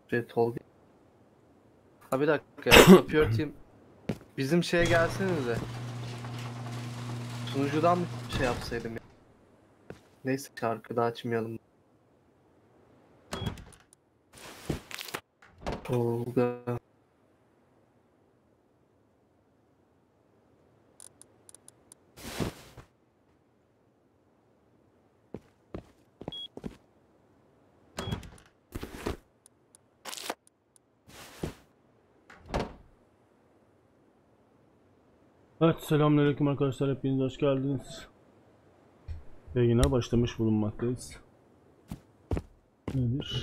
Tolga. Ha bir dakika ya. Sapıyor Team. Bizim şeye gelsenize. Sunucudan bir şey yapsaydım ya. Neyse şarkı da açmayalım. Tolga. Evet, selamünaleyküm arkadaşlar, hepiniz hoş geldiniz. Yayına başlamış bulunmaktayız. Nedir?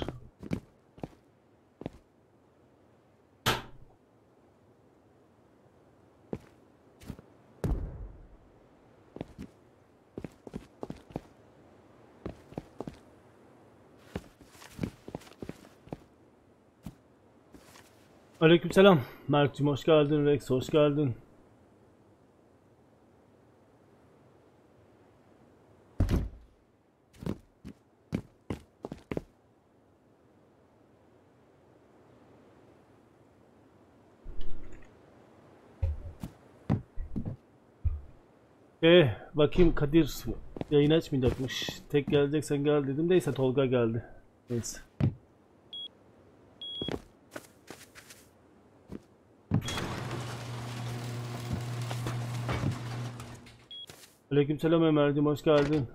Aleykümselam. Mert'cim hoş geldin, Rex hoş geldin. Bakayım Kadir yayın açmayacakmış. Tek geleceksen gel dedim. Neyse Tolga geldi. Neyse. Aleykümselam Ömer'cim hoş geldin.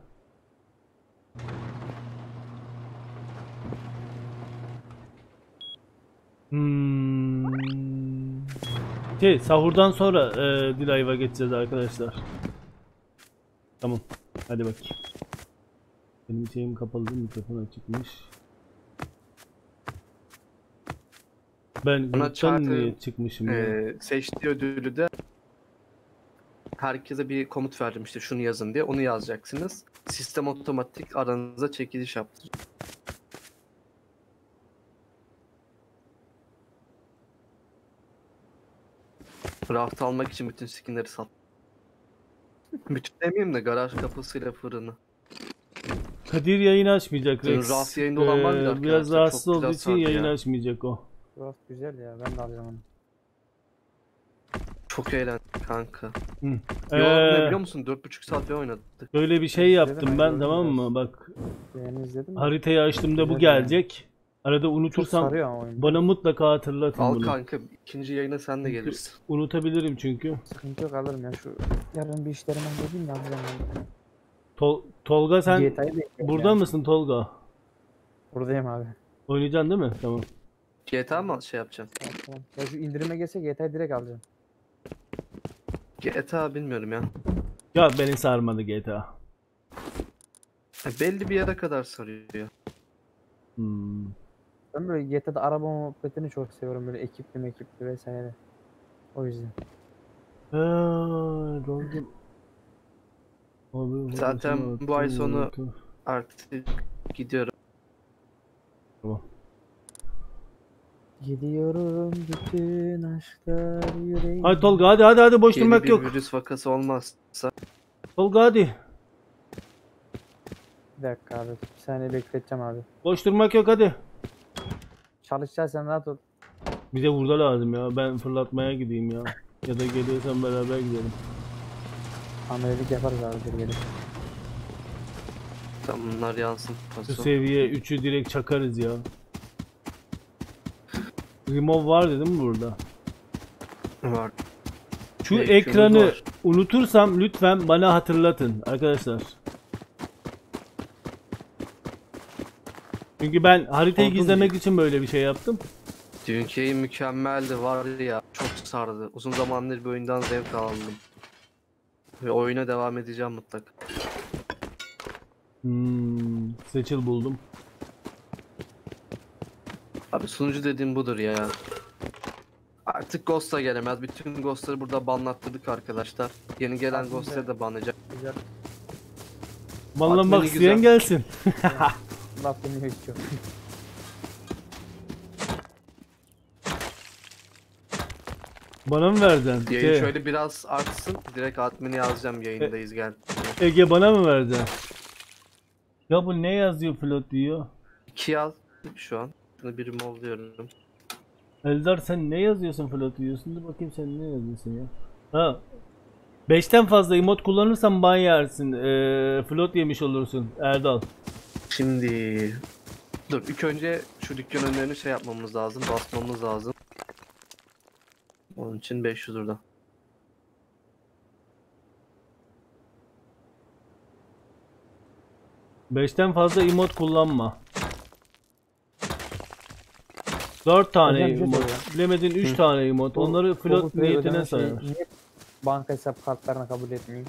Sahurdan sonra Dilay'va geçeceğiz arkadaşlar. Tamam. Hadi bakayım. Benim şeyim kapalı değil, mikrofon açıkmış. Ben gruptan niye çıkmışım ya? Seçtiği ödülü de herkese bir komut verdim işte şunu yazın diye. Onu yazacaksınız. Sistem otomatik aranıza çekiliş yaptıracak. Raft almak için bütün skinleri sat. Bütün demeyeyim de garaj kapısıyla fırını. Kadir yayını açmayacak Rex. Raft yayında olan var mı? Biraz rahatsız olduğu için yayını açmayacak o. Raft güzel ya, ben de alacağım onu. Çok eğlendik kanka. Ne biliyor musun? 4,5 saat oynadık. Böyle bir şey yaptım ben, tamam mı? Bak. Haritayı açtığımda bu gelecek. Arada unutursam bana mutlaka hatırlatın Al bunu. kanka, ikinci yayına sen de gelirsin. Unutabilirim çünkü. Sıkıntı yok, alırım ya, şu yarın bir işlerimden geleyim ya, alacağım ben. Tolga sen burada mısın Tolga? Buradayım abi. Oynayacaksın değil mi? Tamam. GTA mı şey yapacaksın? Tamam. Ya şu indirime gelse GTA'yı direkt alacağım. GTA bilmiyorum ya. Ya beni sarmadı GTA. Belli bir yere kadar sarıyor. Ben böyle GTA'da araba muhabbetini çok seviyorum, böyle ekipli vesaire. O yüzden. Doğru. Zaten bu ay sonu artık gidiyorum. Tamam. Gidiyorum bütün aşklar yüreğim. Hadi Tolga, hadi boş durmak yok. Yeni bir virüs vakası olmazsa. Tolga hadi. Bir dakika abi, bir saniye bekleteceğim abi. Boş durmak yok hadi. Çalışacaksan rahat ol. Bize burada lazım ya. Ben fırlatmaya gideyim ya. Ya da geliyorsan beraber gidelim. Amelelik yaparız abi, bir gelip. Tamam, bunlar yansın. Şu seviye 3'ü direkt çakarız ya. Remove var dedim burada. Var. Şu ekranı unutursam lütfen bana hatırlatın arkadaşlar. Çünkü ben haritayı gizlemek için böyle bir şey yaptım. Dünkü yayın mükemmeldi var ya, çok sardı. Uzun zamandır bir oyundan zevk aldım. Ve oyuna devam edeceğim mutlaka. Seçil buldum. Abi sunucu dediğim budur ya. Artık Ghost'a gelemez. Bütün Ghost'ları burada banlattırdık arkadaşlar. Yeni gelen Ghost'ları da banlayacak. Güzel. Banlanmak isteyen gelsin. Laf dinliyor hiç yok. Bana mı vereceksin? Yayın şöyle biraz artsın. Direkt admin'i yazacağım, yayındayız gel. Ege bana mı vereceksin? Ya bu ne yazıyor, pilot diyor? 2 yaz şu an. bir molluyorum. Eldar sen ne yazıyorsun float diyorsun? Dur bakayım sen ne yazıyorsun ya. Ha. 5'ten fazla emot kullanırsan ban yersin. Float yemiş olursun Erdal. Şimdi dur ilk önce şu dükkan önlerini şey yapmamız lazım, basmamız lazım. Onun için 500 orada. Beşten fazla emot kullanma. 4 tane Hocam bir şey emot. soracağım. Bilemedin 3 tane emot. Onları float Google Pay niyetine ödeme sayar. niye banka hesap kartlarına kabul etmiyor?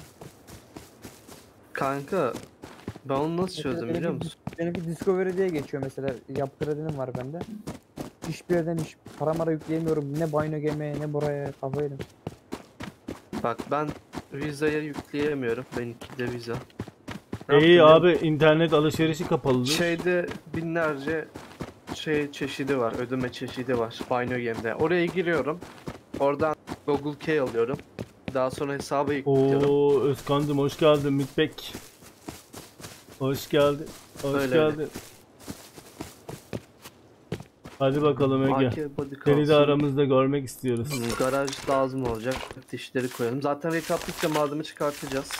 Kanka ben onu nasıl Mesela çözdüm biliyor musun? Benimki Discovery diye geçiyor mesela. Yap kredinim var bende. Hiçbir yerden hiç para yükleyemiyorum. Ne Bino Game'e ne buraya kafayı yedim. Bak ben Visa'ya yükleyemiyorum. Benimki de Visa. Ne İyi yaptım abi internet alışverişi kapalıdır. Şeyde binlerce şey çeşidi var, ödeme çeşidi var Bino Game'de. Oraya giriyorum. Oradan Google Pay alıyorum. Daha sonra hesaba yüklüyorum. Oo Özkan'cım hoş geldin Mitbek. Hoş geldin. Hoş Öyle. geldin. Hadi bakalım Ege. AK body Seni de kalsın. aramızda görmek istiyoruz. Garaj lazım olacak. Dişleri koyalım. Zaten rekaptıkça malzeme çıkartacağız.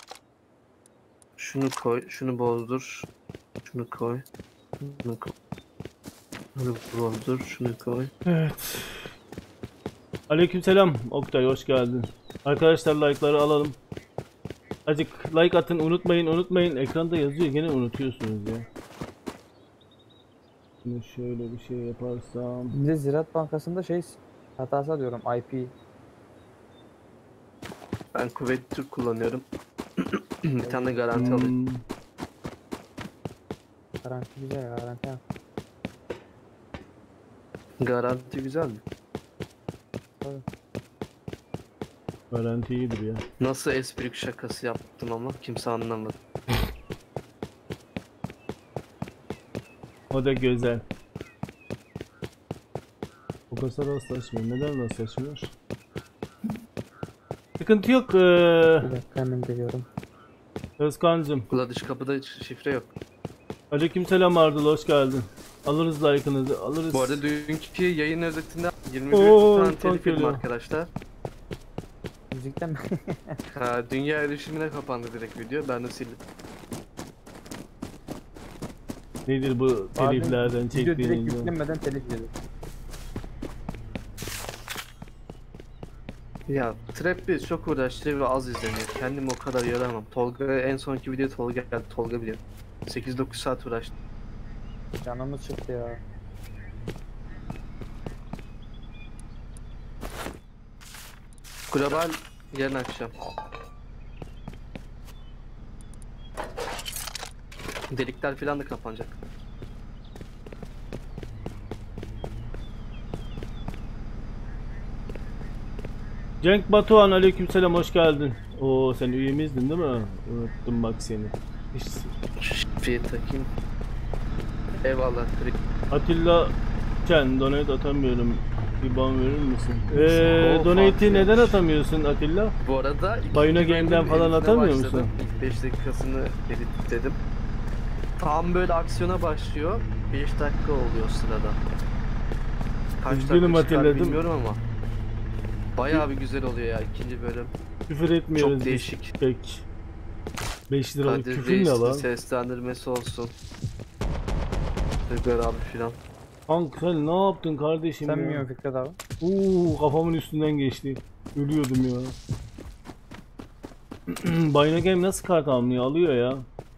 Şunu koy, şunu bozdur. Şunu koy. Şunu koy. Şunu bozdur, şunu koy. Evet. Aleykümselam Oktay hoş geldin. Arkadaşlar like'ları alalım. Azıcık like atın unutmayın. Ekranda yazıyor gene unutuyorsunuz ya. Şimdi şöyle bir şey yaparsam. Bir de Ziraat Bankası'nda şey hatası diyorum IP. Ben Kuveyt Türk kullanıyorum. Bir tane de garanti alayım. Garanti güzel ya, garanti. Garanti güzel mi? Garanti iyidir ya. Nasıl espri şakası yaptım ama kimse anlamadı. O da güzel. O kadar rastlaşmıyor. Neden rastlaşmıyor? Sıkıntı yok. Bir dakika hemen geliyorum. Özkan'cım. Kula dış kapıda hiç şifre yok. Aleykümselam Ardıl hoş geldin. Alırız like'ınızı alırız. Bu arada dünkü yayın özetinde 21 Oo, tane çok telif yedim geliyor. arkadaşlar. Müzikten mi? Ha, dünya erişimine kapandı direkt video. Ben de sildim. Nedir bu teliflerden Video direkt çektiğiniz? yüklenmeden telif yedi. Ya Trap Biz çok uğraştırıyor ve az izleniyor. Kendimi o kadar yaramam. Tolga en sonki video Tolga geldi. Tolga biliyor. 8-9 saat uğraştım. Canımız çıktı ya. Global yarın akşam. Delikler falan da kapanacak. Cenk Batuhan aleykümselam hoş geldin. Oo sen üyemizdin değil mi? Unuttum bak seni. Hiç... Şifreyi takayım. Eyvallah. Atilla Ken donate atamıyorum. İban verir misin? Oo, Donate'i farklı neden yapmış. atamıyorsun Atilla? Bu arada Bayno Game'den falan atamıyor musun? İlk 5 dakikasını editledim. Tam böyle aksiyona başlıyor. 5 dakika oluyor sırada. Kaç Üzgünüm dakika çıkar Atilla'cım. bilmiyorum ama. Bayağı bir güzel oluyor ya ikinci bölüm. Küfür etmiyoruz Çok biz değişik. pek. 5 liralık Kadir küfür ne Reis'in lan? seslendirmesi olsun. Rıgar abi filan. Kanka sen ne yaptın kardeşim Sen ya? bilmiyorum Fikret abi. Kafamın üstünden geçti. Ölüyordum ya. Bayno Game nasıl kart almıyor? Alıyor ya.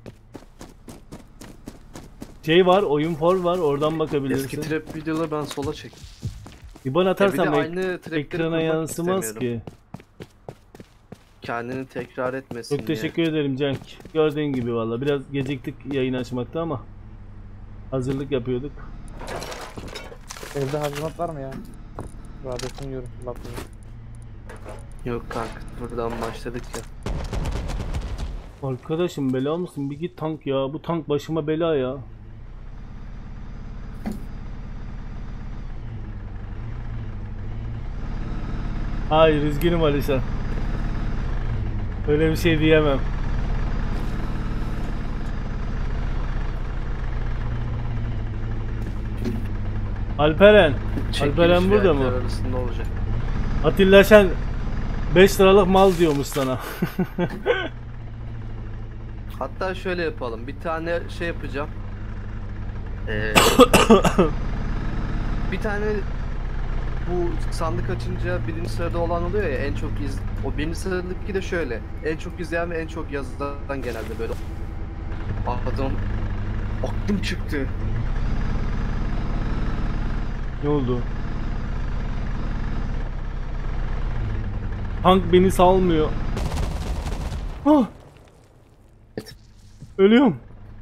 Şey var, oyun for var. Oradan bakabilirsin. Eski trap videoları ben sola çektim. İban Bir de atarsam aynı trapleri ekrana kurmak yansımaz istemiyorum. ki. Kendini tekrar etmesin Çok diye. teşekkür ederim Cenk. Gördüğün gibi valla. Biraz geciktik yayın açmakta ama hazırlık yapıyorduk. Evde hacivat var mı ya? Radyasını yiyorum. Bakmıyorum. Yok kanka buradan başladık ya. Arkadaşım bela mısın? Bir git tank ya. Bu tank başıma bela ya. Hayır üzgünüm Alişan. Öyle bir şey diyemem. Alperen. Çekiliş Alperen burada mı? VIP'ler arasında olacak. Atilla Şen 5 liralık mal diyormuş sana. Hatta şöyle yapalım. Bir tane şey yapacağım. Bir tane bu sandık açınca birinci sırada olan oluyor ya, en çok o birinci sıradaki de şöyle. En çok izleyen ve en çok yazılan genelde böyle. Adam aklım çıktı. Ne oldu? Tank beni salmıyor. Ah! Ölüyorum.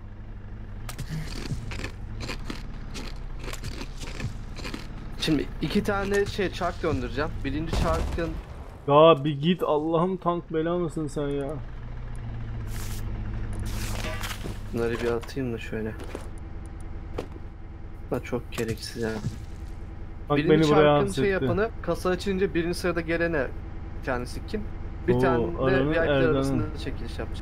Şimdi iki tane çark göndereceğim. Birinci çarkın Ya bir git, Allah'ım tank bela mısın sen ya? bunları bir atayım da şöyle. Da çok gereksiz yani. Bak Birinci beni buraya çarkın hapsetti. şey yapanı, kasa açınca birinci sırada gelene bir tanesi kim? Bir Oo, tane Aran'ın, VIP'ler Erdan'ın. arasında çekiliş yapacak.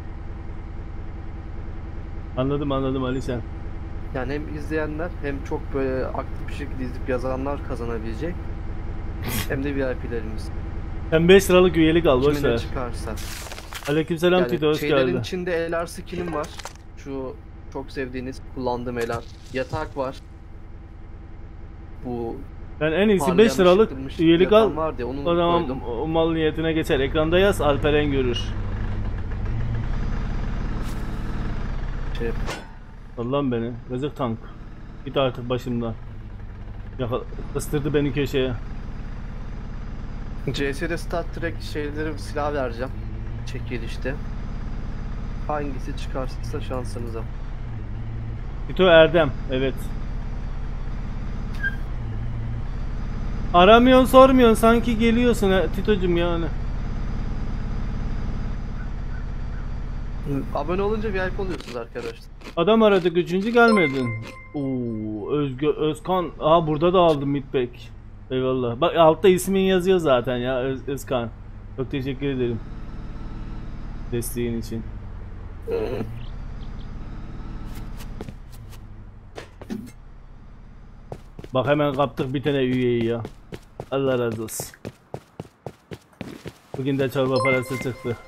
Anladım Ali sen. Yani hem izleyenler hem çok böyle aktif bir şekilde izleyip yazanlar kazanabilecek. Hem de VIP'lerimiz. Sen 5 liralık üyelik al, boş Kimine ver. çıkarsa. Aleykümselam Yani Tito, hoş şeylerin geldin. içinde LR skinim var. Şu çok sevdiğiniz, kullandığım LR. Yatak var. Bu Ben en iyisi parlayan 5 liralık ışıklı üyelik al. yatağım vardı ya, onu O zaman koydum. o mal niyetine geçer. Ekranda yaz, Alperen görür. Şey, Allah'ım beni. Gazık tank. Git artık başımdan. Kıstırdı beni köşeye. CS'de Star Trek şeyleri, silah vereceğim. Çekilişte. Hangisi çıkarsa şansınıza. Tito Erdem, evet. Aramıyorsun, sormuyorsun, sanki geliyorsun ha, Tito'cum yani. Abone olunca VIP oluyorsunuz arkadaşlar. Adam aradık, 3. gelmedin. Oo, Özkan. Aha burada da aldım midpack. Eyvallah. Bak altta ismin yazıyor zaten ya, Özkan. Çok teşekkür ederim. Desteğin için. Bak hemen kaptık bir tane üyeyi ya. Allah razı olsun. Bugün de çorba parası çıktı.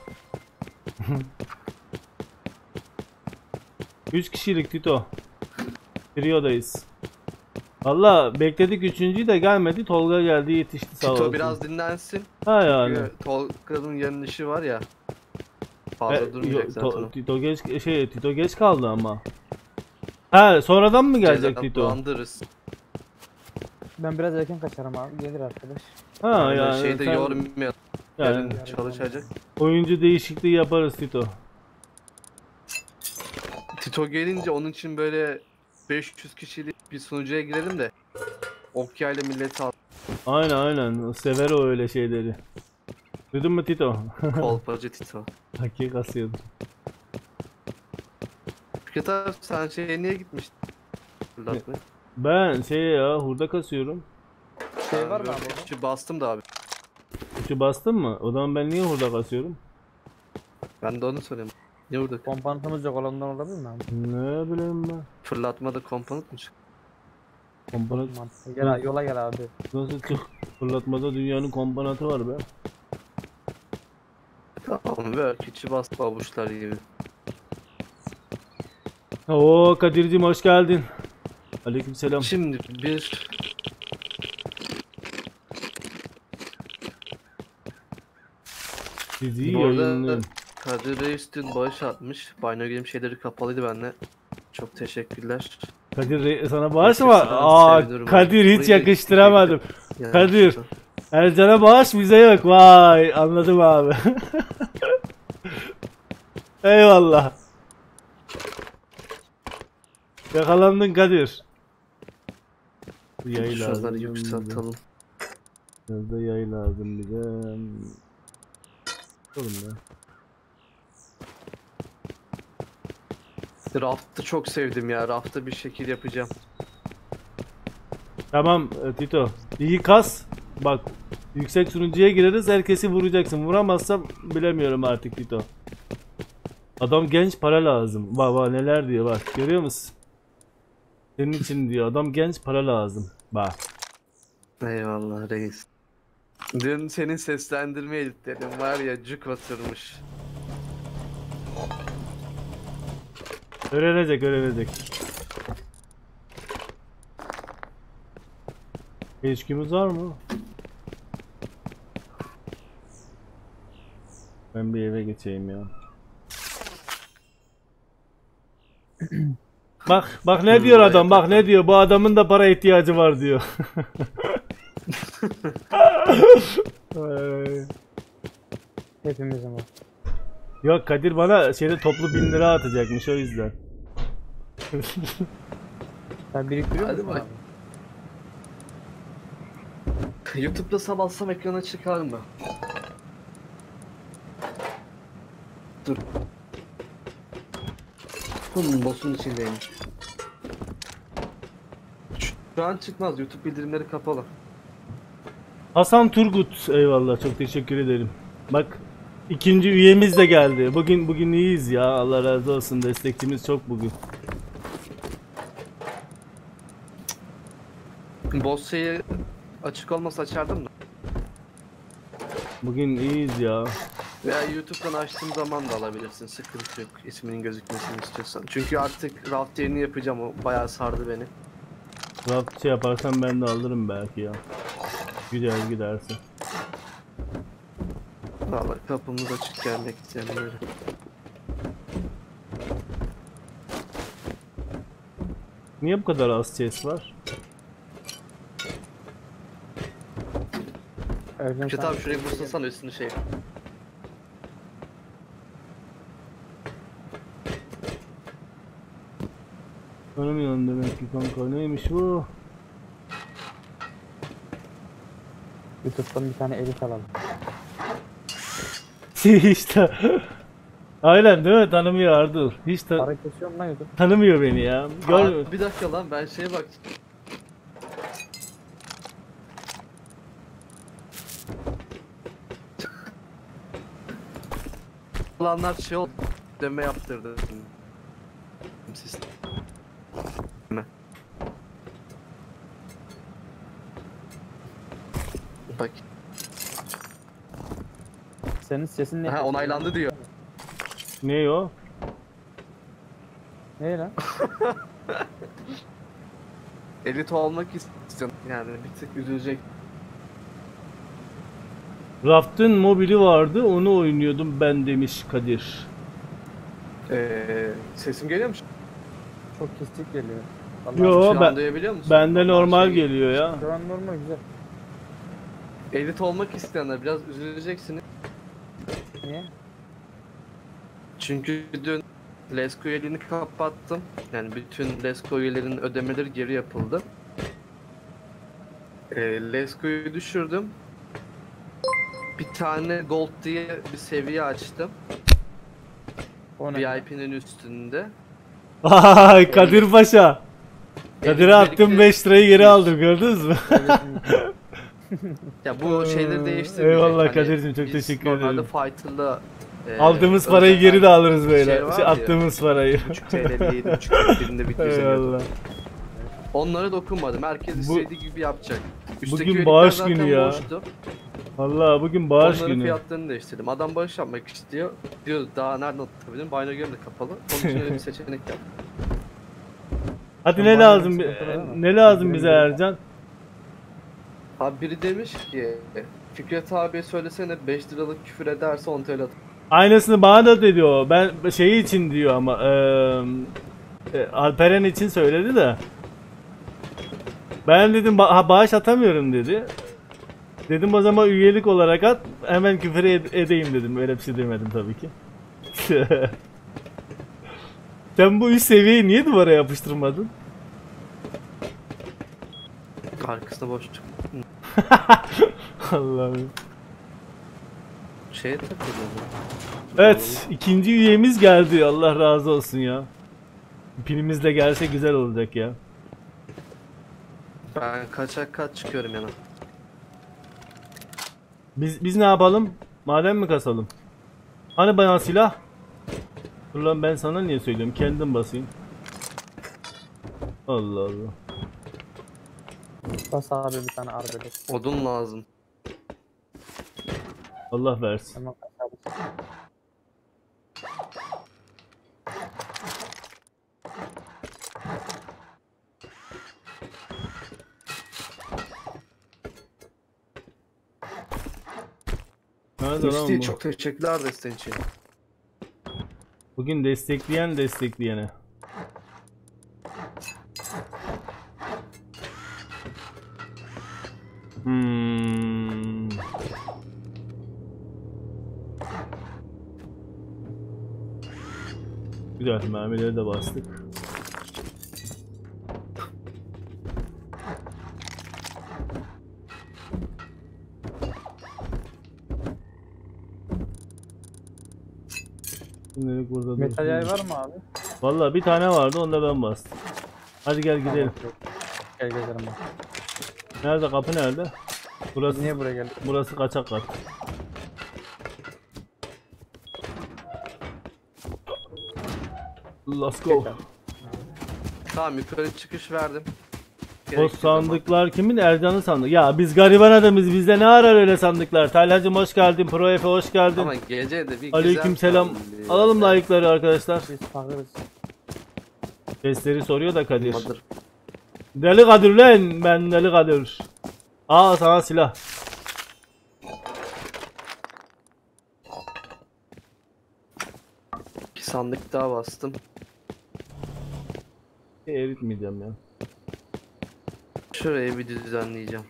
3 kişilik Tito. Trio'dayız. Valla bekledik, 3.'yü de gelmedi. Tolga geldi, yetişti, sağ olsun. Tito biraz dinlensin. Ha yani. Çünkü Tolga'nın yarın işi var ya. Fazla durmayacak zaten o. Tito geç kaldı ama. Ha, sonradan mı gelecek Tito? Cezalandırırız. Ben biraz erken kaçarım abi. Gelir arkadaş. Ha Yani yani şeyde sen- yormayalım. yani Yarın çalışacak. oyuncu değişikliği yaparız Tito. Tito gelince onun için böyle 500 kişilik bir sunucuya girelim de Okya ile milleti al. Aynen. O sever o öyle şeyleri. Duydun mu Tito? Kolpacı Tito. Hakik kasıyordu. Fikret abi sen niye gitmiştin? Fırlatma. Ben hurda kasıyorum. Şey var mı Ben abi? böyle kişi bastım da abi. Şu bastın mı? O zaman ben niye hurda kasıyorum? Ben de onu soruyorum. Ne vurduk? Kompanatımız yok, olandan olabilir mi abi? Ne bileyim ben. Fırlatmada komponent mı çıktı? Komponent Mantıklı. Gel abi, yola gel abi. nasıl çık? Fırlatmada dünyanın komponatı var be. Tamam belki içi bastı avuçlar gibi. Oo Kadir'cim hoş geldin. Aleykümselam. Şimdi bir Sizi bu arada yayınlayın. Kadir Reis'tin bağış atmış. Binary Game şeyleri kapalıydı bende. Çok teşekkürler. Sana bağış mı? Teşekkür ederim, Aa sevinirim. Kadir hiç Burayı yakıştıramadım. Yani Kadir. işte. Ercan'a bağış bize yok. Vay anladım abi. Eyvallah. Yakalandın Kadir. Bu yay Şunları lazım. yükseltelim. Biraz da yay lazım bize. Oğlum ya. Raft'ı çok sevdim ya. Raft'ı bir şekil yapacağım. Tamam Tito. İyi kas. Bak yüksek sunucuya gireriz, herkesi vuracaksın. Vuramazsam bilemiyorum artık Tito. Adam genç, para lazım. Bak neler diyor bak, görüyor musun? Senin için diyor, adam genç, para lazım. Bak. Eyvallah reis. Dün senin seslendirme editlerin var ya cuk oturmuş. Öğrenecek. İlişkimiz var mı? Ben bir eve geçeyim ya. Bak ne diyor adam, bak ne diyor, bu adamın da para ihtiyacı var diyor. Ay. Hepimizin var. Yok, Kadir bana şeyde toplu 1000 lira atacakmış, o yüzden. Sen biriktiriyor Hadi musun bak. abi? YouTube'da sabalsam ekrana çıkar mı? Dur. Boss'un içindeymiş. Şu an çıkmaz. YouTube bildirimleri kapalı. Hasan Turgut, eyvallah, çok teşekkür ederim. Bak, ikinci üyemiz de geldi. Bugün iyiyiz ya, Allah razı olsun, destekçimiz çok bugün. Boss şeyi açık olmasa açardım da. Bugün iyiyiz ya. Veya YouTube'dan açtığım zaman da alabilirsin. Sıkıntı yok. İsminin gözükmesini istiyorsan. Çünkü artık raft yerini yapacağım. O bayağı sardı beni. Raft şey yaparsan ben de alırım belki ya. Güzel giderse. Vallahi kapımız açık gelmek isteyen böyle. Niye bu kadar az chest var? Ercan Kötü sen- abi şurayı buslasana üstünü şey. Tanımıyorum demek ki kanka, neymiş bu? YouTube'dan bir tane edit alalım. işte. Aynen değil mi? Tanımıyor Ardıl. Hiç Para kesiyor mu lan YouTube? tanımıyor beni ya. Görmüyor. Bir dakika lan ben şeye bak. Olanlar şey oldu. Deme yaptırdı. Sistem. Bak. Senin sesin ne? Ha onaylandı diyor. Ne o? Ne lan? Elit olmak istiyorum. Yani bir tık üzülecek. Raft'ın mobili vardı, onu oynuyordum ben demiş Kadir. Sesim geliyor mu? Çok kesik geliyor. Yo, Şu an ben- duyabiliyor musun? Bende Vallahi normal şey- geliyor ya. Şu an normal güzel. Elit olmak isteyenler biraz üzüleceksiniz. Niye? Çünkü dün Lesko üyeliğini kapattım. Yani bütün Lesko üyelerinin ödemeleri geri yapıldı. Lesko'yu düşürdüm. Bir tane Gold diye bir seviye açtım. O ne? VIP'nin üstünde. Ay Kadir Paşa. Kadir'e attım Elimdeeki- 5 lirayı geri aldım, gördünüz mü? Ya bu şeyleri değiştirmeyecek. Eyvallah Kadir'cim, çok biz teşekkür normalde ederim. Fighter'la Aldığımız parayı geri de alırız böyle. şey var ya, Attığımız parayı. 3 TL 7,5 TL birinde bitiyor. Eyvallah. Onlara dokunmadım. Herkes Bu- istediği gibi yapacak. Üstteki Bugün üyelikler bağış zaten günü ya. boştu. Vallahi bugün bağış Onların günü. fiyatlarını değiştirdim. Adam bağış yapmak istiyor. Diyor daha nereden atabilirim? Bino Game de kapalı. Onun için öyle bir seçenek yaptım. Hadi Sen ne bayağı lazım sıkıntı var ama. ne lazım bize Bilmiyorum. Ercan? Abi biri demiş ki Fikret abiye söylesene 5 liralık küfür ederse 10 TL at. Aynısını bana da dedi o. Ben şeyi için diyor ama Alperen için söyledi de. Ben dedim bağış atamıyorum dedi. Dedim o zaman üyelik olarak at, hemen küfür edeyim dedim. Öyle bir şey demedim tabii ki. Sen bu üst seviyeyi niye duvara yapıştırmadın? Arkasına boşluk. Allah'ım. Şeye takılıyor. Evet, ikinci üyemiz geldi. Allah razı olsun ya. Pinimiz de gelse güzel olacak ya. Ben kaçak kaç çıkıyorum yana. Biz ne yapalım? Maden mi kasalım? Hani bana silah? Dur lan, ben sana niye söylüyorum? Kendim basayım. Allah Allah. Bas abi bir tane arbelet. Odun lazım. Allah versin. Tamam abi. Nerede lan Musti bu? çok teşekkürler desteğin için. Bugün destekleyen destekleyene. Hmm. Güzel, mermileri de bastık. Şimdilik burada Metal dursun. yay var mı abi? Vallahi bir tane vardı, onu da ben bastım. Hadi gel gidelim. Tamam, gel gezelim bak. Nerede, kapı nerede? Burası, Niye buraya geldik? burası kaçak kat. Let's go. Tekrar. Tamam yukarı çıkış verdim. O Gerekli zaman. sandıklar kimin? Ercan'ın sandık. Ya biz gariban adamız, bizde ne arar öyle sandıklar? Talhacım hoş geldin, Pro Efe hoş geldin. Ama gece de bir Aleykümselam. güzel Alalım like'ları arkadaşlar. Biz fakiriz. Sesleri soruyor da Kadir. Mıdır? Deli Kadir lan, ben Deli Kadir. Aa, sana silah. İki sandık daha bastım. Eritmeyeceğim ya. Şurayı bir düzenleyeceğim.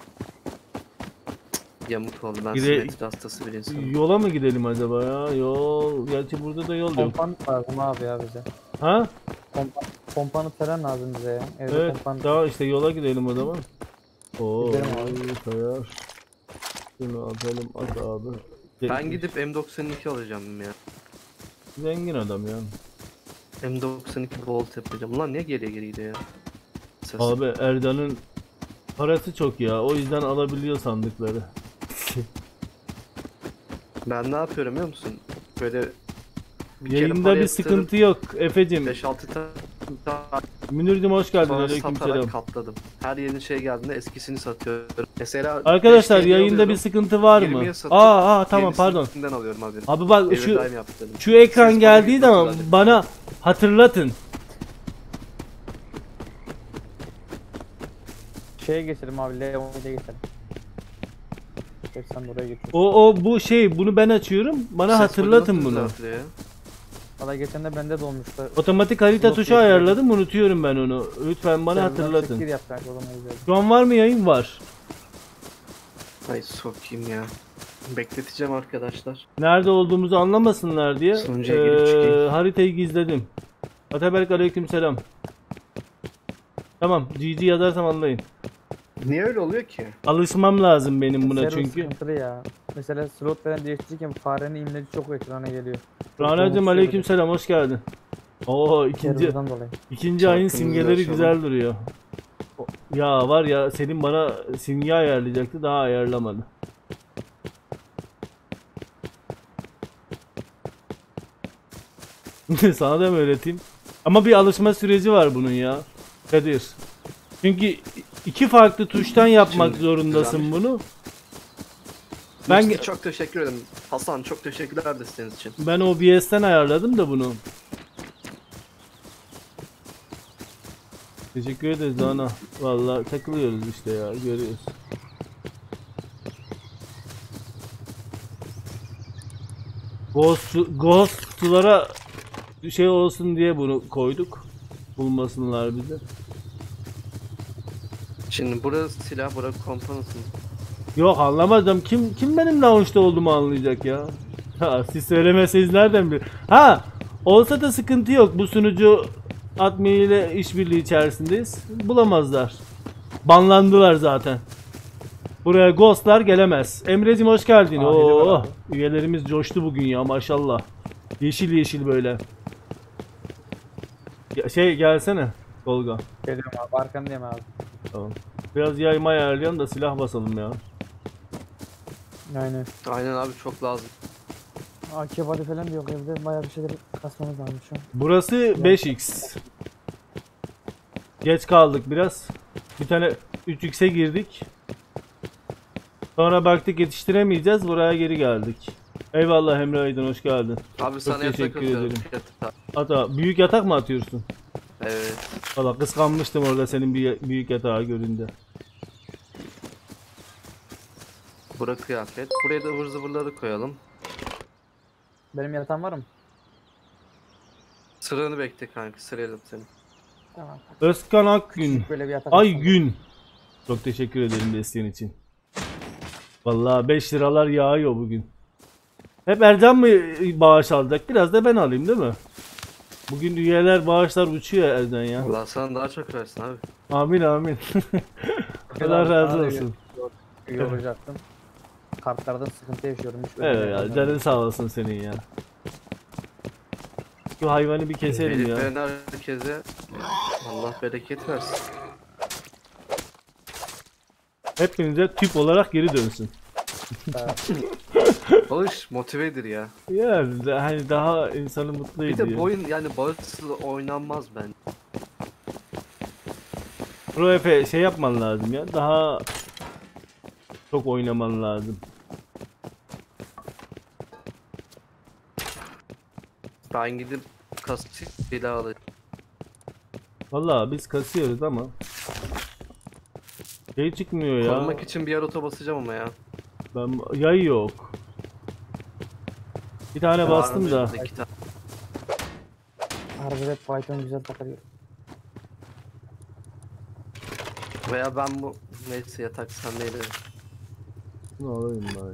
Cık, yamuk oldu. Ben Gide- simetri hastası bir insanım. Yola mı gidelim acaba ya? Yol. Gerçi burada da yol yok. Kompan lazım abi ya bize. Ha? Kompanı falan lazım bize ya. Evde Evet. kompan. Daha işte yola gidelim o zaman. Oo, Gidelim abi. kayar. Şunu atalım, at abi. Ben gidip M92 alacağım ya. Zengin adam ya. M92 volt yapacağım. Ulan niye geriye geri gidiyor ya? Ses. Abi Erdan'ın parası çok ya. O yüzden alabiliyor sandıkları. Ben ne yapıyorum biliyor musun? Böyle bir kere Yayında para bir yatırıp sıkıntı yok Efe'cim. 5-6 tane Münir'cim hoş geldin. sonra Aleykümselam. satarak katladım. Her yeni şey geldiğinde eskisini satıyorum. Mesela Arkadaşlar 5 TL yayında alıyorum, bir sıkıntı var mı? 20'ye satıp tamam pardon. yenisinden alıyorum abi. Abi bak şu Everdime yaptım. şu ekran Ses geldiği bana zaman gitmesi bana hatırlatın. Şeye geçelim abi. L17'ye geçelim. Geç sen buraya geç. O bu şey, bunu ben açıyorum. Bana Ses hatırlatın nasıl bunu. düzeltiliyor ya? Valla geçen de bende de olmuştu. Otomatik harita Not tuşu geçiyorum. ayarladım, unutuyorum ben onu. Lütfen bana Server'dan hatırlatın. çekil yapacak o zaman güzel. Şu an var mı yayın? Var. Ay sokayım ya. Bekleteceğim arkadaşlar. Nerede olduğumuzu anlamasınlar diye Sunucuya girip çıkayım. haritayı gizledim. Ataberk aleykümselam. Tamam, GG yazarsam anlayın. Niye öyle oluyor ki? Alışmam lazım benim buna Server çünkü. sıkıntılı ya. Mesela slot falan değiştirirken farenin imleci çok ekrana geliyor. Ranacım aleykümselam, hoş geldin. Oo, Server'dan dolayı. ikinci ayın Çarpınızı simgeleri açalım. güzel duruyor. Ya var ya, Selim bana simge ayarlayacaktı, daha ayarlamadı. Sana da mı öğreteyim? Ama bir alışma süreci var bunun ya. Kadir. Çünkü iki farklı tuştan yapmak Şimdi zorundasın güzelmiş. bunu. Ben Çok teşekkür ederim. Hasan çok teşekkürler desteğiniz için. ben OBS'ten ayarladım da bunu. Teşekkür ederiz ana. Vallahi takılıyoruz işte ya, görüyoruz. Ghost'lara şey olsun diye bunu koyduk. Bulmasınlar bizi. Şimdi burası silah, burası kompanısın. Yok, anlamadım. Kim benim launch'ta olduğumu anlayacak ya? Ha, siz söylemeseniz nereden bilir? Ha, olsa da sıkıntı yok. Bu sunucu admin ile işbirliği içerisindeyiz. Bulamazlar. Banlandılar zaten. Buraya ghostlar gelemez. Emre'cim hoş geldin. Ahili var Oo, abi. üyelerimiz coştu bugün ya, maşallah. Yeşil yeşil böyle. Şey gelsene Tolga. Geliyorum abi arkandayım abi. Tamam. Biraz yayma ayarlayalım da silah basalım ya. Aynen. Aynen abi çok lazım. AK body falan da yok evde bayağı bir şeyler kasmamız lazım şu an. Burası 5x. Geç kaldık biraz. Bir tane 3x'e girdik. Sonra baktık yetiştiremeyeceğiz. Buraya geri geldik. Eyvallah Emre Aydın, hoş geldin. Abi sana yatak teşekkür atıyorum. ederim. Yatak. Hatta büyük yatak mı atıyorsun? Evet. Valla kıskanmıştım orada senin büyük yatağı görünce. Bura kıyafet. Buraya da ıvır zıvırları koyalım. Benim yatağım var mı? Sıranı bekle kanka, sırayalım seni. Tamam. Özkan Akgün. Böyle bir yatak Ay atsana. gün. Çok teşekkür ederim desteğin için. Vallahi 5 liralar yağıyor bugün. Hep Ercan mı bağış alacak? Biraz da ben alayım değil mi? Bugün üyeler bağışlar uçuyor Ercan ya. Allah sana daha çok versin abi. Amin amin. Allah razı olsun. Üye olacaktım. Kartlardan sıkıntı yaşıyorum. Hiç Evet ödeme ya, yapamıyorum. canın sağ olsun senin ya. Şu hayvanı bir keselim ya. Elif veren herkese Allah bereket versin. Hepinize tüp olarak geri dönsün. Alış motivedir ya. Yani hani daha insanı mutlu Bir de ediyor. boyun yani bağımsız oynanmaz ben. Pro Efe şey yapman lazım ya. Daha çok oynaman lazım. Ben gidip kasıyla alayım. Vallahi biz kasıyoruz ama şey çıkmıyor ya. Korumak için bir yer ota basacağım ama ya. Ben yay yok. Bir tane bastım da. İki tane. Harbiden Python güzel takılıyor. Veya ben bu neyse yatak sendeydi. Ne alayım bari.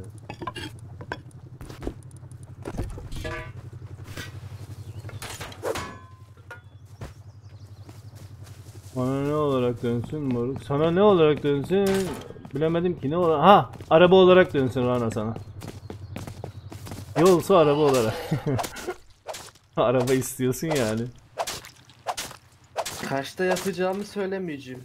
Bana ne olarak dönsün moruk? Sana ne olarak dönsün? Bilemedim ki ne olarak. Ha, araba olarak dönsün Rana sana. Yolsa araba olarak. Araba istiyorsun yani. Kaçta yapacağımı söylemeyeceğim.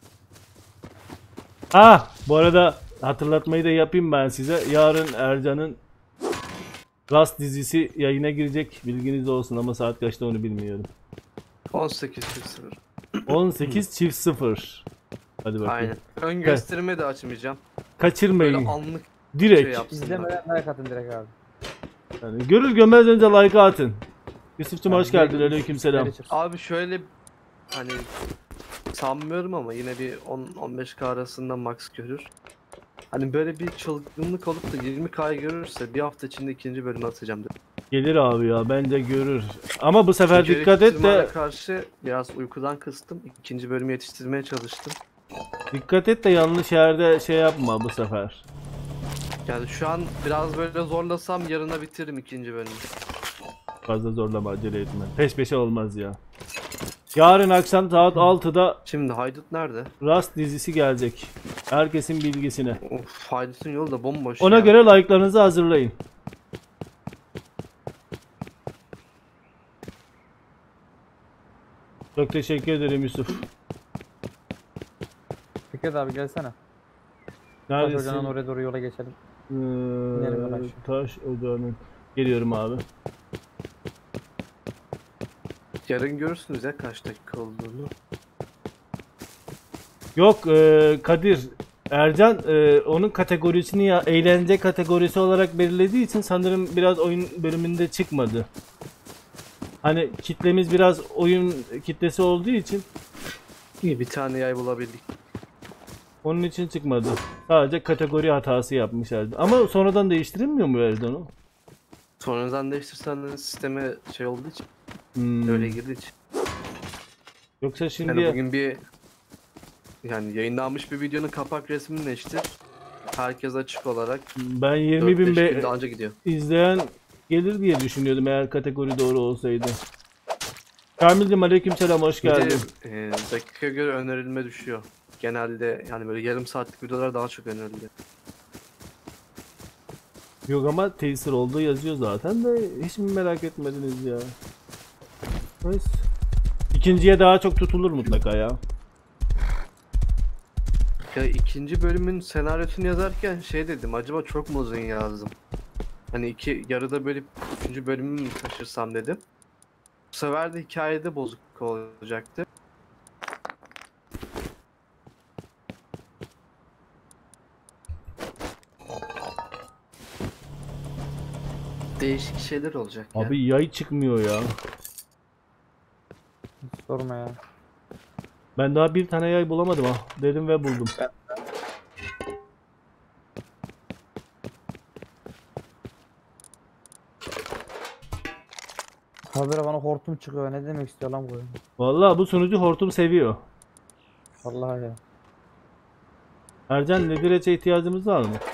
Ah, bu arada hatırlatmayı da yapayım ben size. Yarın Ercan'ın Rust dizisi yayına girecek. Bilginiz olsun ama saat kaçta onu bilmiyorum. 18.00. 18:00. Hadi bakayım. Aynen. Ön gösterimi de açmayacağım. Böyle Kaçırmayın. anlık Direkt. şey yapsınlar. İzlemeden like atın direkt abi. Yani görür görmez önce like atın. Yusuf'cum hoş geldin. Böyle- Aleykümselam. böyle çıksın. Abi şöyle hani sanmıyorum ama yine bir 10-15K arasında max görür. Hani böyle bir çılgınlık olup da 20K'yı görürse bir hafta içinde ikinci bölümü atacağım. Gelir abi ya, bence görür. Ama bu sefer İçerik dikkat et ihtimale de karşı biraz uykudan kıstım. İkinci bölümü yetiştirmeye çalıştım. yanlış yerde şey yapma bu sefer. Yani şu an biraz böyle zorlasam yarına bitiririm ikinci bölümü. Fazla zorlama, acele etme. Peş peşe olmaz ya. Yarın akşam saat 6'da Şimdi Haydut nerede? Rust dizisi gelecek. Herkesin bilgisine. Of, Haydut'un yolu da bomboş Ona ya. göre like'larınızı hazırlayın. Çok teşekkür ederim Yusuf. Fikret abi gelsene. Taş Neredesin? Hoca'nın oraya doğru yola geçelim. Ee, Nereye uğraşıyor? Taş ocağının. Geliyorum abi. Yarın görürsünüz ya kaç dakika olduğunu. Yok Kadir. Ercan onun kategorisini ya eğlence kategorisi olarak belirlediği için sanırım biraz oyun bölümünde çıkmadı. Hani kitlemiz biraz oyun kitlesi olduğu için İyi bir tane yay bulabildik. onun için çıkmadı. Sadece kategori hatası yapmış Ercan. Ama sonradan değiştirilmiyor mu Ercan o? Sonradan değiştirsen de sisteme şey olduğu için Hmm. öyle girdiği için. Yoksa Yani şimdi bugün bir yani yayınlanmış bir videonun kapak resmini değiştir. Herkes açık olarak ben 4-5 20.000 günde anca gidiyor. izleyen gelir diye düşünüyordum eğer kategori doğru olsaydı. Kamil'cim aleykümselam, hoş Bir de geldin. dakikaya göre önerilme düşüyor. Genelde yani böyle yarım saatlik videolar daha çok önerildi. Yok ama teaser olduğu yazıyor zaten de hiç mi merak etmediniz ya? Neyse. İkinciye daha çok tutulur mutlaka ya. Ya ikinci bölümün senaryosunu yazarken şey dedim, acaba çok mu uzun yazdım? Hani iki yarıda bölüp üçüncü bölümü mü taşırsam dedim. Bu sefer de hikayede bozuk olacaktı. değişik şeyler olacak ya. Abi yay çıkmıyor ya. Hiç sorma ya. Ben daha bir tane yay bulamadım ha. Dedim ve buldum. Habire bana hortum çıkıyor. Ne demek istiyor lan bu? Vallahi bu sunucu hortum seviyor. Vallahi ya. Ercan Nedirece ihtiyacımız var mı?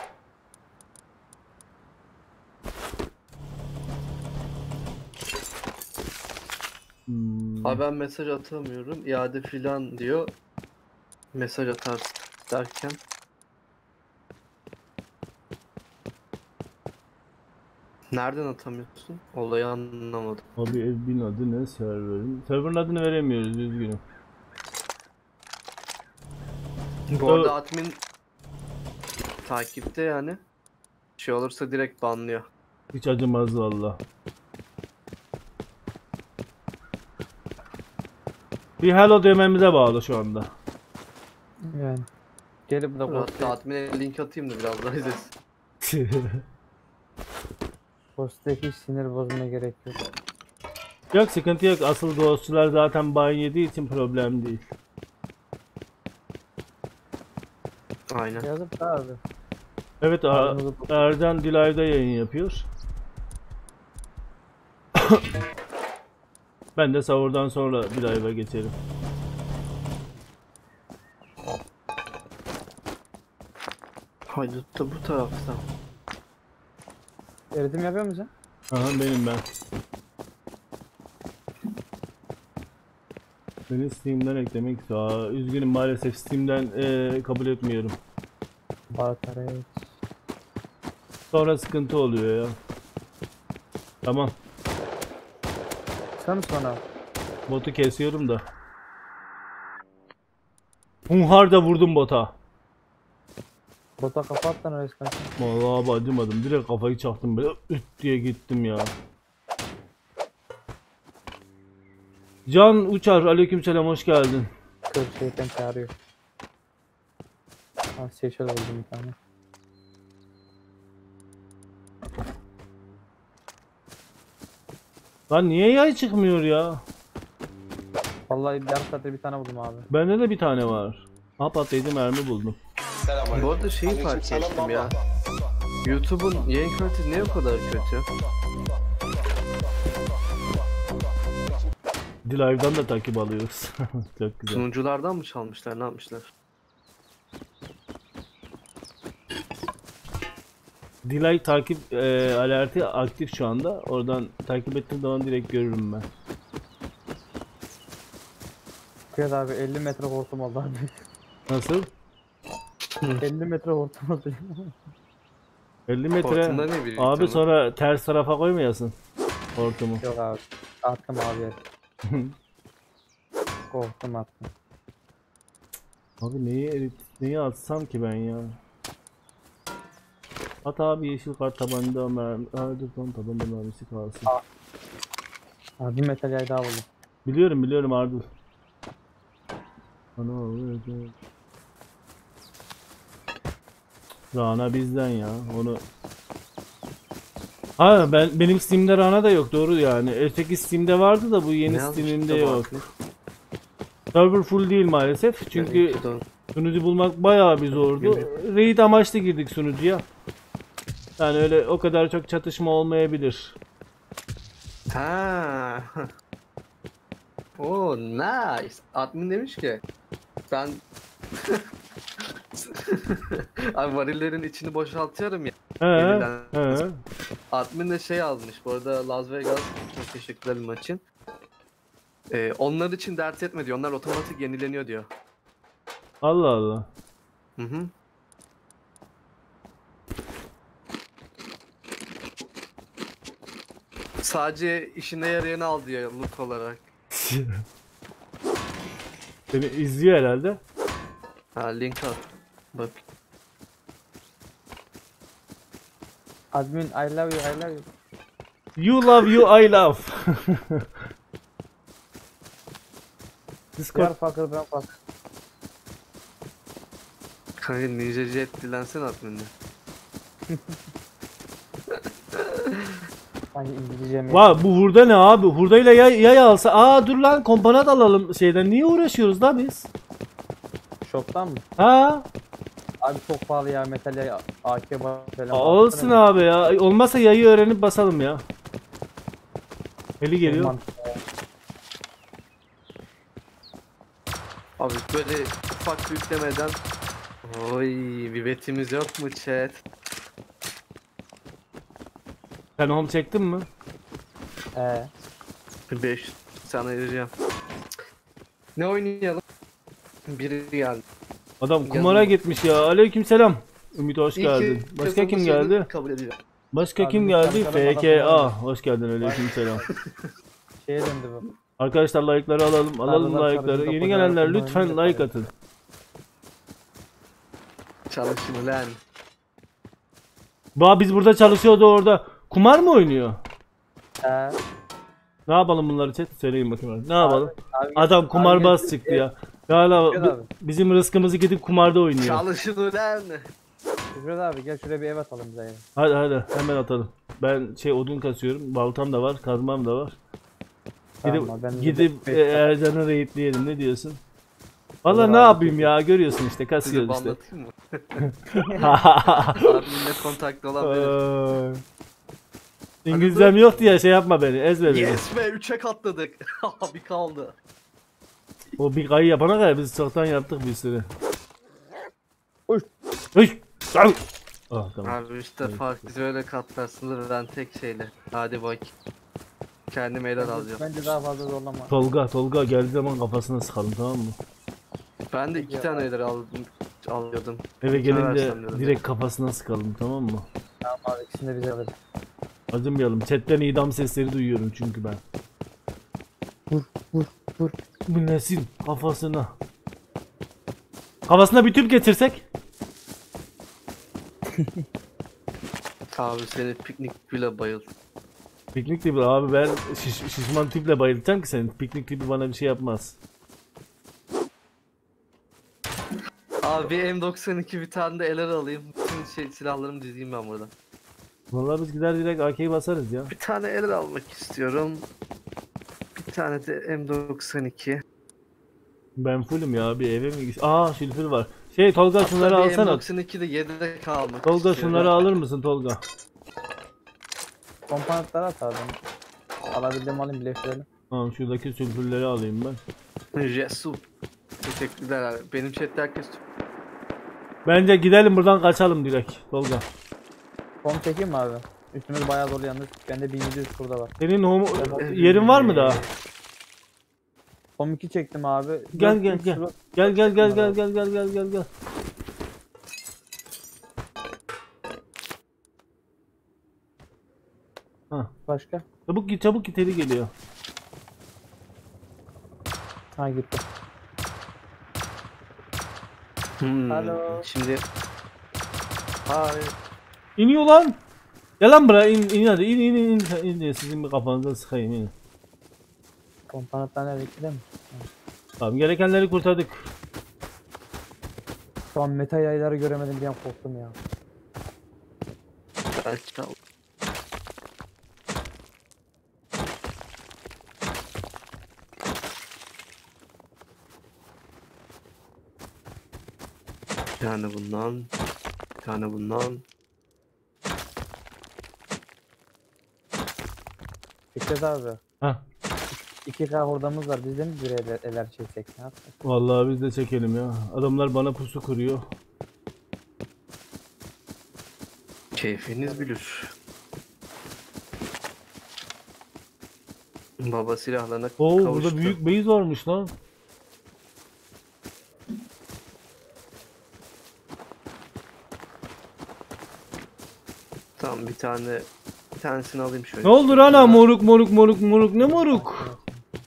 Abi ben mesaj atamıyorum. İade filan diyor. Mesaj atarsın derken. Nereden atamıyorsun? Olayı anlamadım. Abi admin adı ne server'ın? Server'ın adını veremiyoruz, üzgünüm. Bu arada admin takipte yani. Şey olursa direkt banlıyor. Hiç acımaz valla. Bir hello dememize bağlı şu anda. Yani. Gelip de Hatta posta, admin'e link atayım da biraz daha izlesin. postaki hiç sinir bozmaya gerek yok. Yok sıkıntı yok. Asıl ghostçular zaten ban yediği için problem değil. Aynen. Yazık da abi. Evet Ercan Dilay'da yayın yapıyor. Ben de sahurdan sonra Dilay'a geçerim. Haydut da bu tarafta. Eritim yapıyor musun? Aha benim ben. Beni Steam'den eklemek istiyor. Üzgünüm maalesef Steam'den kabul etmiyorum. Batarya. Sonra sıkıntı oluyor ya. Tamam. Sen sonra. Botu kesiyorum da. Hunharda vurdum bota. Bota kafa attın resmen. Vallahi abi acımadım. Direkt kafayı çaktım böyle üt diye gittim ya. Can Uçar aleykümselam hoş geldin. Kır şeyden çağırıyor. Ha seçil oldum bir tane. Lan niye yay çıkmıyor ya? Vallahi bir yarım saatte bir tane buldum abi. Bende de bir tane var. Ha patlayıcı mermi buldum. Bu arada şeyi fark ettim ya. YouTube'un yayın kalitesi niye o kadar kötü? Live'dan da takip alıyoruz. Çok güzel. Sunuculardan mı çalmışlar, ne yapmışlar? Delay takip alerti aktif şu anda. Oradan takip ettiğim zaman direkt görürüm ben. Kıyat abi 50 metre hortum oldu abi. Nasıl? 50 metre hortum oldu. 50 metre. Hortumda ne bileyim, Abi tamam. sonra ters tarafa koymayasın hortumu. Yok abi. Attım abi yer. Hortum attım. Abi neyi atsam ki ben ya? At abi yeşil kart tabanca mermi. Hadi son tabanca mermisi kalsın. Abi bir metal yay daha buldum. Biliyorum Ardıl. Ana Rana bizden ya. Onu Ha benim Steam'de Rana da yok doğru yani. Öteki Steam'de vardı da bu yeni Ne yazmış Steam'imde kitaba yok. bakayım? Server full değil maalesef. Çünkü Yani iki sunucu bulmak bayağı bir zordu. Raid amaçlı girdik sunucuya. Yani öyle o kadar çok çatışma olmayabilir. Ha. Oh nice. Admin demiş ki ben abi varillerin içini boşaltıyorum ya. He, Yeniden. he. Admin de şey almış. Bu arada Las Vegas çok teşekkürler maç için. Onlar için dert etme diyor. Onlar otomatik yenileniyor diyor. Allah Allah. Hı hı. Sadece işine yarayanı al diyor loot olarak. Seni izliyor herhalde. Ha link at. Bak. Admin I love you I love you. You love you I love. Discord. Yar fakir ben fakir. Kanka Ninja Jet dilensen adminle. Sanki İngilizce mi? Vay bu hurda ne abi? Hurdayla yay alsa. Aa dur lan komponent alalım şeyden. Niye uğraşıyoruz da biz? Şoktan mı? Ha? Abi çok pahalı ya metal ya AK falan. Olsun abi ya. Olmazsa yayı öğrenip basalım ya. Eli geliyor. Abi böyle ufak bir yüklemeden. Oy bir betimiz yok mu chat? Sen home çektin mi? 5 sana vereceğim. Ne oynayalım? Biri geldi. Adam kumara gitmiş ya. Aleykümselam. Ümit hoş İyi geldin. ki Başka kim kazanırsanız geldi? Kabul ediyorum. Başka Abi kim lütfen geldi? kadın FKA. adam Hoş geldin aleykümselam. Şeye döndü bu. Arkadaşlar like'ları alalım. Alalım Sarılar, like'ları. sarıcı, Yeni kapalı, gelenler kapalı, lütfen kapalı. like atın. Çalışın ulan. Biz burada çalışıyordu orada. Kumar mı oynuyor? He. Ne yapalım bunları chat? Söyleyin bakayım. Ne yapalım? Abi, Adam kumarbaz abi, çıktı ya. Ya Gel abi. bizim rızkımızı gidip kumarda oynuyor. Çalışın ulan. Şükrü abi gel şuraya bir ev atalım bize ya. Hadi hemen atalım. Ben odun kasıyorum. Baltam da var, kazmam da var. Tamam abi, ben de Gidip beş- Ercan'ı raidleyelim. Ne diyorsun? Valla Olur ne abi, yapayım ya? Görüyorsun işte Size kasıyoruz işte. anlatayım mı? Abimle kontakta olabilir. İngilizcem yok diye şey yapma beni. Ezme beni. Yes be 3'e katladık. Abi kaldı. O bir kayı yapana kadar biz çoktan yaptık bir sürü. Uş. Uş. Al. Ah tamam. Abi işte fark bizi öyle katlarsınız ben tek şeyle. Hadi bak. Kendim helal alacağım. Bence daha fazla zorlama. Tolga geldiği zaman kafasına sıkalım tamam mı? Ben de 2 tane helal alıyordum. Eve Kime gelince versem dedim. direkt kafasına sıkalım tamam mı? Tamam abi ikisini de bize alırız. Acımayalım. Chatten idam sesleri duyuyorum çünkü ben. Vur. Bu nesin kafasına? Kafasına bir tüp getirsek? Abi seni piknik bile bayıl. Piknik tipi abi ben şişman tüple bayılacağım ki senin. Piknik tipi bana bir şey yapmaz. Abi M92 bir tane de helal alayım. Bütün silahlarımı dizeyim ben burada. Vallahi biz gider direkt AK'yi basarız ya. Bir tane helal almak istiyorum. Bir tane de M92. Ben fullüm ya bir eve mi gitsin? Aa şilfür var. Tolga şunları Hatta bir alsana. M92 de 7'de kalmak Tolga istiyorum. şunları alır mısın Tolga? Komponentleri at abi. Alabildiğim alayım birleştirelim. Tamam şuradaki sülfürleri alayım ben. Jesu. Teşekkürler abi. Benim chatte herkes Bence gidelim buradan kaçalım direkt Tolga. Kom çekeyim mi abi? Üstümüz bayağı dolu yalnız. Bende 1700 burada var. Senin yerin var mı daha? Kom 2 çektim abi. Gel 4 gel slot- gel. Gel. Ha. Başka? Çabuk git eli geliyor. Ha gitti. Alo. Şimdi Hayır. İniyor lan. Gel lan buraya in hadi in diye sizin bir kafanıza sıkayım in. Komponentler nerede gitti mi? Tamam gerekenleri kurtardık. Şu an meta yayları göremedim diye korktum ya. Belki al. Bir tane bundan. Bir tane bundan. Fikret abi. Hah. 2K hurdamız var. Biz de mi bir eler çeksek? Ne yapsak? Vallahi biz de çekelim ya. Adamlar bana pusu kuruyor. Keyfiniz bilir. Baba silahlarına Oo kavuştu. burada büyük base varmış lan. Tamam bir tanesini alayım şöyle. Ne oldu ana moruk ne moruk?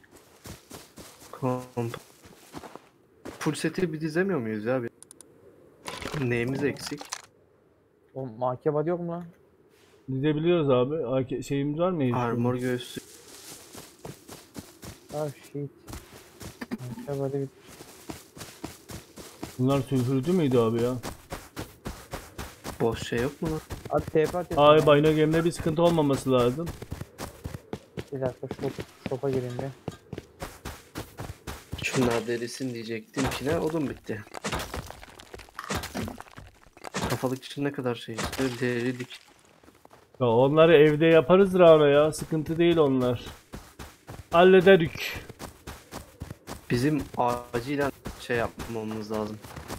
Komp. Full seti bir dizemiyor muyuz ya? Neyimiz eksik? O AK body yok mu lan? Dizebiliyoruz abi. Şeyimiz var mı? Armor göğsü. Ah shit. AK body bitti. Bunlar sülfürlü müydü abi ya? Boş şey yok mu lan? Hadi TP at. Ay Bayno Game'de bir sıkıntı olmaması lazım. Bir dakika shop'a gireyim bir. Şunlar derisin diyecektim ki ne odun bitti. Kafalık için ne kadar şey işte derilik. Ya onları evde yaparız Rana ya. Sıkıntı değil onlar. Hallederük. Bizim acilen şey yapmamız lazım.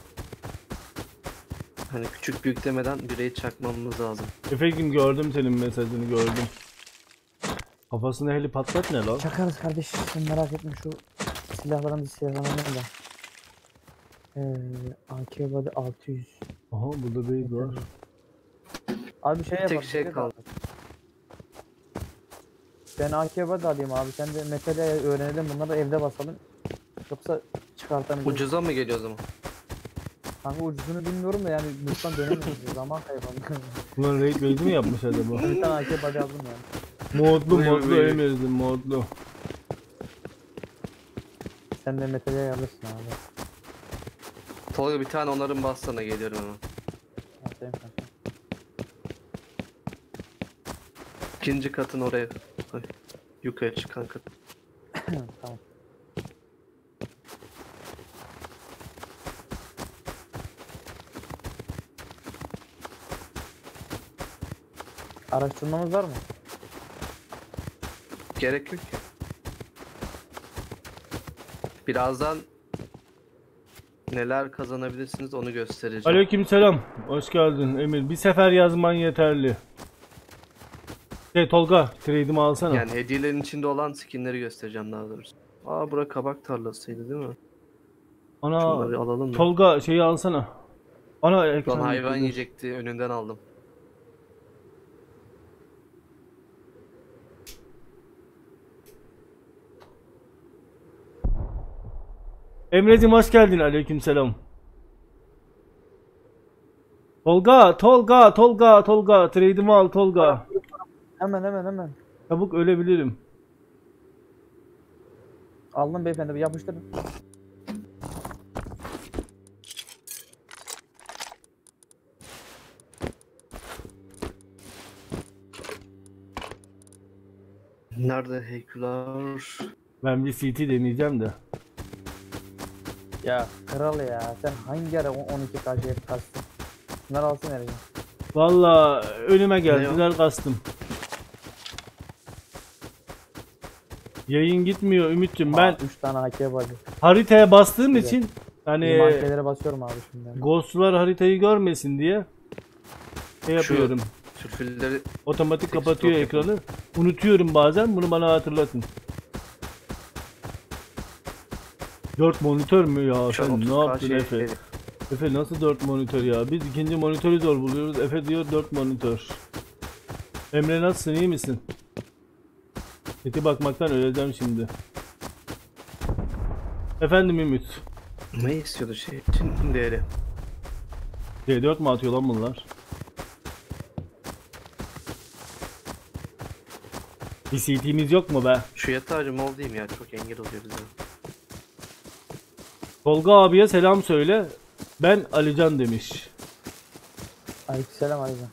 Hani küçük büyük demeden bireyi çakmamız lazım. Efendim gördüm senin mesajını gördüm. Kafasına heli patlat ne lan? Çakarız kardeş. Sen merak etme şu silahlarını da. AK body 600. Aha burada base var. Abi şey Bir tek yapalım. şey kaldı. Ben AK body alayım abi. Sen de metali öğrenelim. Bunları da evde basalım. Yoksa çıkartamayacağız. Ucuza mı geliyor o zaman? Kanka ucuzunu bilmiyorum da yani buradan dönemiyoruz. Zaman kaybı. Ulan raid base mi yapmış acaba? Bir tane AK body aldım yani. Modlu emirdim modlu. Sen de metali alırsın abi. Tolga bir tane onların bassana geliyorum hemen. Atayım kanka. İkinci katın oraya. Ay, yukarı çıkan kat. Tamam. Araştırmamız var mı? Gerek yok ki. Birazdan neler kazanabilirsiniz onu göstereceğim. Aleykümselam. Hoş geldin Emir. Bir sefer yazman yeterli. Tolga, trade'imi alsana. Yani hediyelerin içinde olan skinleri göstereceğim daha doğrusu. Aa bura kabak tarlasıydı değil mi? Ana, Şunları alalım mı? Tolga şeyi alsana. Ana Lan ekran. hayvan yiyecekti önünden aldım. Emre'cim hoş geldin. Aleykümselam. Tolga, trade'imi al Tolga. Hemen. Çabuk ölebilirim. Aldım beyefendi, bir yapıştırın. Nerede heykeller? Ben bir CT deneyeceğim de. Ya kral ya, sen hangi ara 12 KC'ye kastın? Bunları alsın nereye? Valla önüme Ne geldiler kastım. Yayın gitmiyor Ümit'cim. Ben 3 tane AK var. haritaya bastığım Güzel. için hani Bizim AK'lere basıyorum abi şimdi. Ghost'lar haritayı görmesin diye şey yapıyorum. Sülfürleri Otomatik tek kapatıyor stop ekranı. Unutuyorum bazen. Bunu bana hatırlatın. 4 monitör mü ya? şu an Sen 30 ne yaptın KC Efe? Efe nasıl 4 monitör ya? Biz ikinci monitörü zor buluyoruz. Efe diyor 4 monitör. Emre nasılsın? İyi misin? Eti bakmaktan öleceğim şimdi. Efendim Ümit. Ne istiyordu şey için değeri? C4 mu atıyor lan bunlar? Bir CT'miz yok mu be? Şu yatağcım ol diyeyim ya çok engel oluyor bize. Tolga abiye selam söyle. Ben Alican demiş. Aleykümselam Alican.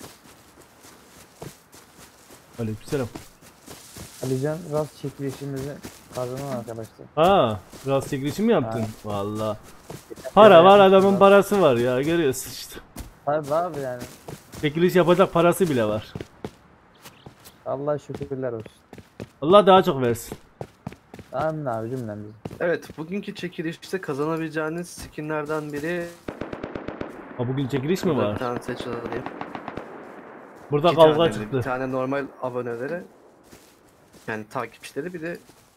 Aleykümselam. Alican rast çekilişimizi kazanan arkadaşlar. Ha, rast çekilişi mi yaptın? Vallahi. Para var, adamın parası var ya, görüyorsun işte. Tabii abi yani. Çekiliş yapacak parası bile var. Allah şükürler olsun. Allah daha çok versin. Amin abi cümlemiz. Evet bugünkü çekilişte kazanabileceğiniz skinlerden biri. Ha, bugün çekiliş mi Bir var? tane seç alayım. Burada İki kavga tane mi? çıktı. Bir tane normal abonelere. Yani takipçileri bir de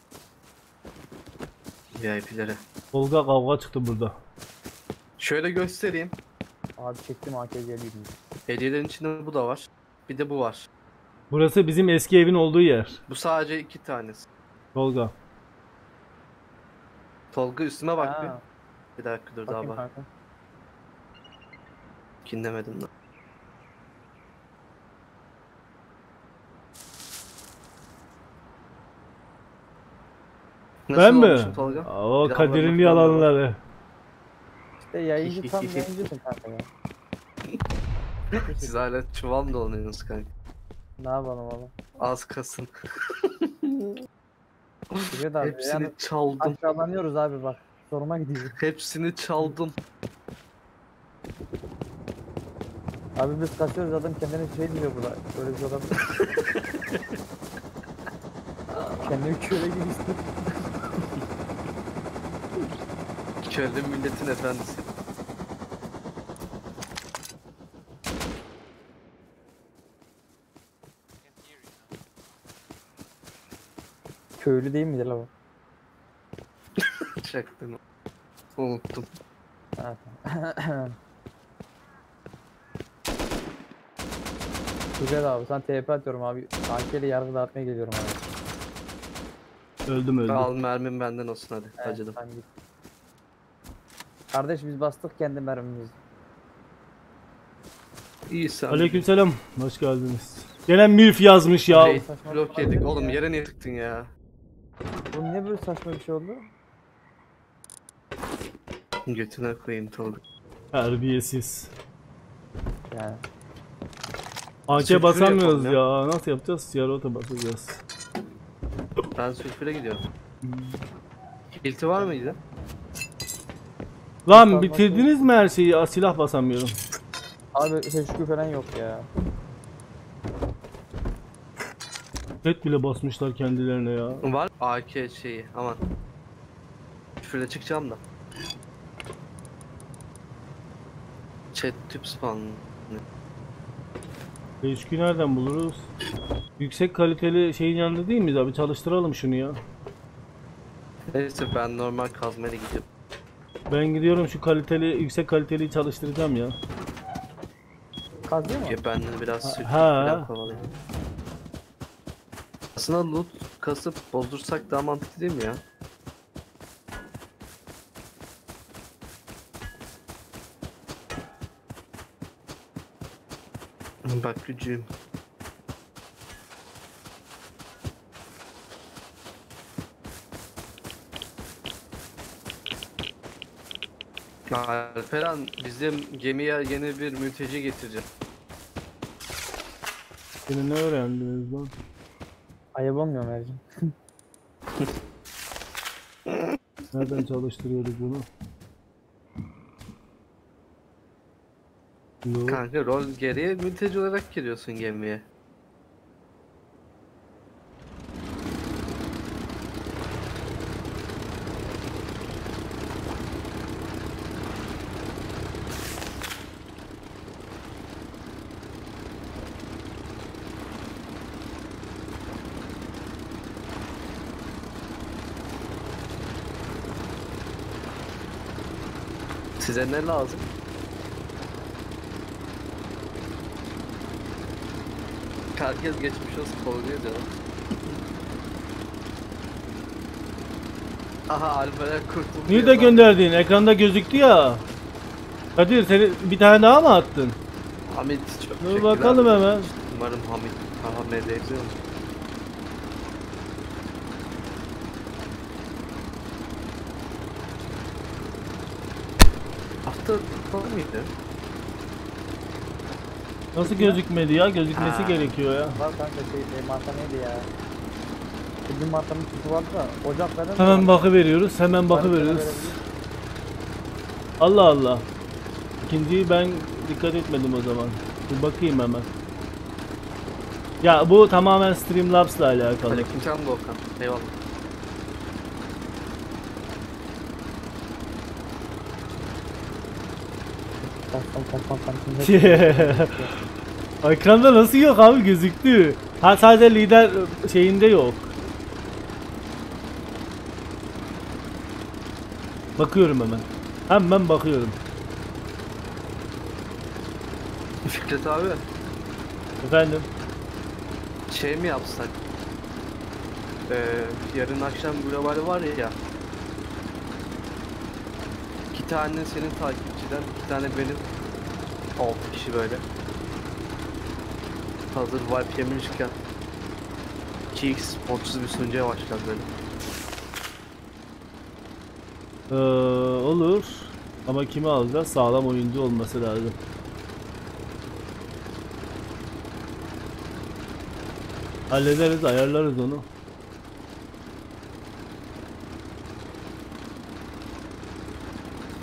VIP'lere. Tolga kavga çıktı burada. Şöyle göstereyim. Abi çektim AK geliyor. Hediyelerin içinde bu da var. Bir de bu var. Burası bizim eski evin olduğu yer. Bu sadece 2 tanesi. Tolga. Tolga üstüme bak bir. Ha, Bir dakika dur daha bakayım bak. kanka. Kinlemedim lan. Ben mi? olmuşum Tolga? O Bir de Kadir'in abone yalanları. İşte yayıncı tam yayıncısın kanka ya. Siz hala çuval mı dolanıyorsunuz kanka? Ne yapalım valla. Az kasın. Fikret abi Hepsini yani çaldım. aşağılanıyoruz abi bak. Soruma gidiyor. Hepsini çaldım. Abi biz kaçıyoruz adam kendine şey diyor burada. Böyle bir şey olabilir. Kendimi köle gibi hissediyorum. Köle milletin efendisi. Köylü değil miydi la o? Çaktım. Unuttum. Ha. Güzel abi, sen TP atıyorum abi. AK ile yargı dağıtmaya geliyorum abi. Öldüm. Al mermim benden olsun hadi. Evet, Acıdım. sen git. Kardeş biz bastık kendi mermimizi. İyi sen. Aleykümselam. Hoş geldiniz. Gelen milf yazmış ya. Hey, blok yedik. Oğlum yere niye tıktın ya? Bu niye böyle saçma bir şey oldu? Götüne koyayım tabii. Terbiyesiz. Yani. AK Sülfür basamıyoruz yapalım ya. Nasıl yapacağız? Yarota basacağız. Ben sülfüre gidiyorum. Hilti var mıydı? Lan bitirdiniz mi her şeyi? Aa, silah basamıyorum. Abi HQ falan yok ya. Et bile basmışlar kendilerine ya. Var. AK şeyi aman. Şöyle çıkacağım da. Chat tüp spawn. HQ nereden buluruz? Yüksek kaliteli şeyin yanında değil miyiz abi? Çalıştıralım şunu ya. Neyse ben normal kazmayla gidiyorum. Ben gidiyorum şu kaliteli, yüksek kaliteliyi çalıştıracağım ya. Kazıyor mu? Ya ben de biraz sülfür Ha. falan kovalayayım. Aslında loot kasıp bozdursak daha mantıklı değil mi ya? Bak gücüm. Alperen bizim gemiye yeni bir mülteci getireceğim. Yine ne öğrendiniz lan? Ayıp olmuyor mu Ercan? Nereden çalıştırıyoruz bunu? Yok. Kanka rol geriye mülteci olarak giriyorsun gemiye. Size ne lazım? Herkes geçmiş olsun kovalıyor canım. Aha Alperen kurtuldu. Niye ya de lan. gönderdin? Ekranda gözüktü ya. Kadir seni bir tane daha mı attın? Hamit çok Dur teşekkürler. bakalım hemen. Umarım Hamit. Hamit izliyor. Hafta var mıydı? Nasıl gözükmedi ya? Gözükmesi Ha. gerekiyor ya. Var kanka marka neydi ya? Bugün markanın kutu vardı da ocakların... Hemen bakıveriyoruz. Hemen bakıveriyoruz. Allah Allah. İkinciyi ben dikkat etmedim o zaman. Bir bakayım hemen. Ya bu tamamen Streamlabs'la alakalı. Aleykümselam Volkan. Eyvallah. Ekranda nasıl yok abi, gözüktü. Ha sadece lider şeyinde yok. Bakıyorum hemen. Hemen bakıyorum. Fikret abi Efendim. şey mi yapsak? Yarın akşam global var ya. 2 tane senin takipçiden, 2 tane benim. 6 kişi böyle. Hazır wipe yemişken 2x modsuz bir sunucuya başlar böyle. Olur. Ama kimi alacağız? Sağlam oyuncu olması lazım. Hallederiz, ayarlarız onu.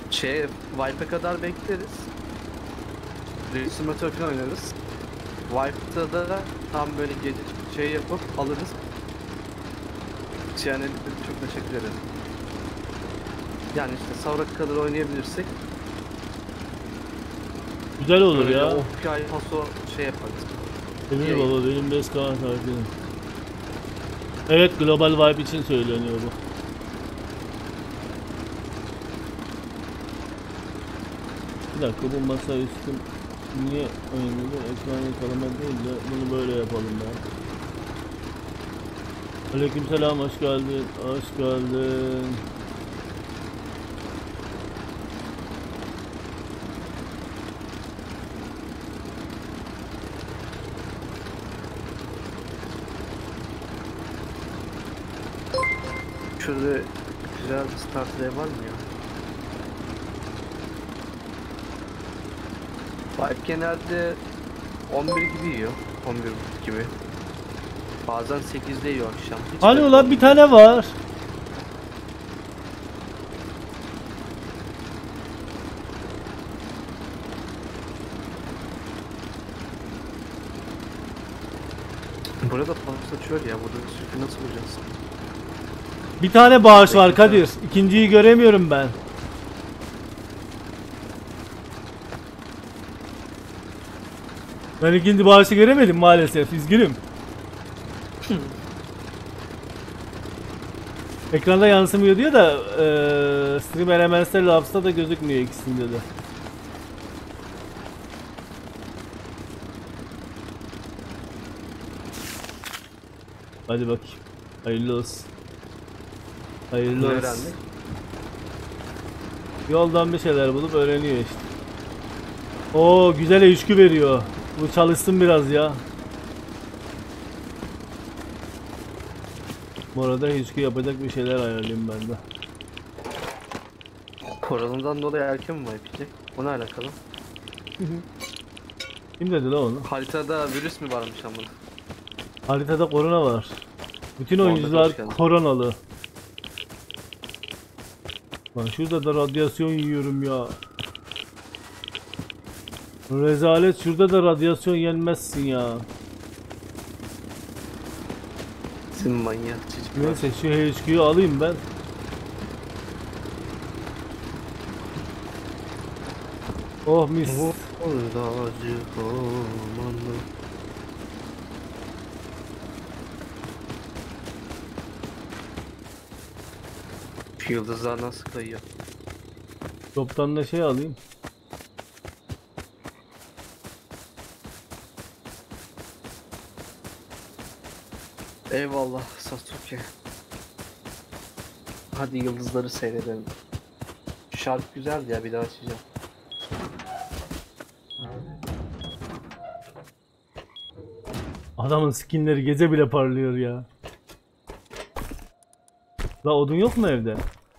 Wipe'e kadar bekleriz. Real Simulator falan oynarız. Wipe'da da tam böyle gece yapıp alırız. Yani çok teşekkür ederim. Yani işte sahura kadar oynayabilirsek Güzel olur böyle ya. o hikaye paso yaparız. Emir Yayın. baba benim best kalan arkadaşım. Evet, global vibe için söyleniyor bu. Bir dakika, bu masa üstüm niye oynanıyor? Ekran yakalama değil de bunu böyle yapalım ya. Aleykümselam, hoş geldin. Hoş geldin. Şurada güzel bir start var mı ya? Vibe genelde 11 gibi yiyor. 11 gibi. Bazen 8'de yiyor akşam. Hiç Hani belli ulan olmuyor. bir tane var. Burada pasta çöl ya. Burada sürkü nasıl bulacağız? Bir tane bağış var Kadir. İkinciyi göremiyorum ben. Ben ikinci bağışı göremedim maalesef. Üzgünüm. Ekranda yansımıyor diyor da Stream Elements'te Labs'ta da gözükmüyor ikisinde de. Hadi bakayım. Hayırlı olsun. Hayırlı olsun. Öğrendik. Yoldan bir şeyler bulup öğreniyor işte. Oo, güzel HQ veriyor. Bu çalışsın biraz ya. Bu arada HQ yapacak bir şeyler ayarlayayım ben de. Koronundan dolayı erken mi wipe? O ne alakalı? Kim dedi la onu? Haritada virüs mü varmış ama? Haritada korona var. Bütün Orada oyuncular hoş geldin. koronalı. Lan şurada da radyasyon yiyorum ya. Rezalet, şurada da radyasyon yenmezsin ya. Sen manyak çocuk. Neyse şu HQ'yu alayım ben. Oh mis. Orada acı komandı. Şu yıldızlar nasıl kayıyor? Toptan da şey alayım. Eyvallah Sasuke. Hadi yıldızları seyredelim. Şarkı güzeldi ya, bir daha açacağım. Adamın skinleri gece bile parlıyor ya. La odun yok mu evde?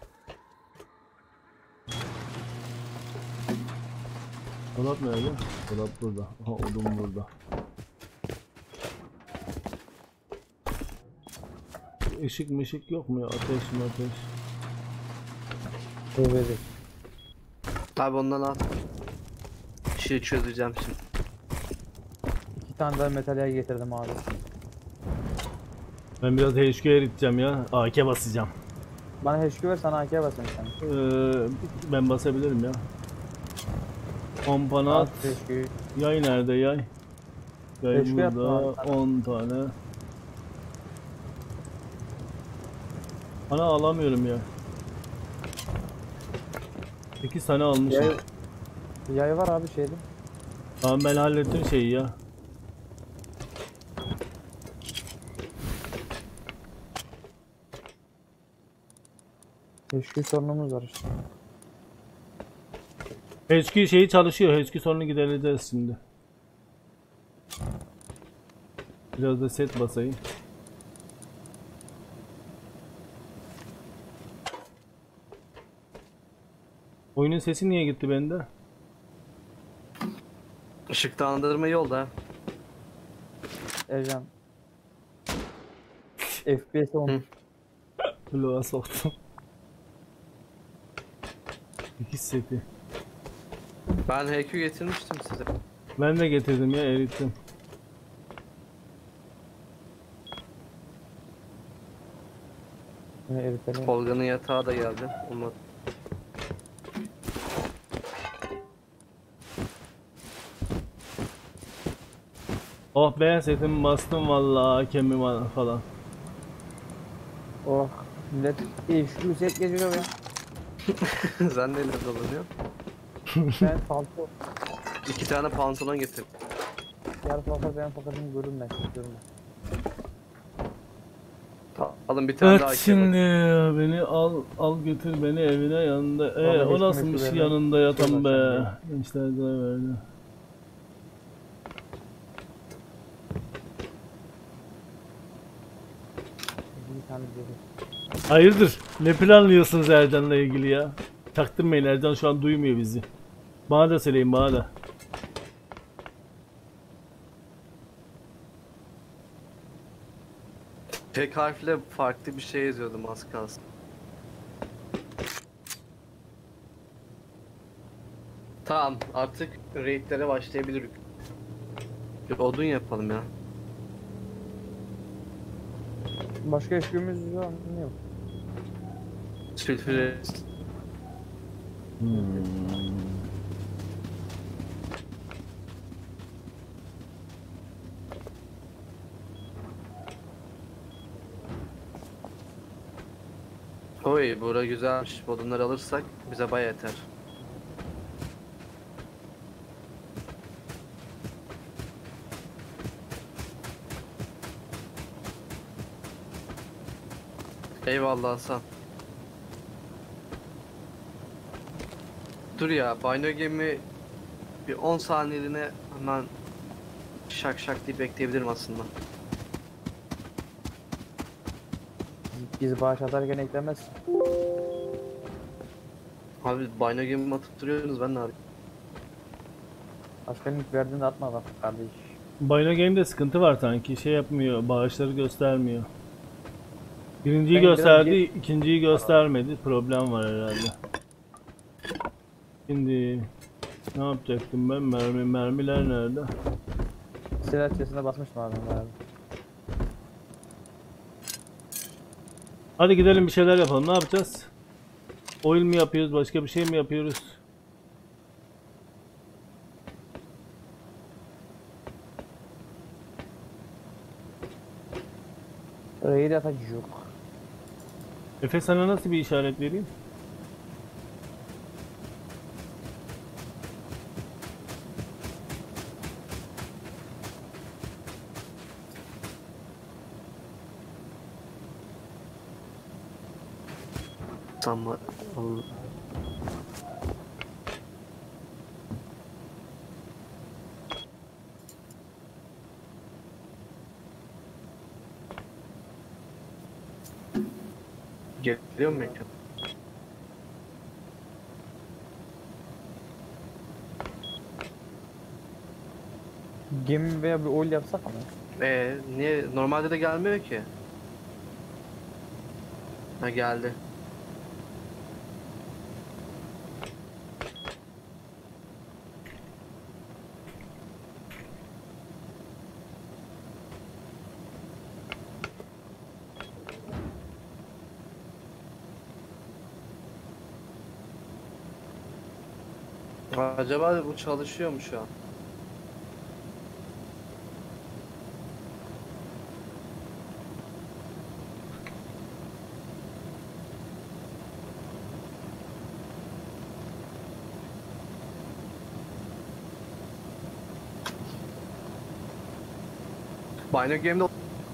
Dolap nerede? Dolap burada. Aha, odun burada. Işık mışık yok mu ya? Ateş mi ateş? Evet. Abi ondan al. Şey çözeceğim şimdi. 2 tane daha materyal getirdim abi. Ben biraz HQ'ya eriteceğim ya. AK basacağım. Bana HQ ver, sana AK basayım sen. Ben basabilirim ya. Kompanat. HQ. Yay nerede yay? Yay HQ yaptım burada. abi. 10 tane. Ana alamıyorum ya. 8 tane almışım. Yay var abi şeyde. Tamam, ben hallettim şeyi ya. HQ sorunumuz var işte. HQ şeyi çalışıyor. HQ sorunu gidereceğiz şimdi. Biraz da set basayım. Oyunun sesi niye gitti bende? Işıklandırma yolda ha. Ercan. FPS 10. Hı. Bloğa soktum. Dikiş seti. Ben HQ getirmiştim size. Ben de getirdim ya, erittim. Yine eritelim. Tolga'nın yatağı da geldi. Umut. Oh be, setimi bastım vallahi, hakemi falan. Oh. Millet iyi şükür set geçiyor ya. Sen neyle dolanıyor? Ben falso. 2 tane pantolon getir. Yarı falso ben fakatını görürüm ben. Görürüm. Alın bir tane daha Evet, iki şimdi beni al götür beni evine, yanında. Vallahi O hiç nasılmış meşgul yanında eden yatan şey be. var Gençler de verdi. Bir tane geri. Hayırdır? Ne planlıyorsunuz Ercan'la ilgili ya? Taktırmayın, Ercan şu an duymuyor bizi. Bana da söyleyin, bana da. Tek harfle farklı bir şey yazıyordum az kalsın. Tamam, artık raidlere başlayabiliriz. Bir odun yapalım ya. Başka eşkümüz yok. Ne yok? Sülfür. Oy, bura güzelmiş. Odunları alırsak bize bayağı yeter. Eyvallah Hasan. Dur ya, Bino Game'i bir 10 saniyeliğine hemen şak şak diye bekleyebilirim aslında. Biz bağış atarken eklemez. Abi Bino Game'i atıp duruyorsunuz, ben ne yapayım? Başka link verdiğinde atma bak kardeş. Bino Game'de sıkıntı var sanki. Şey yapmıyor, bağışları göstermiyor. Birinciyi Ben biraz gösterdi, ikinciyi göstermedi. Problem var herhalde. Şimdi ne yapacaktım ben? Mermiler nerede? Silah sesine basmıştım abi. Hadi gidelim, bir şeyler yapalım. Ne yapacağız? Oil mi yapıyoruz? Başka bir şey mi yapıyoruz? Raid atacak. Efe, sana nasıl bir işaret vereyim? Tamam. Geliyor mu mekan? Gemi veya bir oil yapsak mı? Niye? Normalde de gelmiyor ki. Ha, geldi. Acaba bu çalışıyor mu şu an? Bino Game'de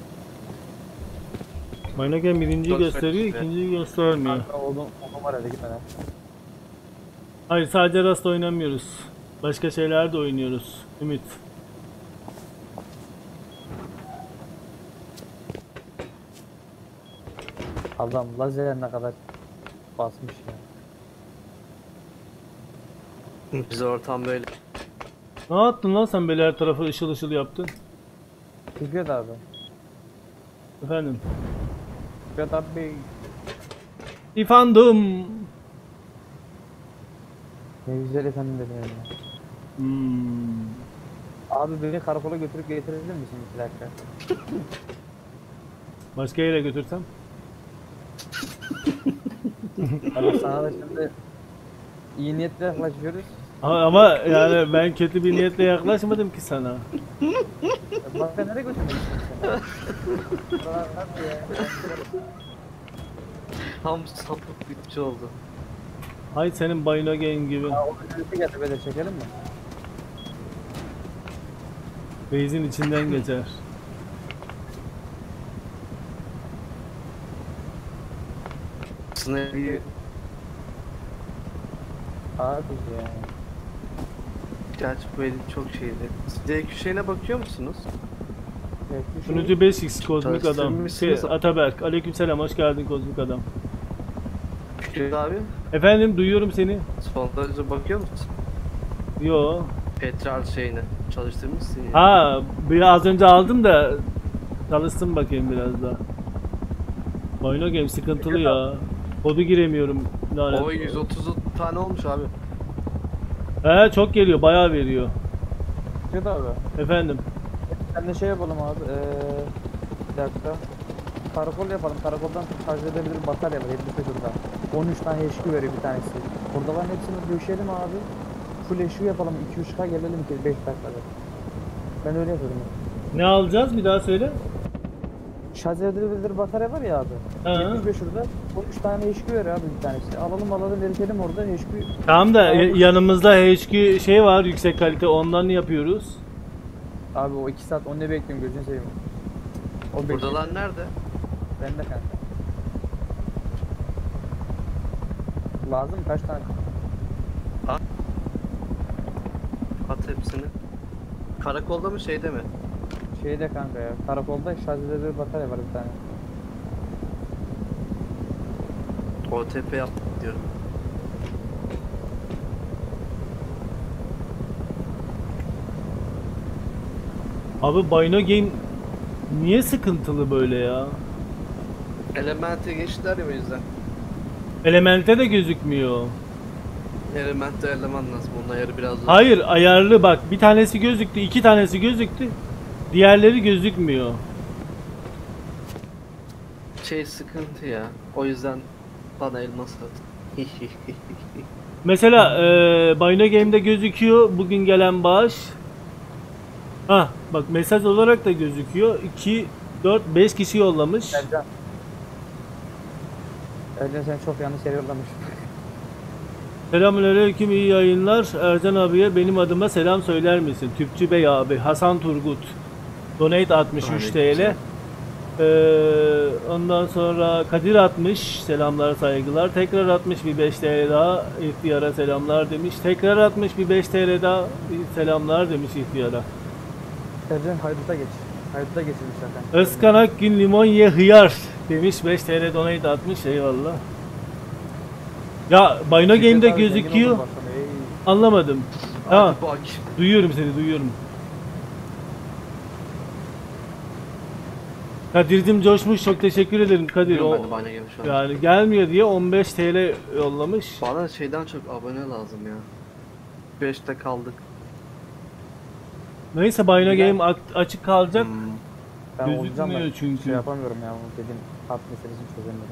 Bino Game birinciyi gösteriyor, ikinciyi göstermiyor. Kanka oğlum var hadi gitmeden. Hayır, sadece Rust oynamıyoruz. Başka şeyler de oynuyoruz. Ümit. Adam lazer ne kadar basmış ya. bize ortam böyle. Ne yaptın lan sen, böyle her tarafı ışıl ışıl yaptın? Fikret abi. Efendim? Fikret abi. Efendim. Ne güzel efendim dedim yani. Hmm. Abi beni karakola götürüp getirebilir misin 2 dakika? Başka yere götürsem? Abi sana da şimdi iyi niyetle yaklaşıyoruz. Ama yani ben kötü bir niyetle yaklaşmadım ki sana. Başka nereye götürmek istiyorsun sen? Bırak ya. Tam sapık bütçe oldu. Hay senin Bayno Game gibi. Ya o birisi geldi böyle çekelim mi? Beyzin içinden geçer. Aslında bir Abi ya. gerçi bu elim çok şeydi. DQ şeyine bakıyor musunuz? Sunucu 5x Kozmik Adam. Çalıştırmışsınız. Ataberk. Aleykümselam, hoş geldin Kozmik Adam. Fikret abi, Efendim duyuyorum seni. sondajı bakıyor musun? Yo. Petrol şeyini çalıştırmışsın ya. Ha, biraz önce aldım da çalışsın bakayım biraz daha. Bayno Game sıkıntılı ya. Kodu giremiyorum. Lanet. O 130 tane olmuş abi. He çok geliyor, bayağı veriyor. Fikret abi. Efendim. Sen de şey yapalım abi. Bir dakika. Karakol yapalım. Karakoldan şarj edebilir batarya var 75 şurada. 13 tane HQ veriyor bir tanesi. Buradaların hepsini döşeyelim abi. Full HQ yapalım. 2-3K gelelim ki 5 dakikada. Ben öyle yapıyorum. Ne alacağız bir daha söyle. Şarj edilebilir batarya var ya abi. Ha. 75 şurada. 13 tane HQ veriyor abi bir tanesi. Alalım eritelim orada HQ. Tamam da Abi. yanımızda HQ şey var, yüksek kalite, ondan yapıyoruz. Abi o 2 saat onu ne bekliyorum gözünü seveyim. O bekliyor. Buradalar nerede? Ben de kanka. Lazım kaç tane? At hepsini. Karakolda mı şeyde mi? Şeyde kanka ya. Karakolda şarj edilebilir batarya var bir tane. OTP yap diyorum. Abi Bayno Game niye sıkıntılı böyle ya? Element'e geçtiler ya o yüzden. Elemente de gözükmüyor. Element'te eleman lazım. Onun ayarı biraz zor. Hayır, ayarlı bak, bir tanesi gözüktü, iki tanesi gözüktü. Diğerleri gözükmüyor. Şey sıkıntı ya. O yüzden bana elmas at. Mesela Bayno Game'de gözüküyor bugün gelen bağış. Ha bak, mesaj olarak da gözüküyor. 2, 4, 5 kişi yollamış. Ercan. Ercan sen çok yanlış yere yollamışsın. Selamünaleyküm, iyi yayınlar. Ercan abiye benim adıma selam söyler misin? Tüpçü Bey abi, Hasan Turgut. Donate 63 TL. Ondan sonra Kadir atmış, selamlar saygılar. Tekrar atmış bir 5 TL daha, ihtiyara selamlar demiş. Tekrar atmış bir 5 TL daha, selamlar demiş ihtiyara. Ercan hayduta geç. Hayduta geçirmiş zaten. Özkan Akgün limon ye hıyar demiş, 5 TL donate atmış, eyvallah. Ya Bayno Fikret Game'de abi, zengin gözüküyor, oldun baksana, ey. anlamadım. Ha, Hadi bak. duyuyorum seni, duyuyorum. Kadir'cim coşmuş, çok teşekkür ederim Kadir. Biliyorum O, ben de bana gelmiş şu an. yani gelmiyor diye 15 TL yollamış. Bana şeyden çok abone lazım ya. 5'te kaldık. Neyse Bayno Güzel. Game açık kalacak. Hmm. Ben Gözükmüyor olacağım da çünkü. Şey yapamıyorum ya o dediğim hat meselesini çözemiyorum.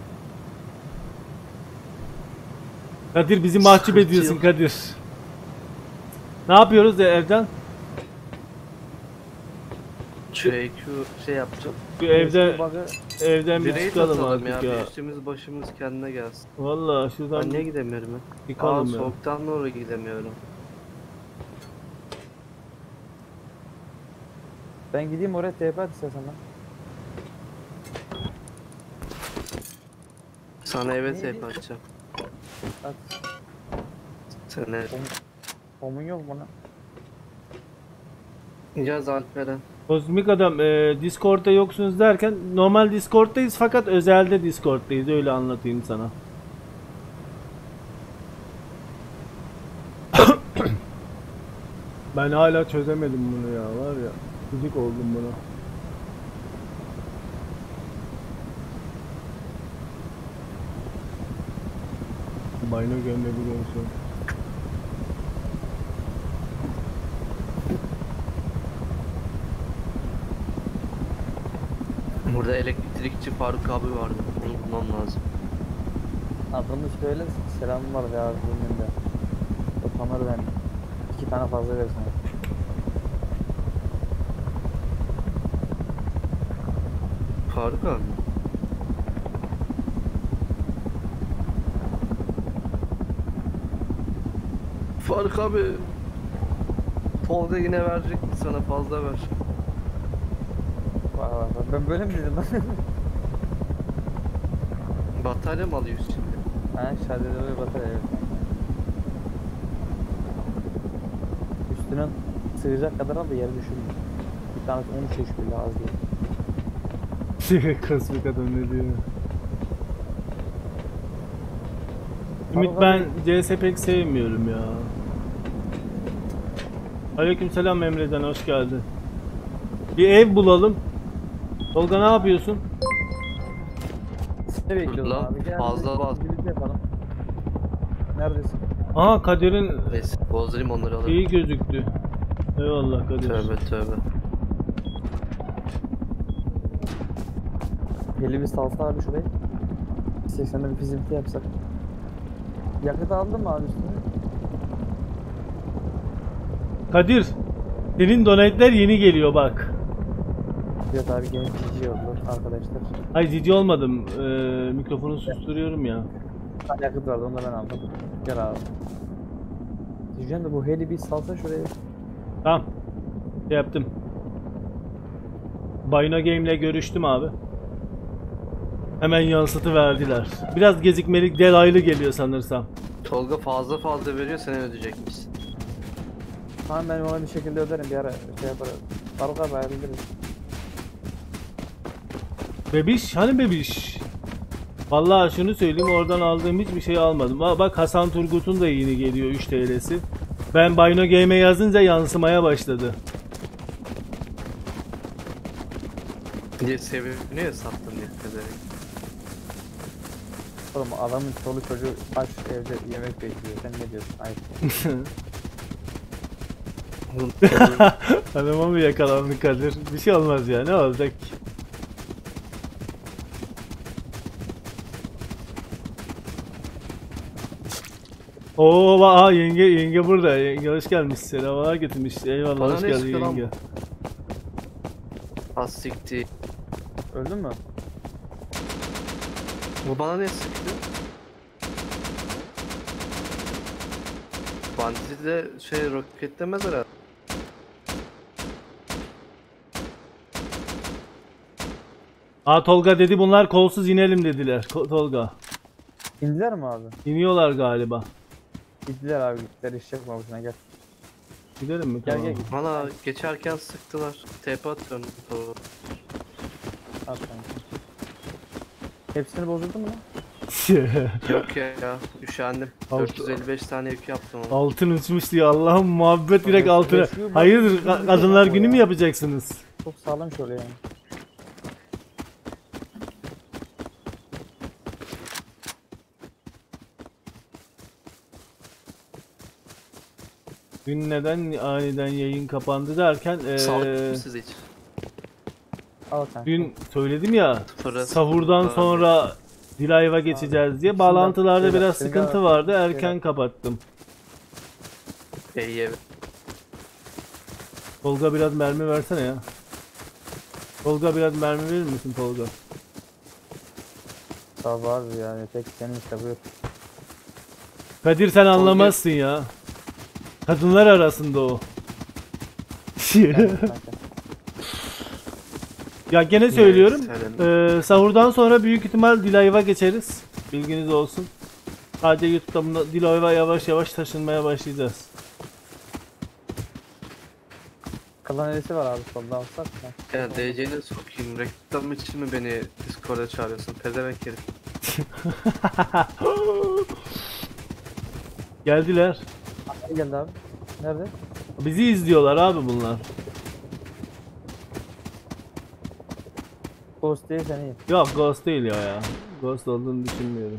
Kadir bizi mahcup Sıkıntı ediyorsun yok. Kadir. Ne yapıyoruz ya Ercan? QQ şey yapacağım. Şu evde Eski bug'ı evden bir Direği çıkalım atalım artık ya. ya. Bir üstümüz başımız kendine gelsin. Vallahi şuradan Ben niye gidemiyorum ya? çıkalım ya. Soğuktan doğru gidemiyorum. ben gideyim oraya TP at istersen lan. Sana evet Neydi? yapacağım. At. Sana Homun yok bana. Yaz Alperen. Kozmik Adam Discord'da yoksunuz derken normal Discord'dayız fakat özelde Discord'dayız, öyle anlatayım sana. Ben hala çözemedim bunu ya, var ya, gıcık oldum buna. Bayno gömle biliyorsun. Burada elektrikçi Faruk abi vardı. Onu bulmam lazım. Adını söyle, selamım var ya önünde. O tanır beni. 2 tane fazla versin. Faruk abi. Faruk abi. Tolga yine verecek sana, fazla ver. Vay vay vay. Ben böyle mi dedim lan? Batarya mı alıyorsun şimdi? Ha şadede böyle batar evet. Üstüne sığacak kadar al da yere düşürme. Bir tanesi 13 yaş bile az değil. Kasbik adam ne diyor? Ümit ben CS pek sevmiyorum ya. Aleykümselam Emre'den hoş geldin. Bir ev bulalım. Tolga ne yapıyorsun? Ne bekliyorsun Lan, abi? Gel fazla var. birlikte yapalım. Neredesin? Aha Kadir'in Neyse bozdurayım onları alırım. iyi gözüktü. Eyvallah Kadir. Tövbe tövbe. Heli bir salsa abi şurayı. 80'de bir fizibilite yapsak. Yakıt aldın mı abi üstüne? Kadir, senin donate'ler yeni geliyor bak. Evet abi gene cici oldu arkadaşlar. Ay ciddi olmadım. Mikrofonu susturuyorum ya. Bir tane yakıt vardı onu da ben aldım. Gel abi. Diyeceğim de bu heli bir salsa şuraya. Tamam. Şey yaptım. Bino Game'le görüştüm abi. Hemen yansıtı verdiler. Biraz gecikmelik delaylı geliyor sanırsam. Tolga fazla veriyor, sen ödeyecekmişsin. Tamam ben ona bir şekilde öderim bir ara şey yaparım. Faruk abi ayarlayabiliriz. Bebiş, hani bebiş? Vallahi şunu söyleyeyim, oradan aldığım hiçbir şey almadım. Bak Hasan Turgut'un da yeni geliyor 3 TL'si. Ben Bino Game'e yazınca yansımaya başladı. Diye seviniyor ya, sattın diye pezevenk. Oğlum adamın çolu çocuğu aç evde yemek bekliyor. Sen ne diyorsun? Ayıp. Adama mı yakalandı Kadir? Bir şey olmaz ya, ne olacak ki? Oo, aa yenge burada. Yenge hoş gelmiş. Selamlar getirmiş. Eyvallah, Bana hoş ne geldin sıkıyor lan yenge. Az sikti. Öldün mü? Bu bana ne sıktı? Banditi de şey roketlemez herhalde. Aa, Tolga dedi bunlar kolsuz inelim dediler. Tolga. İndiler mi abi? İniyorlar galiba. Gittiler abi gittiler iş yapma boşuna gel. Gidelim mi? Gel Tamam. gel. Bana geçerken sıktılar. TP atıyorum. At kanka. Hepsini bozdurdun mu lan? Yok ya, üşendim. Altı- 455 tane yük yaptım onu. Altın uçmuş diyor. Allah'ım muhabbet direkt Resmi- altına. resmi bu- Hayırdır resmi kadınlar bu günü ya. mü yapacaksınız? Çok sağlam şöyle yani. Dün neden aniden yayın kapandı derken Sağlıklı mı size hiç? Al kanka. dün söyledim ya Sıfıra- sahurdan sıfıra- sonra Dilayva geçeceğiz diye bağlantılarda Şeyler- biraz şeyler- sıkıntı vardı, erken şeyler. kapattım. İyi. Tolga biraz mermi versene ya. Tolga biraz mermi verir misin Tolga? Sağ var yani tek senin işte buyur. Kadir sen anlamazsın ya. Kadınlar arasında o. Gel kanka. Ya gene söylüyorum. Evet, Sahurdan sonra büyük ihtimal Dilayva geçeriz. Bilginiz olsun. Sadece YouTube'da bunda Dilayva yavaş yavaş taşınmaya başlayacağız. Kalan elisi var abi solda alsak mı? Ya DC'ne sokayım. Reklam için mi beni Discord'a çağırıyorsun? Pezevenk herif. Geldiler. Nereye geldi abi? Nerede? Bizi izliyorlar abi bunlar. Ghost değil sen iyi. Yok Ghost değil ya. Ghost olduğunu düşünmüyorum.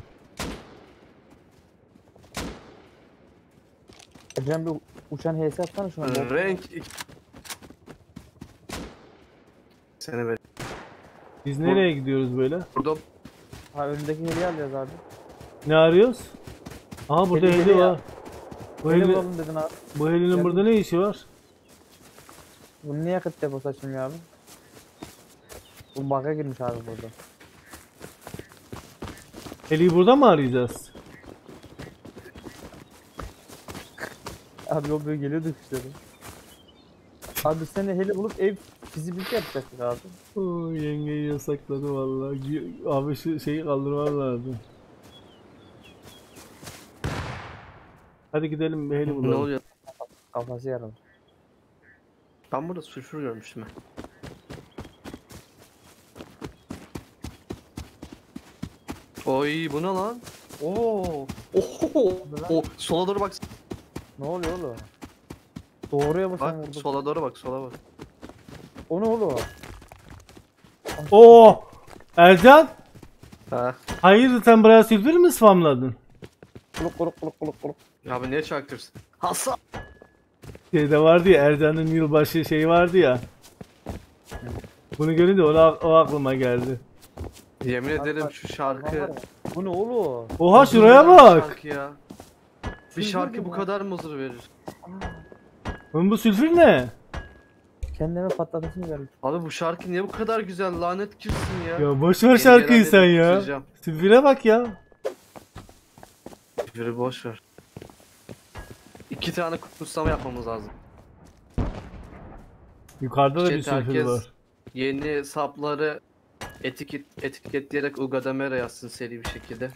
Ecem bir uçan HS atsana şuna. Renk... Seni ver. Biz nereye gidiyoruz böyle? Burada Ha önündeki heliyi alacağız abi. Ne arıyoruz? Aha burada Heli heli ya. var. Bu, Heli heli, bulalım dedin abi. bu helinin Geldim. burada ne işi var? Bunun niye yakıt deposu açılmıyor abi? Bu bug'a girmiş abi burada. Heliyi burada mı arayacağız? Abi yol böyle geliyordu işte. Abi biz seninle heli bulup ev fizibilite yapacaktık abi. Oo, yengeyi yasakladı vallahi. Abi şu şeyi kaldırman lazım. Hadi gidelim bir heli ne bulalım. oluyor? Kafası yaralı. Ben burada sülfür görmüştüm ben. Oy bu ne lan? Oo. Oho. O sola doğru bak. Ne oluyor oğlum? Doğruya mı sen Bak vurdun? sola doğru bak sola bak. O ne oğlum? Oo! Ercan! Ha. Hayır sen buraya sülfür mü spamladın? Kuluk kuluk kuluk kuluk kuluk. Abi niye çaktırırsın? Hasan. Şeyde vardı ya Ercan'ın yılbaşı şeyi vardı ya. Bunu görünce o aklıma geldi. Yemin ederim bak, şu şarkı. Bu ne oğlum? Oha şuraya Huzur veren bak. şarkı ya. Bir Huzur şarkı bu mu? kadar mı huzur verir? Oğlum bu sülfür ne? Kendime patlatasım geldi. Abi bu şarkı niye bu kadar güzel, lanet girsin ya. Ya boş ver Yeni şarkıyı sen gelenleri ya. bitireceğim. Sülfüre bak ya. Yürü boş ver. 2 tane kutsama yapmamız lazım. Yukarıda da bir Chat sülfür herkes var. yeni sapları etiketleyerek Ugadamera yazsın seri bir şekilde.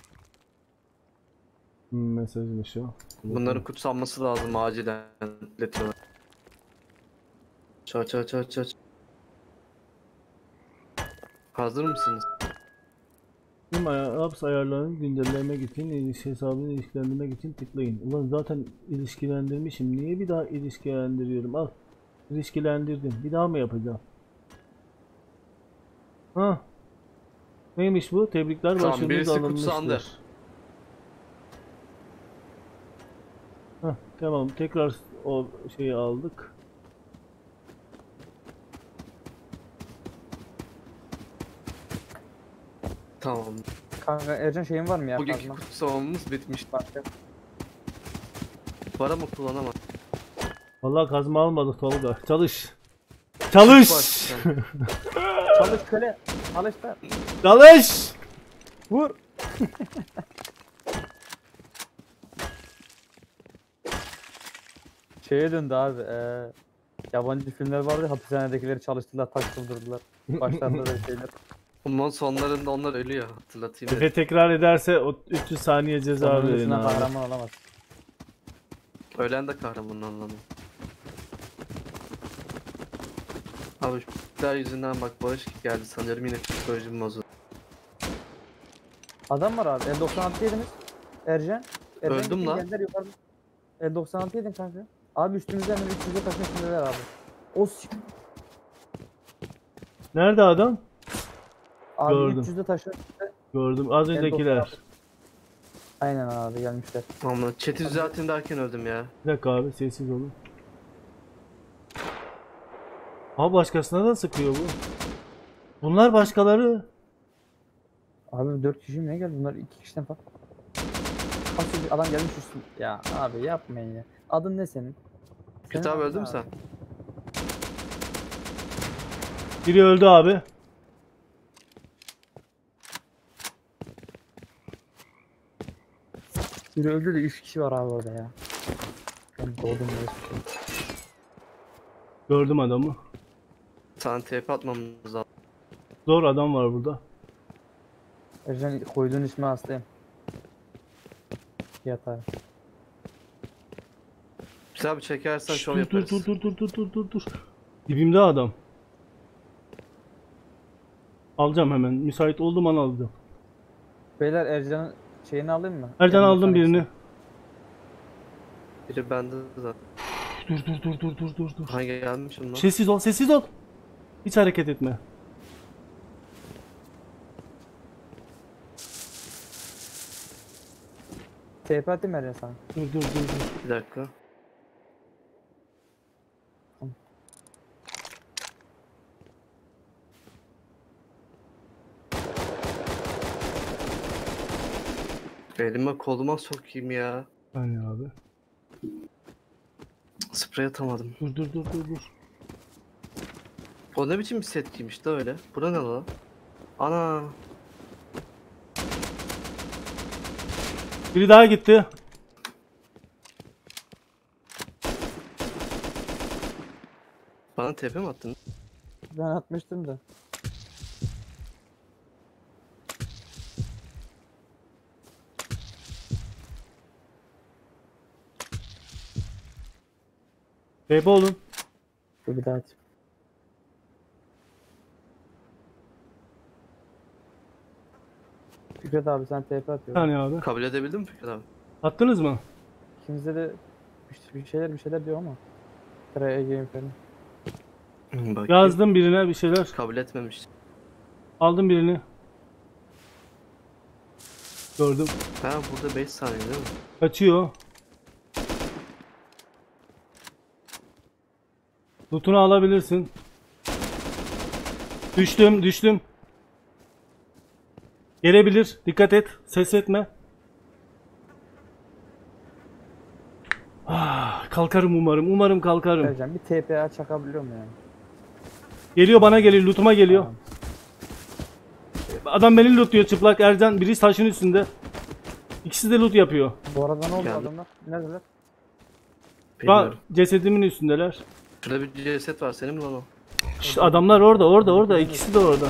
Mesajmış o. Bunların kutsanması lazım acilen iletiyorlar. Çat çat çat çat. Hazır mısınız? Tüm apps ayarlarını güncellemek için, ilişki hesabını ilişkilendirmek için tıklayın. Ulan zaten ilişkilendirmişim. Niye bir daha ilişkilendiriyorum? Al. İlişkilendirdim. Bir daha mı yapacağım? Ha. Neymiş bu? Tebrikler Tamam, başarınız birisi alınmıştır. kutsandı. Hah, tamam tekrar o şeyi aldık. Tamam. Kanka Ercan şeyin var mı ya? Bugünkü Kazma? kutsamamız bitmiş. Başka. Para mı kullanamam? Vallahi kazma almadık Tolga. Çalış. Çalış. Başlayalım. Çalış köle. Çalış da. Çalış. Vur. Şeye döndü abi. Yabancı filmler vardı. Hapishanedekileri çalıştılar, taş kıldırdılar. Başlarında da şeyler. Bunun sonlarında onlar ölüyor, hatırlatayım. Efe tekrar ederse o 300 saniye ceza Sonunun verin üstüne abi. kahraman olamaz. Ölen de kahramanın anlamı. Abi şu yüzünden bak bağış geldi sanırım, yine psikolojim bozuldu. Adam var abi. L96 yediniz. Ercan. Ercan Öldüm gitti, lan. geldiler yukarıda. L96 yedin kanka. Abi üstümüzden hemen 300'e taşın üstündeler abi. O Nerede adam? abi Gördüm. 300'e taşın üstünde. Gördüm. Az öncekiler. Aynen abi gelmişler. Ama chat'i düzeltin derken öldüm ya. Bir dakika abi sessiz olun. Abi başkasına da sıkıyor bu. Bunlar başkaları. Abi 4 kişi mi ne geldi? Bunlar 2 kişiden fark. Asıl bir adam gelmiş üstüne. Ya abi yapmayın ya. Adın ne senin? Küt Senin abi adın öldün ne mü sen? Biri öldü abi. Biri öldü de 3 kişi var abi orada ya. Ben doğdum ya. Gördüm adamı. Sana TP atmamız lazım. Zor adam var burada. Ercan koyduğun ismi hastayım. Yatağı. Güzel bir çekersen şov Dur yaparız. dur. Dibimde adam. Alacağım hemen. Müsait olduğum an alacağım. Beyler Ercan'ın şeyini alayım mı? Ercan Yanına aldım tanesi. birini. Biri bende zaten. Dur. Hangi gelmişim lan? Sessiz ol, sessiz ol. Hiç hareket etme. TP atayım Ercan sana. Dur. Bir dakika. Elime koluma sokayım ya. Hani abi. Sprey atamadım. Dur. O ne biçim bir set giymiş de öyle. Bura ne lan? Ana. Biri daha gitti. Bana TP mi attın? Ben atmıştım da. Bebe olun. Dur bir daha at. Fikret abi sen TP atıyorsun. Hani abi. Kabul edebildin mi Fikret abi? Attınız mı? İkimizde de bir şeyler diyor ama. Traya game falan. Bakayım. Yazdım birine bir şeyler. Kabul etmemiş. Aldım birini. Gördüm. Ha burada 5 saniye değil mi? Kaçıyor. Loot'unu alabilirsin. Düştüm. Gelebilir. Dikkat et. Ses etme. Kalkarım umarım. Umarım kalkarım. Vereceğim. Bir TPA çakabiliyor mu yani? Geliyor bana geliyor. Loot'uma geliyor. Tamam. Adam beni lootluyor çıplak. Ercan biri taşın üstünde. İkisi de loot yapıyor. Bu arada ne oldu Geldim. adamlar? Neredeler? Şu an Bilmiyorum. cesedimin üstündeler. Şurada bir ceset var senin mi lan o? Şşt, adamlar orada. İkisi de orada.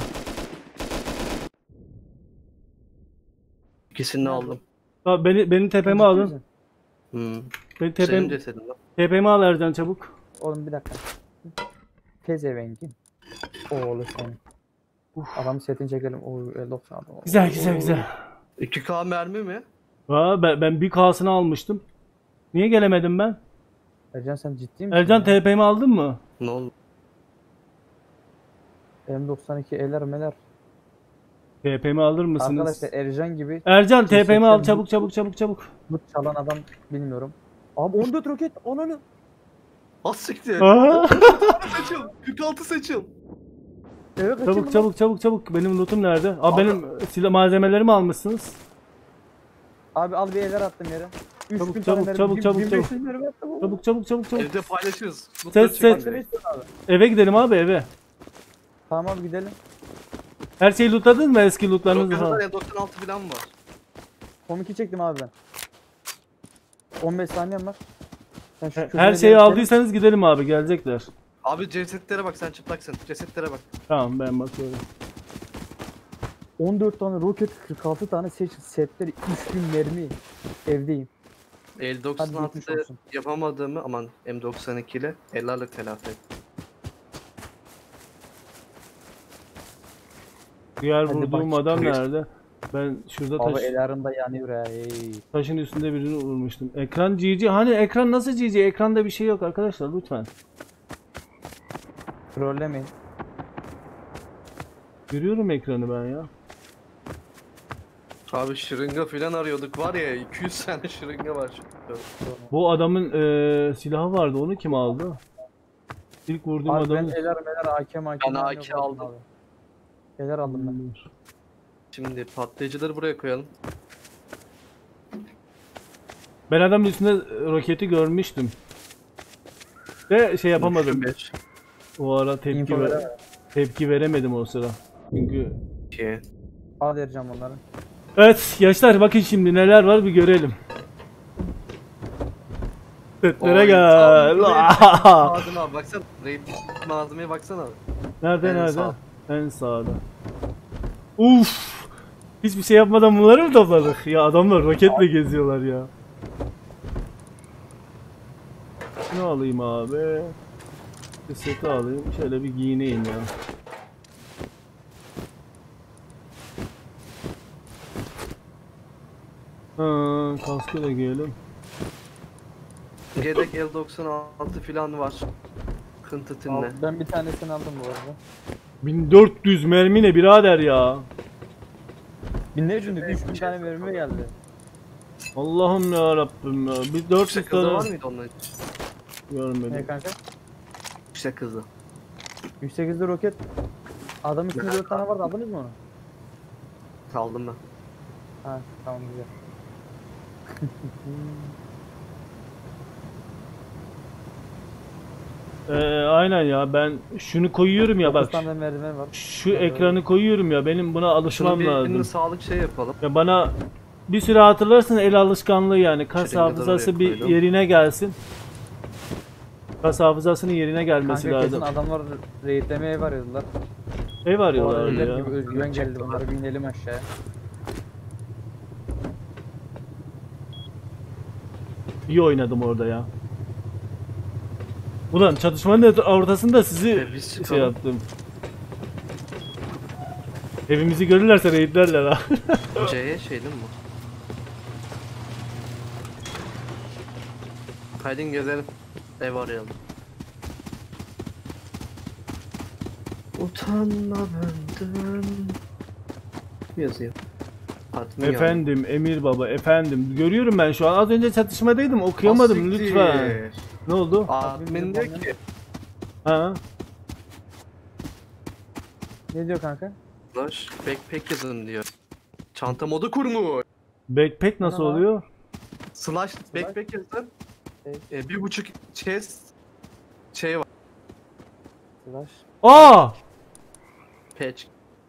İkisini de Nerede? aldım. Abi benim tepemi Ciddi alın. misin? Benim Senin cesedin lan. tepemi al Ercan çabuk. Oğlum bir dakika. Tezevengin. Oğlu sen. Adamın setini çekelim. O 90 adam. Güzel. 2K mermi mi? Ben bir K'sını almıştım. Niye gelemedim ben? Ercan sen ciddi misin? Ercan ya? TP'mi aldın mı? Ne oldu? M92 eler meler. TP'mi alır mısınız? Arkadaşlar Ercan gibi Ercan TP'mi al cesetten çabuk. bu çalan adam bilmiyorum. Abi 14 roket ananı. Az siktir. Aa! Seçim. 46 seçim. Eve kaçayım mı? Çabuk. Benim lootum nerede? Benim silah malzemelerimi almışsınız. Abi al bir eller attım yere. 3000 Çabuk, tane çabuk, mermi, çabuk, 1500 mermi attım oğlum. Çabuk. Evde paylaşırız. Ses. Malzeme istiyorsun abi. Eve gidelim abi eve. Tamam abi gidelim. Her şeyi lootladınız mı eski lootlarınızı falan? Roket'de 96 falan var. Komiki çektim abi ben. 15 saniyem var. Sen şu Her köşeye şeyi bir aldıysanız gidelim abi gelecekler. Abi cesetlere bak sen çıplaksın. Cesetlere bak. Tamam ben bakıyorum. 14 tane roket, 46 tane setler, 3000 mermi. Evdeyim. Hadi geçmiş L96'da olsun. yapamadığımı aman M92 ile ellerle telafi et. Diğer Hadi vurduğum bak, adam çıkıyor. nerede? Ben şurada Abi el arında yanıyor ya. taşın üstünde birini vurmuştum. Ekran GG. Hani ekran nasıl GG? Ekranda bir şey yok arkadaşlar lütfen. Trollemeyin. Görüyorum ekranı ben ya. Abi şırınga falan arıyorduk var ya 200 tane şırınga var. Bu adamın silahı vardı. Onu kim aldı? İlk vurduğum Abi ben adamın... el meler AK Ben AK aldım. Abi. Eller aldım ben. Şimdi patlayıcıları buraya koyalım. Ben adamın üstünde roketi görmüştüm. Ve şey yapamadım. 5. O ara Info veremem. tepki veremedim o sıra. Çünkü 2. Al vereceğim onları. evet gençler bakın şimdi neler var bir görelim. Setlere Oy, gel. Malzeme abi baksana. Raid malzemeye baksana abi. Nerede En nerede? sağ. En sağda. Uf! Hiçbir şey yapmadan bunları mı topladık? Ya adamlar roketle geziyorlar ya. Şunu alayım abi. Bir seti alayım. Şöyle bir giyineyim ya. Kaskı da giyelim. Yedek L96 falan var. Kıntı Al, tinle. ben bir tanesini aldım bu arada. 1400 mermi ne birader ya. Binler cümle 3000 tane mermi geldi. Allah'ım ya Rabbim ya. Bir 400 Yüksek hızı var tane mıydı onların? Ne görmedim. kanka? Yüksek hızı. 108'li roket. Adam üstünde 4 tane vardı aldınız mı onu? Aldım ben. Ha tamam güzel. Aynen ya, ben şunu koyuyorum ya, bak 9 tane merdiven var. şu ekranı koyuyorum ya, benim buna alışmam Şunun lazım. birini sağlık şey yapalım. Ya bana bir süre hatırlarsın, el alışkanlığı yani, kas Şırıngadan hafızası oraya bir koydum. yerine gelsin. Kas hafızasının yerine gelmesi Kanka kesin lazım. adamlar raidlemeye varıyorlar. Ev Bu arıyorlar arada ya. gibi özgüven geldi, bunları bir inelim aşağıya. İyi oynadım orada ya. Ulan çatışmanın ortasında sizi Biz şey çıkalım. yaptım. Evimizi görürlerse raidlerler ha. C'ye şey değil mi bu? Haydi gezelim. Ev arayalım. Utanma benden. Yazıyor. Admin yani. Efendim Emir baba, efendim. Görüyorum ben şu an. Az önce çatışmadaydım, okuyamadım Asiktir. lütfen. Ne oldu? Admin diyor ki Ha? Ne diyor kanka? Flash backpack yazın diyor. Çanta modu kurmuş. Backpack nasıl Ana. oluyor? Slash backpack yazın. Evet. 1.5 chest şey var. Slash. Aa! Patch.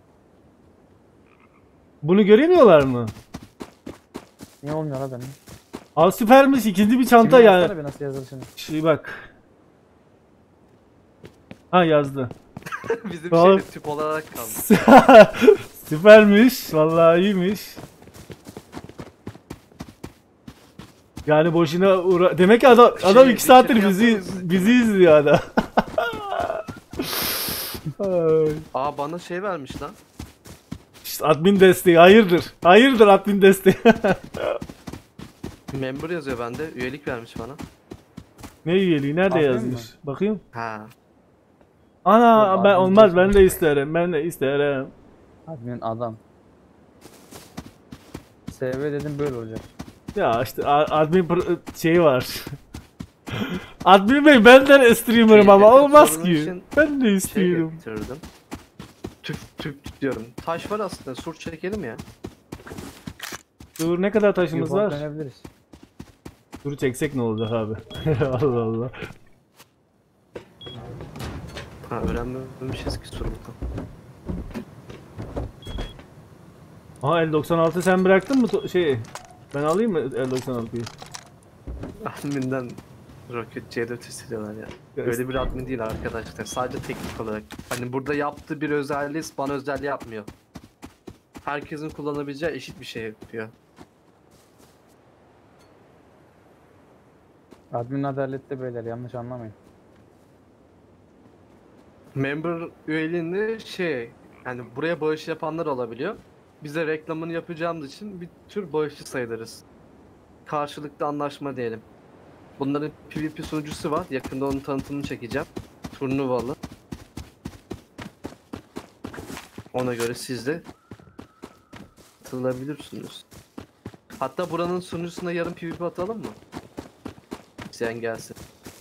Bunu göremiyorlar mı? Niye olmuyor la benim? Aa, süpermiş, ikinci bir çanta Şimdi yani. yazsana bir nasıl yazılışını. Şey bak. Ha, yazdı. Bizim Tamam. şey tip olarak kaldı. Süpermiş. Vallahi iyiymiş. Yani boşuna demek ki adam 2 saattir bir bizi yapmanız- bizi izliyor adam. Ay. Aa bana şey vermiş lan. İşte admin desteği, hayırdır? Hayırdır admin desteği? Member yazıyor bende. Üyelik vermiş bana. Ne üyeliği? Nerede Aferin yazmış? mi? Bakayım. Ha. Ana, Vallahi ben admin olmaz, ben desteği. de isterim. Ben de isterim. Admin adam. SV dedim böyle olacak. Ya işte admin şeyi var. Admin bey, ben de streamer'ım ama Şey, olmaz sorunun ki. için Ben de Şey istiyorum. getirdim. Tüp diyorum. Taş var aslında. Sur çekelim ya. Dur, ne kadar taşımız Yuvarlak var? dönebiliriz. Dur, çeksek ne olacak abi? Allah Allah. Ha öğrenmemişiz ki sur bakalım. Aha, L96 sen bıraktın mı şey? Ben alayım mı L96'yı? Admin'den Rocket C4 istediyorlar ya. Böyle bir admin değil arkadaşlar. Sadece teknik olarak. Hani burada yaptığı bir özelliği bana özelliği yapmıyor. Herkesin kullanabileceği eşit bir şey yapıyor. Admin adaletli beyler, yanlış anlamayın. Member üyeliğinde şey, yani buraya bağış yapanlar olabiliyor. Bize reklamını yapacağımız için bir tür bağışçı sayılırız. Karşılıklı anlaşma diyelim. Bunların PvP sunucusu var. Yakında onun tanıtımını çekeceğim. Turnuvalı. Ona göre siz de katılabilirsiniz. Hatta buranın sunucusuna yarın PvP atalım mı? İsteyen gelsin.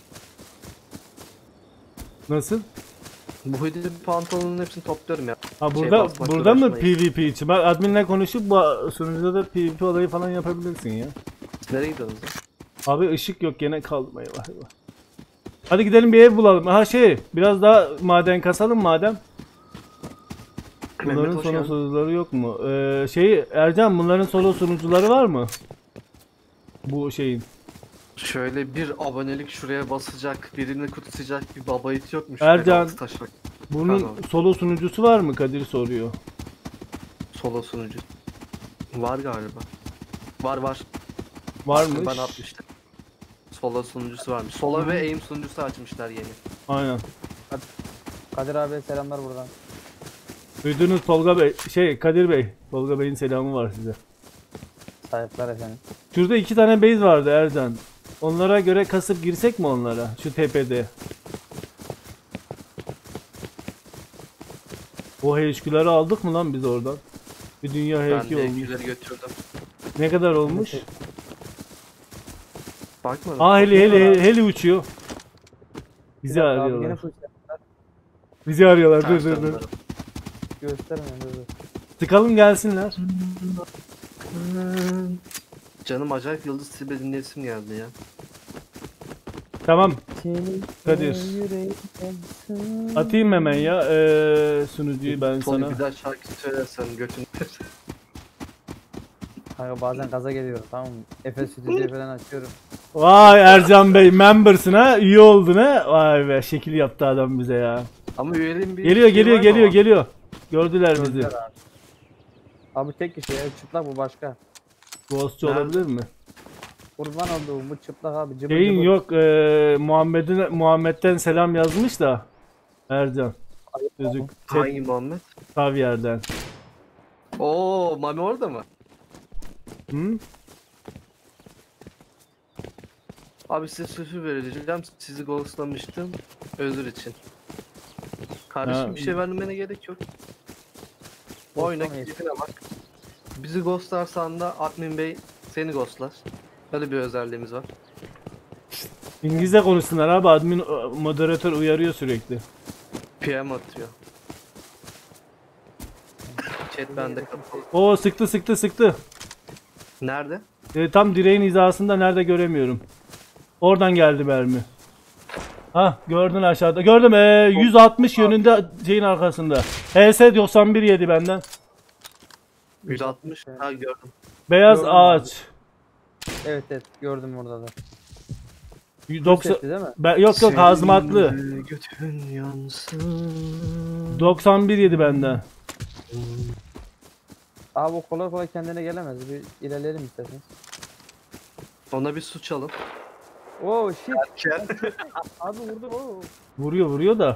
Nasıl? Bu hoodie pantolonun hepsini topluyorum ya. Ha, Şey, burada basmakla burada mı uğraşmayın. PvP için? Bak, adminle konuşup bu sunucuda da PvP olayı falan yapabilirsin ya. Nereye gidiyorsunuz lan? Abi ışık yok, gene kaldım, eyvah eyvah. Hadi gidelim bir ev bulalım. Ha şey, biraz daha maden kasalım madem. Mehmet, Bunların hoş solo geldin. sunucuları yok mu? Şey Ercan, bunların solo sunucuları var mı? Bu şeyin. Şöyle bir abonelik şuraya basacak, birini kutsayacak bir baba it yokmuş. Ercan. Altı taş bak. Bunun Pardon. solo sunucusu var mı? Kadir soruyor. Solo sunucu. Var galiba. Var. Varmış. Ben atmıştım. Solo sunucusu varmış. Solo ve aim sunucusu açmışlar yeni. Aynen. Kadir abiye selamlar buradan. Duydunuz Tolga Bey, Kadir Bey. Tolga Bey'in selamı var size. Sahipler efendim. Şurada 2 tane base vardı Ercan. Onlara göre kasıp girsek mi onlara? Şu tepede. O HQ'ları aldık mı lan biz oradan? Bir dünya Ben HQ de olmuş. eküleri götürdüm. Ne kadar olmuş? Bakmadım. Aa, heli uçuyor. Bizi Bir dakika abi, arıyorlar. yine full selamlar. Bizi arıyorlar. Dur Ters dur dur. döndüler. Göstermeyin, dur dur. Tıkalım gelsinler. Canım acayip Yıldız Tilbe dinleyesim geldi ya. Tamam. Senin Kadir. yüreğin yansın. Atayım hemen ya sunucuyu ben Tony sana. bir daha şarkı söylersen götünü. Kanka bazen gaza geliyorum, tamam mı? Efes Stüdyo falan açıyorum. Vay Ercan Bey membersın ha. İyi oldun ha. Vay be şekil yaptı adam bize ya. Ama üyeliğin bir Geliyor şey geliyor var mı geliyor ama? geliyor. Gördüler bizi. Gözler abi. Abi tek kişi ya, çıplak bu başka. Ghostçu Nerede? olabilir mi? Kurban olduğum bu çıplak abi, cıbır Şeyin cıbır. yok Muhammed'den selam yazmış da Ercan. Çocuk Hangi Muhammed? Tavyer'den. Oo, Mami orada mı? Hı? Abi size sözü vereceğim. Sizi ghostlamıştım. Özür için. Kardeşim Ha. bir şey vermene gerek yok. Bu oyuna Ghostlamayız. keyfine bak. Bizi ghostlarsan da admin bey seni ghostlar. Böyle bir özelliğimiz var. İngilizce konuşsunlar abi. Admin moderatör uyarıyor sürekli. PM atıyor. Chat bende kapalı. Oo sıktı sıktı sıktı. Nerede? Tam direğin hizasında nerede göremiyorum. Oradan geldi mermi. Ha gördün aşağıda. Gördüm 160 yönünde şeyin arkasında. HS 91 yedi benden. 160. Ha gördüm. Beyaz Gördüm abi. ağaç. Evet evet, gördüm orada da. 90 Setti değil mi? yok hazmatlı. Senin götün yansın. 91 yedi benden. Abi o kolay kolay kendine gelemez. Bir ilerleyelim isterseniz. Ona bir su çalın. Oh shit. Gel. Abi vurdu o. Vuruyor da.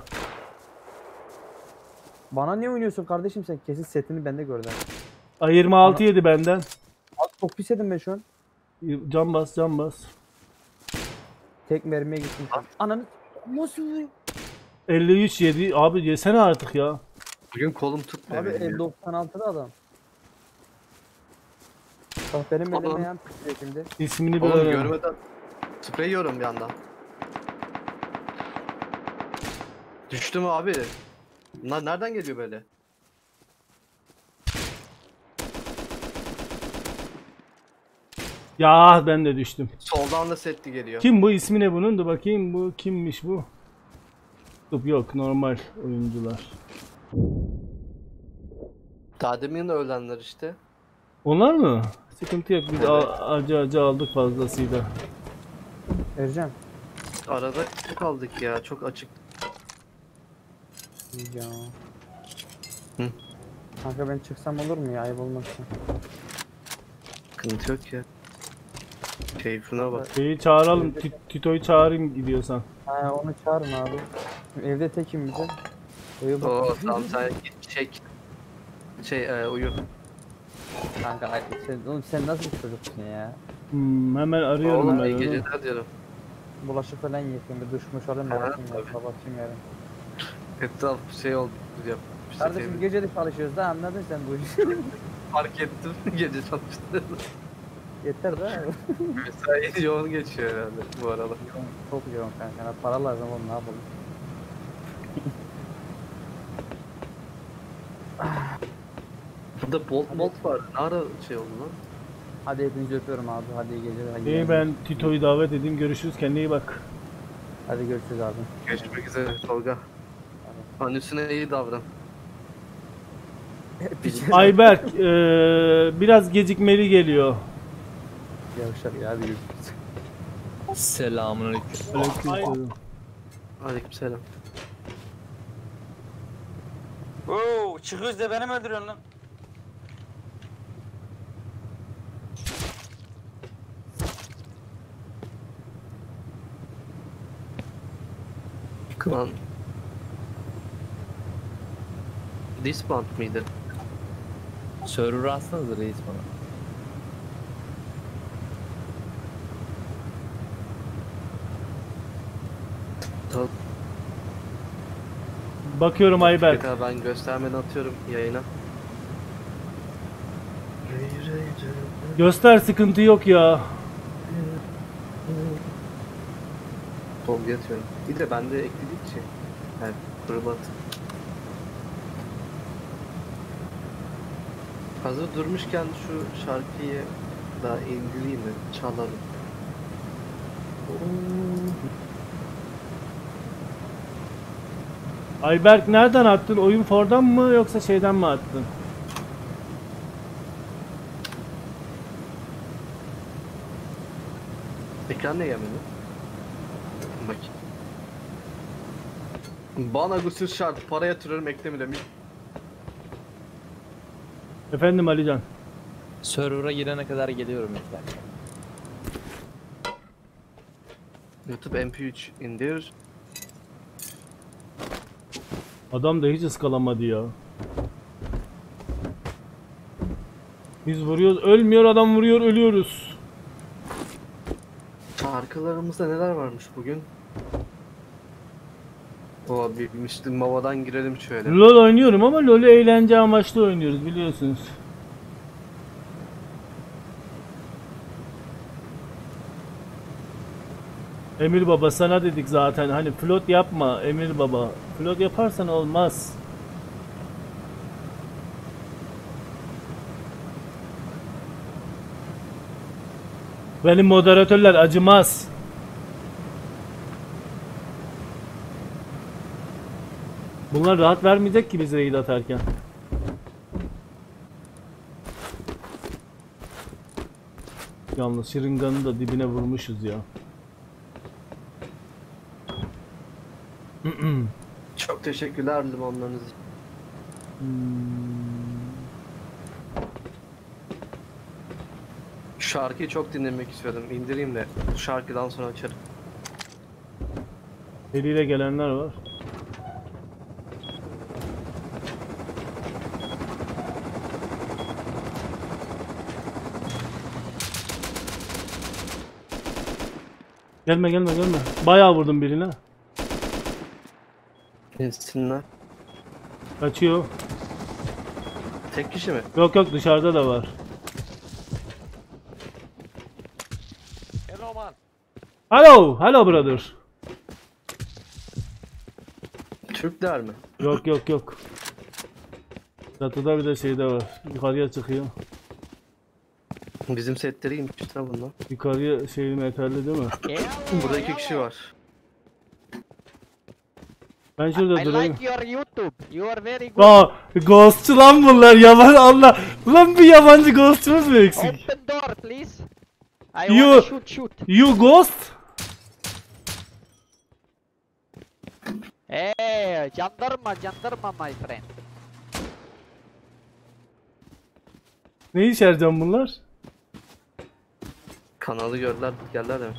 Bana niye oynuyorsun kardeşim sen? Kesin setini bende gördüm. A26 yedi benden. Abi çok pis yedim ben şu an. Can bas can bas. Tek mermiye gittim. Ananı nasıl vuruyor? 53 yedi. Abi yesene artık ya. Bugün kolum tutmuyor. Abi benim ya. 96'da adam. Bak benim Oğlum. elim ayağım titriyor şimdi. İsmini bir Oğlum öğren. görmeden sprey yiyorum bir yandan. Düştü mü abi? Bunlar nereden geliyor böyle? Ya ben de düştüm. Soldan da setli geliyor. Kim bu? İsmi ne bunun? Da bakayım bu kimmiş bu? Yok normal oyuncular. Daha demin ölenler işte. Onlar mı? Sıkıntı yok biz Evet. acı aldık fazlasıyla. Ercan. Arada kaldık ya, çok açık. Ya. Hı. Kanka ben çıksam olur mu ya? Ayıp olmasın. Sıkıntı yok ya. Keyfine bak. Şeyi çağıralım. Tito'yu çağırayım gidiyorsan. Ha onu çağırın abi. Evde tekim bir de. Uyu bak. Oo tamam sen git çek. Uyu. Kanka oğlum sen nasıl bir çocuksun ya? Hemen arıyorum Oğlum ben iyi onu. geceler diyorum. Bulaşık falan yıkayım, bir duş muş alayım da Ha, bakayım ya. tabii. Bakayım yarın. Etraf şey oldu yap. İşte Kardeşim gece de çalışıyoruz da, anladın sen bu işi. fark ettim gece çalıştım. Yeter de abi. Mesai yoğun geçiyor herhalde bu aralar. Çok yoğun kanka. Para lazım oğlum, ne yapalım. Burada bolt var. Ne ara şey oldu lan? Hadi hepinizi öpüyorum abi. Hadi iyi geceler. Hadi, İyi ben Tito'yu davet edeyim. Görüşürüz. Kendine iyi bak. Hadi görüşürüz abi. Görüşmek üzere Tolga. Anüsüne iyi davran. Ayberk biraz gecikmeli geliyor. Yavşak ya, hadi görüşürüz. Selamünaleyküm. Aleykümselam. Aleykümselam. Oo, çıkıyoruz da beni mi öldürüyorsun lan? Klan. Disband mıydı? Server atsanıza reis bana. Tamam. Bakıyorum Ayberk. Tekrar ben göstermeden atıyorum yayına. Göster sıkıntı yok ya. Tolga atıyorum. Bir de bende ekledik ki. Yani kurbat. Hazır durmuşken şu şarkıyı da indireyim mi? Çalarım. Ayberk nereden attın? Oyun for'dan mı yoksa şeyden mi attın? Ekran ne gelmedi? Bak. Bana gusül şart. Para yatırıyorum eklemi mi? Efendim Alican. Server'a girene kadar geliyorum işte. YouTube MP3 indir. Adam da hiç ıskalamadı ya. Biz vuruyoruz, ölmüyor, adam vuruyor, ölüyoruz. Şarkılarımızda neler varmış bugün? O bir Müslüm Baba'dan girelim şöyle. LoL oynuyorum ama LoL'ü eğlence amaçlı oynuyoruz biliyorsunuz. Emir Baba sana dedik zaten hani float yapma Emir Baba. Float yaparsan olmaz. Benim moderatörler acımaz. Bunlar rahat vermeyecek ki biz raid atarken. Yalnız şırınganın da dibine vurmuşuz ya. Çok teşekkürler limonlarınız için. Şu şarkıyı çok dinlemek istiyordum. İndireyim de bu şarkıdan sonra açarım. Eliyle gelenler var. Gelme gelme gelme. Bayağı vurdum birine. İnsinler. Kaçıyor. Tek kişi mi? Yok yok dışarıda da var. Hello man. Hello, hello brother. Türkler mi? Yok yok yok. Çatıda bir de şeyde var. Yukarıya çıkıyor. Bizim setleri iyiymiş işte bunlar. Yukarıya şey metalli değil mi? Burada 2 kişi var. Ben şurada I durayım. like your YouTube. You are very good. Aa, ghostçu lan bunlar yabancı Allah. Ulan bir yabancı ghostçumuz mu eksik? Open door, please. I You- wanna shoot. You ghost? Hey, jandarma, my friend. Ne iş Ercan bunlar? Kanalı gördüler geldiler de.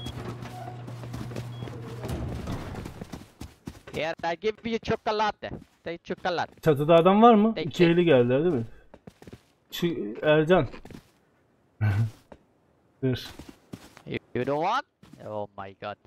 Here, I give you chocolate. Take chocolate. Çatıda adam var mı? Tek İki tek. eli geldiler değil mi? Şu Ercan. Dur. You don't want? Oh my god.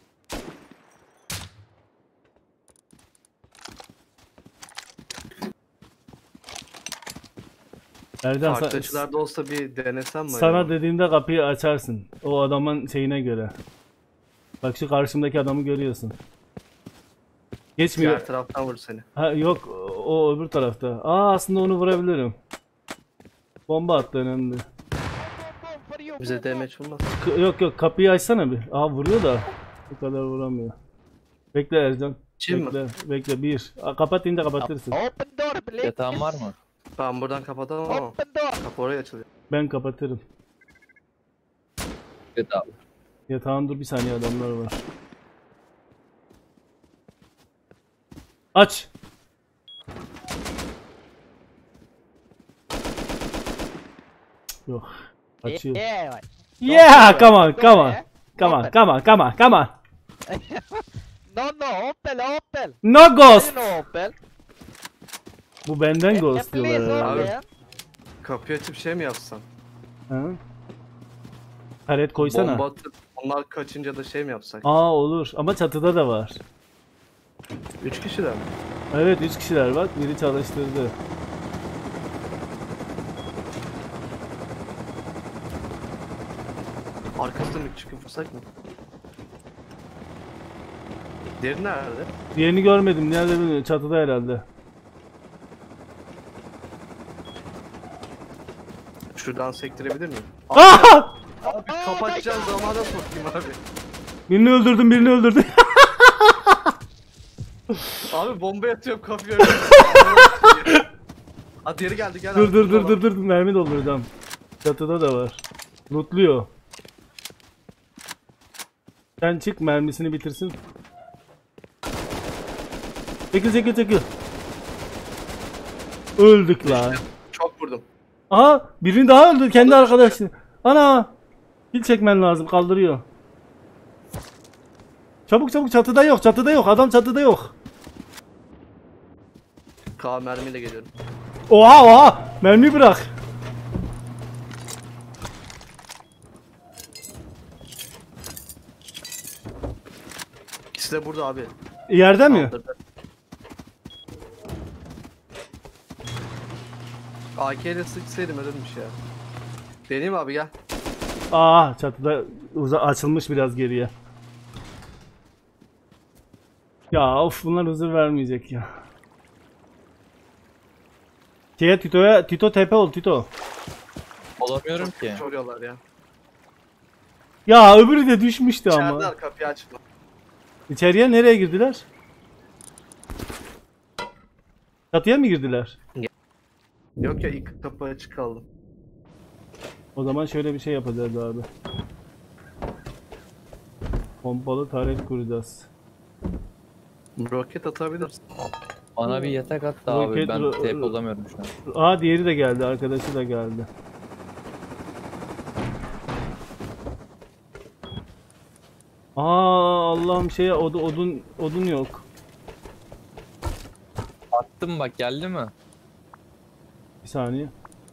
Ercan Farklı açılarda olsa bir denesem mi? sana acaba? dediğimde kapıyı açarsın. O adamın şeyine göre. Bak şu karşımdaki adamı görüyorsun. Geçmiyor. Diğer taraftan vur seni. Ha yok o öbür tarafta. Aa aslında onu vurabilirim. Bomba attı önemli. Boom, for you. Bize boom, boom. demeç olmaz. Yok yok kapıyı açsana bir. Aa vuruyor da. Bu kadar vuramıyor. Bekle Ercan. Çin mi? Bekle. Bekle bir. Aa, kapat deyince kapatırsın. Open door, please. Yatağın var mı? Ben buradan kapatamam ama Open door. kapı oraya açılıyor. Ben kapatırım. Yatağı. Yatağın dur bir saniye adamlar var. Aç. Yok. Açıyor. Yeah. Yeah, come on, Go come on. there. Come on, Open. come on, come on, come on. No, open. No ghost. No, open. Bu benden ghost Please, diyorlar herhalde. open. Kapıyı açıp şey mi yapsan? Ha? Taret koysana. Bomba atıp onlar kaçınca da şey mi yapsak? Aa olur ama çatıda da var. 3 kişiler mi? Evet 3 kişiler bak biri çalıştırdı. Arkasından bir çıkıp vursak mı? Diğeri nerede? Diğerini görmedim nerede bilmiyorum çatıda herhalde. Şuradan sektirebilir miyim? Aha! Abi kapatacağın zamana sokayım abi. Birini öldürdüm, birini öldürdüm. Abi bomba atıyorum kapıya. Hadi geri geldi gel Dur abi. dur dur Tamam. dur dur, mermi dolduracağım. Çatıda da var. Lootluyor. Sen çık, mermisini bitirsin. Çekil çekil çekil. Öldük lan. Çok vurdum. Aha, birini daha öldü, kendi arkadaşını. Ana! Kill çekmen lazım, kaldırıyor. Çabuk çabuk, çatıda yok, çatıda yok, adam çatıda yok. K mermiyle geliyorum. Oha oha, mermi bırak. İkisi de burada abi. Yerde mi? Kaldırdı. AK ile sıksaydım ölürmüş ya. Deneyim abi gel. Aa, çatıda açılmış biraz geriye. Ya of, bunlar huzur vermeyecek ya. Tito'ya, Tito tepe ol Tito. Olamıyorum ki. Soruyorlar ya. Ya öbürü de düşmüştü ama. İçerideler kapıyı açma. İçeriye nereye girdiler? Çatıya mı girdiler? Yok ya ilk kapı açık kaldı. O zaman şöyle bir şey yapacağız abi. Pompalı taret kuracağız. Roket atabilirsin. Bana bir yatak attı abi. Roket Ben tep olamıyorum şu an. Aa, diğeri de geldi, arkadaşı da geldi. Aa, Allah'ım, şeye odun yok. Attım bak, geldi mi? Bir saniye.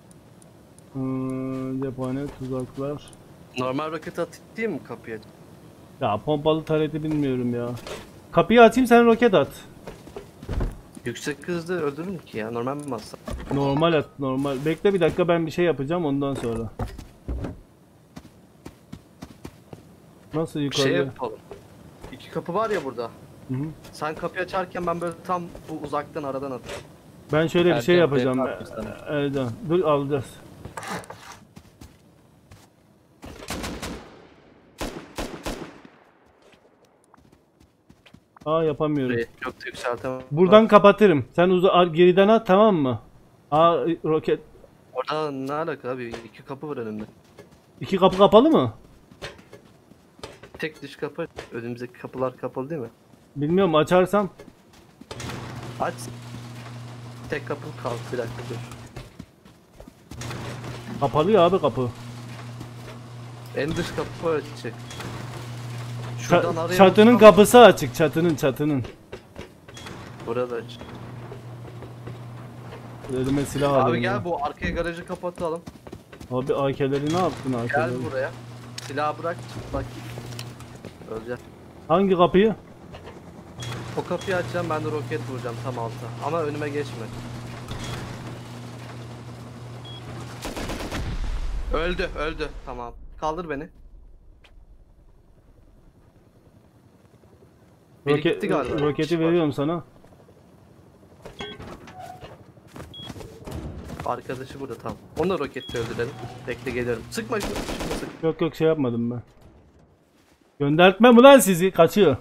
Cephane, tuzaklar. Normal roket atayım mı kapıya? Ya pompalı tareti bilmiyorum ya. Kapıyı açayım, sen roket at. Yüksek hızda öldürür mü ki ya? Normal mi masa? Normal at, normal. Bekle bir dakika, ben bir şey yapacağım ondan sonra. Nasıl yukarıda? Şey yapalım. İki kapı var ya burada. Hı hı. Sen kapıyı açarken ben böyle tam bu uzaktan aradan atayım. Ben şöyle bir şey Erken yapacağım. tep atmış sana. Ercan, dur alacağız. Aa, yapamıyorum. Burayı çok da yükseltemem. Buradan kapatırım. Sen geriden at, tamam mı? Aa, roket. Orada ne alaka abi? İki kapı var önümde. İki kapı kapalı mı? Tek dış kapı. Önümüzdeki kapılar kapalı değil mi? Bilmiyorum, açarsam. Aç. Tek kapı kaldı. Bir dakika dur. Kapalı ya abi kapı. En dış kapı açacak. Şuradan araya Çatının baksam- kapısı açık, çatının. Burada aç. Elime silah alayım. Abi ya. gel bu arkaya garajı kapatalım. Abi AK'leri ne yaptın Gel AK'leri? buraya. Silahı bırak bak. Öleceğim. Hangi kapıyı? O kapıyı açacağım ben de roket vuracağım tam alta. Ama önüme geçme. Öldü. Tamam. Kaldır beni. Biri gitti galiba. Roketi Kişi var. veriyorum sana. Arkadaşı burada tam. Onu da roketle öldürelim. Bekle geliyorum. Sıkma şunu. Sık. Yok şey yapmadım ben. Göndertmem ulan sizi, kaçıyor.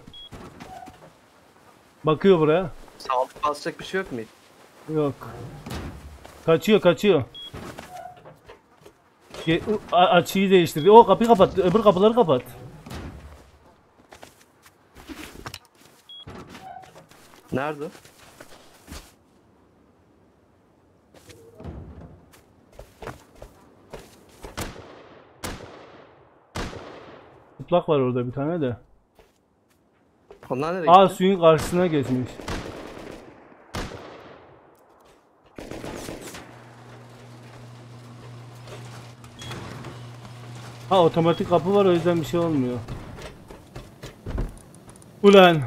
Bakıyor buraya. Sağlık basacak bir şey yok mu? Yok. Kaçıyor. Açıyı değiştirdi. O kapıyı kapat. Öbür kapıları kapat. Nerede? Mutlak var orada bir tane de. Onlar nereye Aa, gitti? suyun karşısına geçmiş. Ha, otomatik kapı var, o yüzden bir şey olmuyor. Ulan.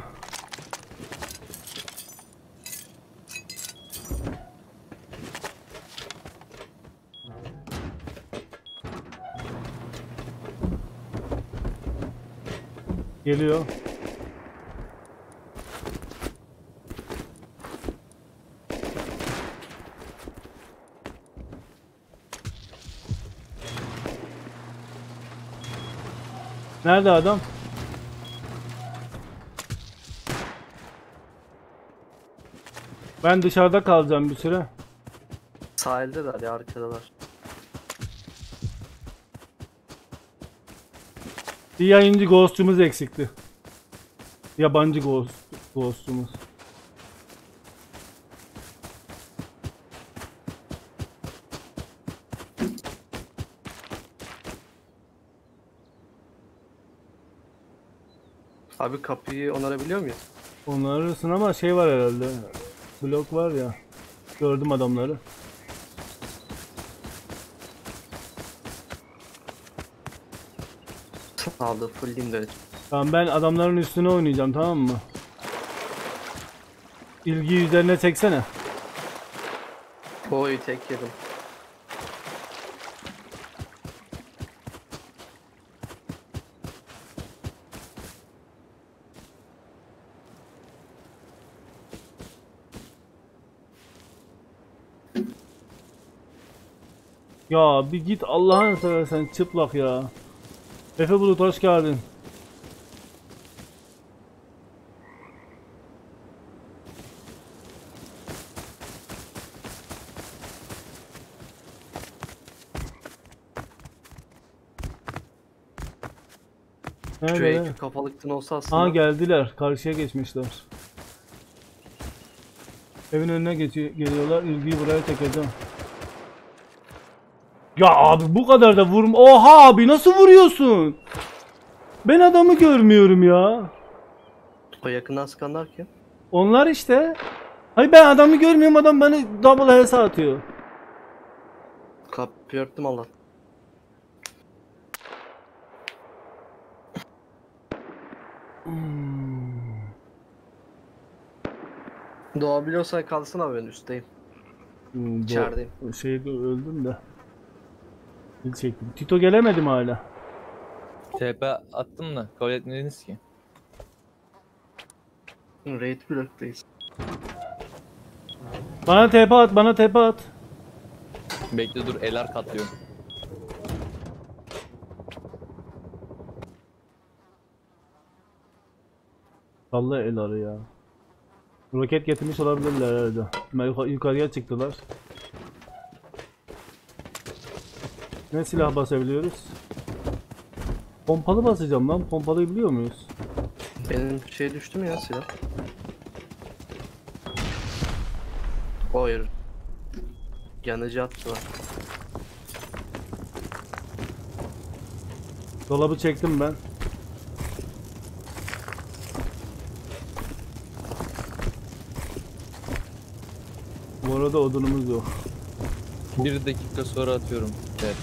Geliyor. Nerede adam? Ben dışarıda kalacağım bir süre. Sahildeler ya, arkadalar. Bir yayıncı ghost'umuz eksikti. Yabancı ghost'umuz. Abi kapıyı onarabiliyor muyuz? Onarırsın ama şey var herhalde. Blok var ya. Gördüm adamları. Sağlığı fullleyeyim de. Tamam, ben adamların üstüne oynayacağım, tamam mı? İlgiyi üzerine çeksene. Oy, tek yedim. Ya bir git Allah'ını seversen çıplak ya. Efe Bulut hoş geldin. Şu Nerede? ekip kafalıktan olsa aslında. Aa, geldiler. Karşıya geçmişler. Evin önüne geliyorlar. İlgiyi buraya çekeceğim. Ya abi bu kadar da vurma. Oha abi, nasıl vuruyorsun? Ben adamı görmüyorum ya. O yakından sıkanlar kim? Onlar işte. Hayır, ben adamı görmüyorum, adam beni double HS atıyor. Kapıyı örttüm Allah. Doğabiliyorsan kalsın abi, ben üstteyim. İçerideyim. Şey öldüm de. Bir çektim. Tito gelemedi mi hala? TP attım da kabul etmediniz ki. Raid bloktayız. Bana TP at, bana TP at. Bekle dur, eler katlıyor. Salla el arı ya. Roket getirmiş olabilirler herhalde. Yukarıya çıktılar. Ne silah basabiliyoruz? Pompalı basacağım lan. Pompalıyı biliyor muyuz? Benim şey düştü mü ya, silah? Hayır. Yanıcı attılar. Dolabı çektim ben. Bu arada odunumuz yok. 1 dakika sonra atıyorum TP.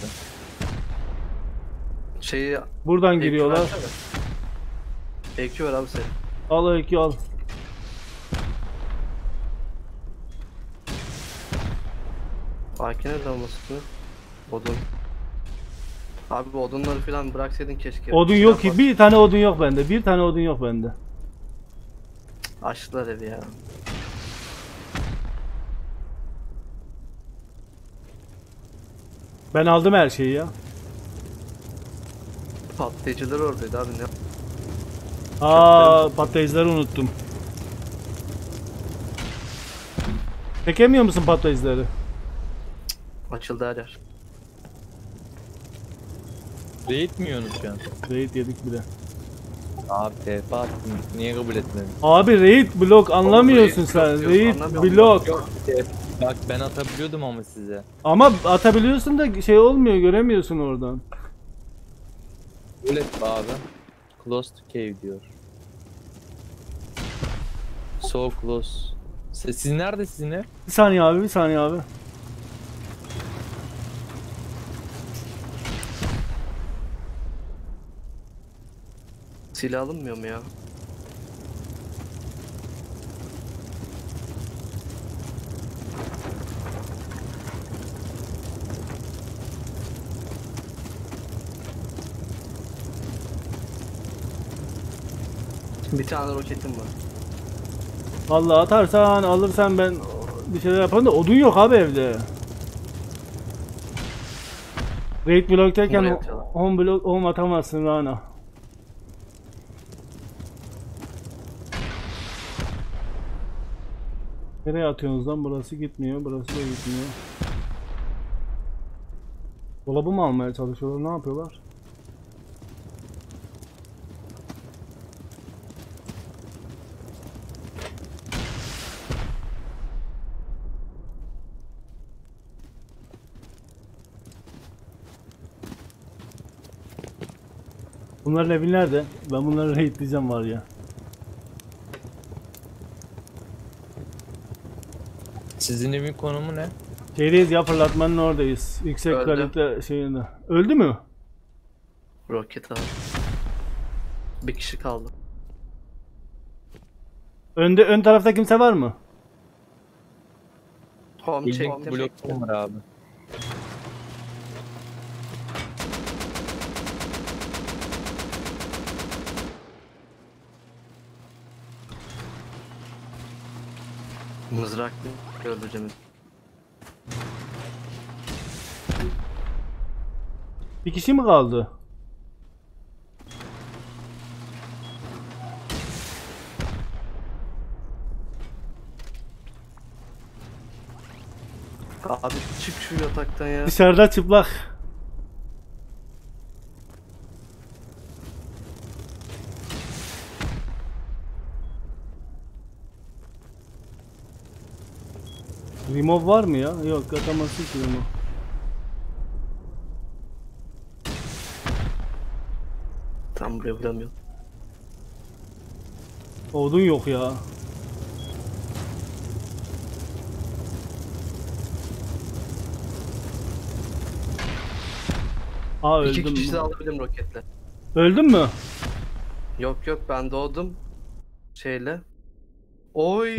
Şeyi... Buradan EQ giriyorlar. versene. EQ ver abi sen. Al iki al. Makine dalmasını. Odun. Abi bu odunları falan bıraksaydın keşke. Odun yok ki. Bir tane odun yok bende. Bir tane odun yok bende. Açtılar evi ya. Ben aldım her şeyi ya. Patlayıcılar oradaydı abi, ne? Aa, patlayıcıları unuttum. Çekemiyor musun patlayıcıları? Açıldı her yer. Raid mi yiyorsunuz şu an? Raid yedik bile. Abi TP attım. Niye kabul etmedin? Abi raid blok anlamıyorsun raid sen. blok diyorsun, Raid anlamıyorum. blok. Bak ben atabiliyordum ama size. Ama atabiliyorsun da şey olmuyor, göremiyorsun oradan. Kabul et be abi. Close to cave diyor. So close. Siz neredesiniz ne? Bir saniye abi, bir saniye abi. Silah alınmıyor mu ya? Bir tane roketim var. Vallahi atarsan alırsan ben bir şeyler yaparım da odun yok abi evde. Raid bloktayken Oraya atıyorlar. home atamazsın Rana. Nereye atıyorsunuz lan? Burası gitmiyor, burası da gitmiyor. Dolabı mı almaya çalışıyorlar? Ne yapıyorlar? Bunların evi nerede? Ben bunları raidleyeceğim var ya. Sizin evin konumu ne? Şeydeyiz ya, fırlatmanın oradayız. Yüksek Öldü. kalite şeyinde. Öldü mü? Roket abi. Bir kişi kaldı. Ön tarafta kimse var mı? Home Bildiğin çektim. blok var abi. Mızrak öldüreceğim. Bir kişi mi kaldı? Abi çık şu yataktan ya. Dışarıda çıplak. Remove var mı ya? Yok, atamazsın ki remove. Tam buraya vuramıyorum. Odun yok ya. Aa, İki öldüm. kişi de alabilirim roketle. Öldün mü? Yok ben doğdum. Şeyle. Oy.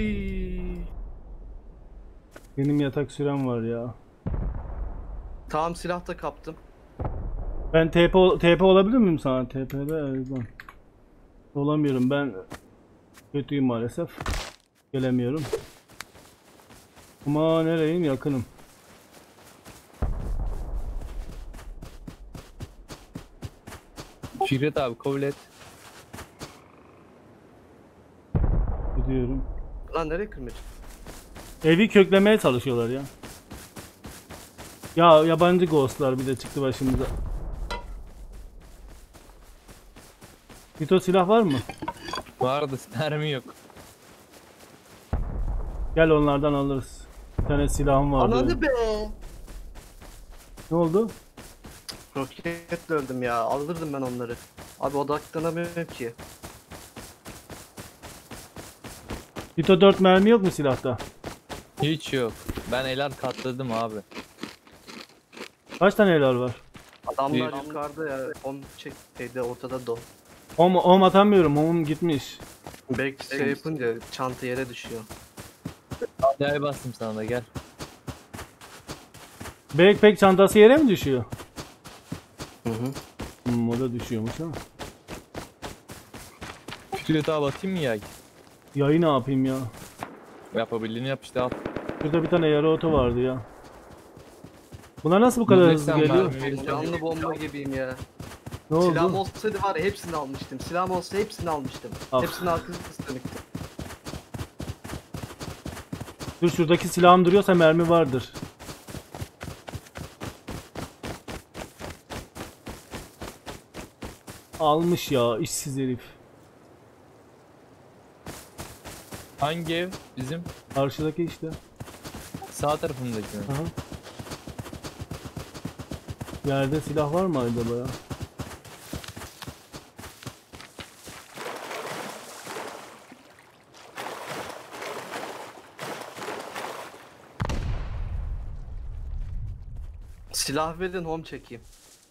Benim yatak sürem var ya. Tamam silah da kaptım. Ben TP olabilir miyim sana? TP'de Erdoğan. Olamıyorum, ben kötüyüm maalesef. Gelemiyorum. Ama nereyim? Yakınım. Fikret abi kabul et. Gidiyorum. Lan nereye kırmacı? Evi köklemeye çalışıyorlar ya. Ya yabancı ghostlar bir de çıktı başımıza. Hito, silah var mı? Vardı mermi yok. Gel, onlardan alırız. Bir tane silahım vardı. Ananı be. Ne oldu? Roketle öldüm ya. Alırdım ben onları. Abi odaklanamıyorum ki. Hito, 4 mermi yok mu silahta? Hiç yok. Ben elan katladım abi. Kaç tane helal var? Adamlar Bir- yukarıda ya. Home çekti ortada do. Om atamıyorum. Om gitmiş. Belki şey yapınca çanta yere düşüyor. Adaya bastım sana da gel. Backpack çantası yere mi düşüyor? Hı hı. O da düşüyormuş ha. Fikret abi atayım mı ya? Yayı ne yapayım ya? Yapabildiğini yap işte al. Şurada bir tane yarı oto vardı ya. Bunlar nasıl bu kadar hızlı Millet sen geliyor? mermi- Canlı bomba gibiyim ya. Ne Silahım oldu? olsaydı var ya hepsini almıştım. Silahım olsa hepsini almıştım. Ah. Hepsinin arkasına dönüktüm. Dur, şuradaki silahım duruyorsa mermi vardır. Almış ya, işsiz herif. Hangi ev? Bizim Karşıdaki işte. sağ tarafındaki mi? Aha. Yerde silah var mı acaba ya? Silah verin home çekeyim.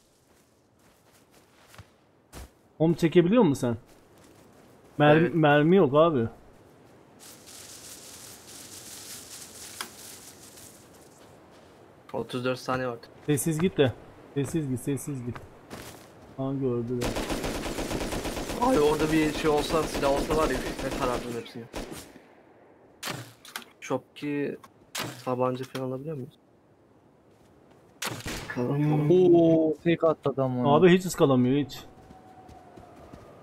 Home çekebiliyor musun sen? Mermi, Evet. mermi yok abi. Hı. 34 saniye var. Sessiz git de. Sessiz git, sessiz git. Aa, gördüler. Ay orada bir şey olsa silah olsa var ya ne karardım hepsini. Shopki tabanca falan alabiliyor muyuz? Oo, fake attı adam onu. Abi hiç ıskalamıyor hiç.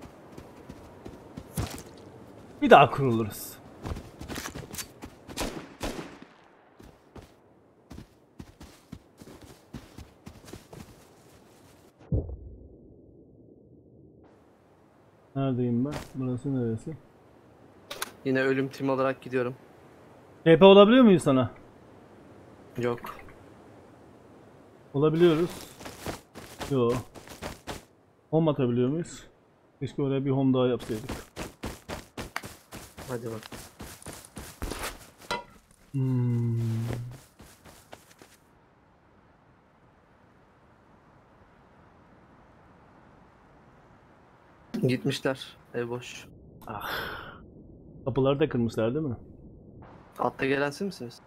Bir daha kuruluruz. neredeyim ben? Burası neresi? Yine ölüm tim olarak gidiyorum. TP olabiliyor muyuz sana? Yok. Olabiliyoruz. Yo. Home atabiliyor muyuz? Keşke oraya bir home daha yapsaydık. Hadi bak. Hmm. Gitmişler. Ev boş. Kapıları da kırmışlar değil mi? Altta gelen siz misiniz?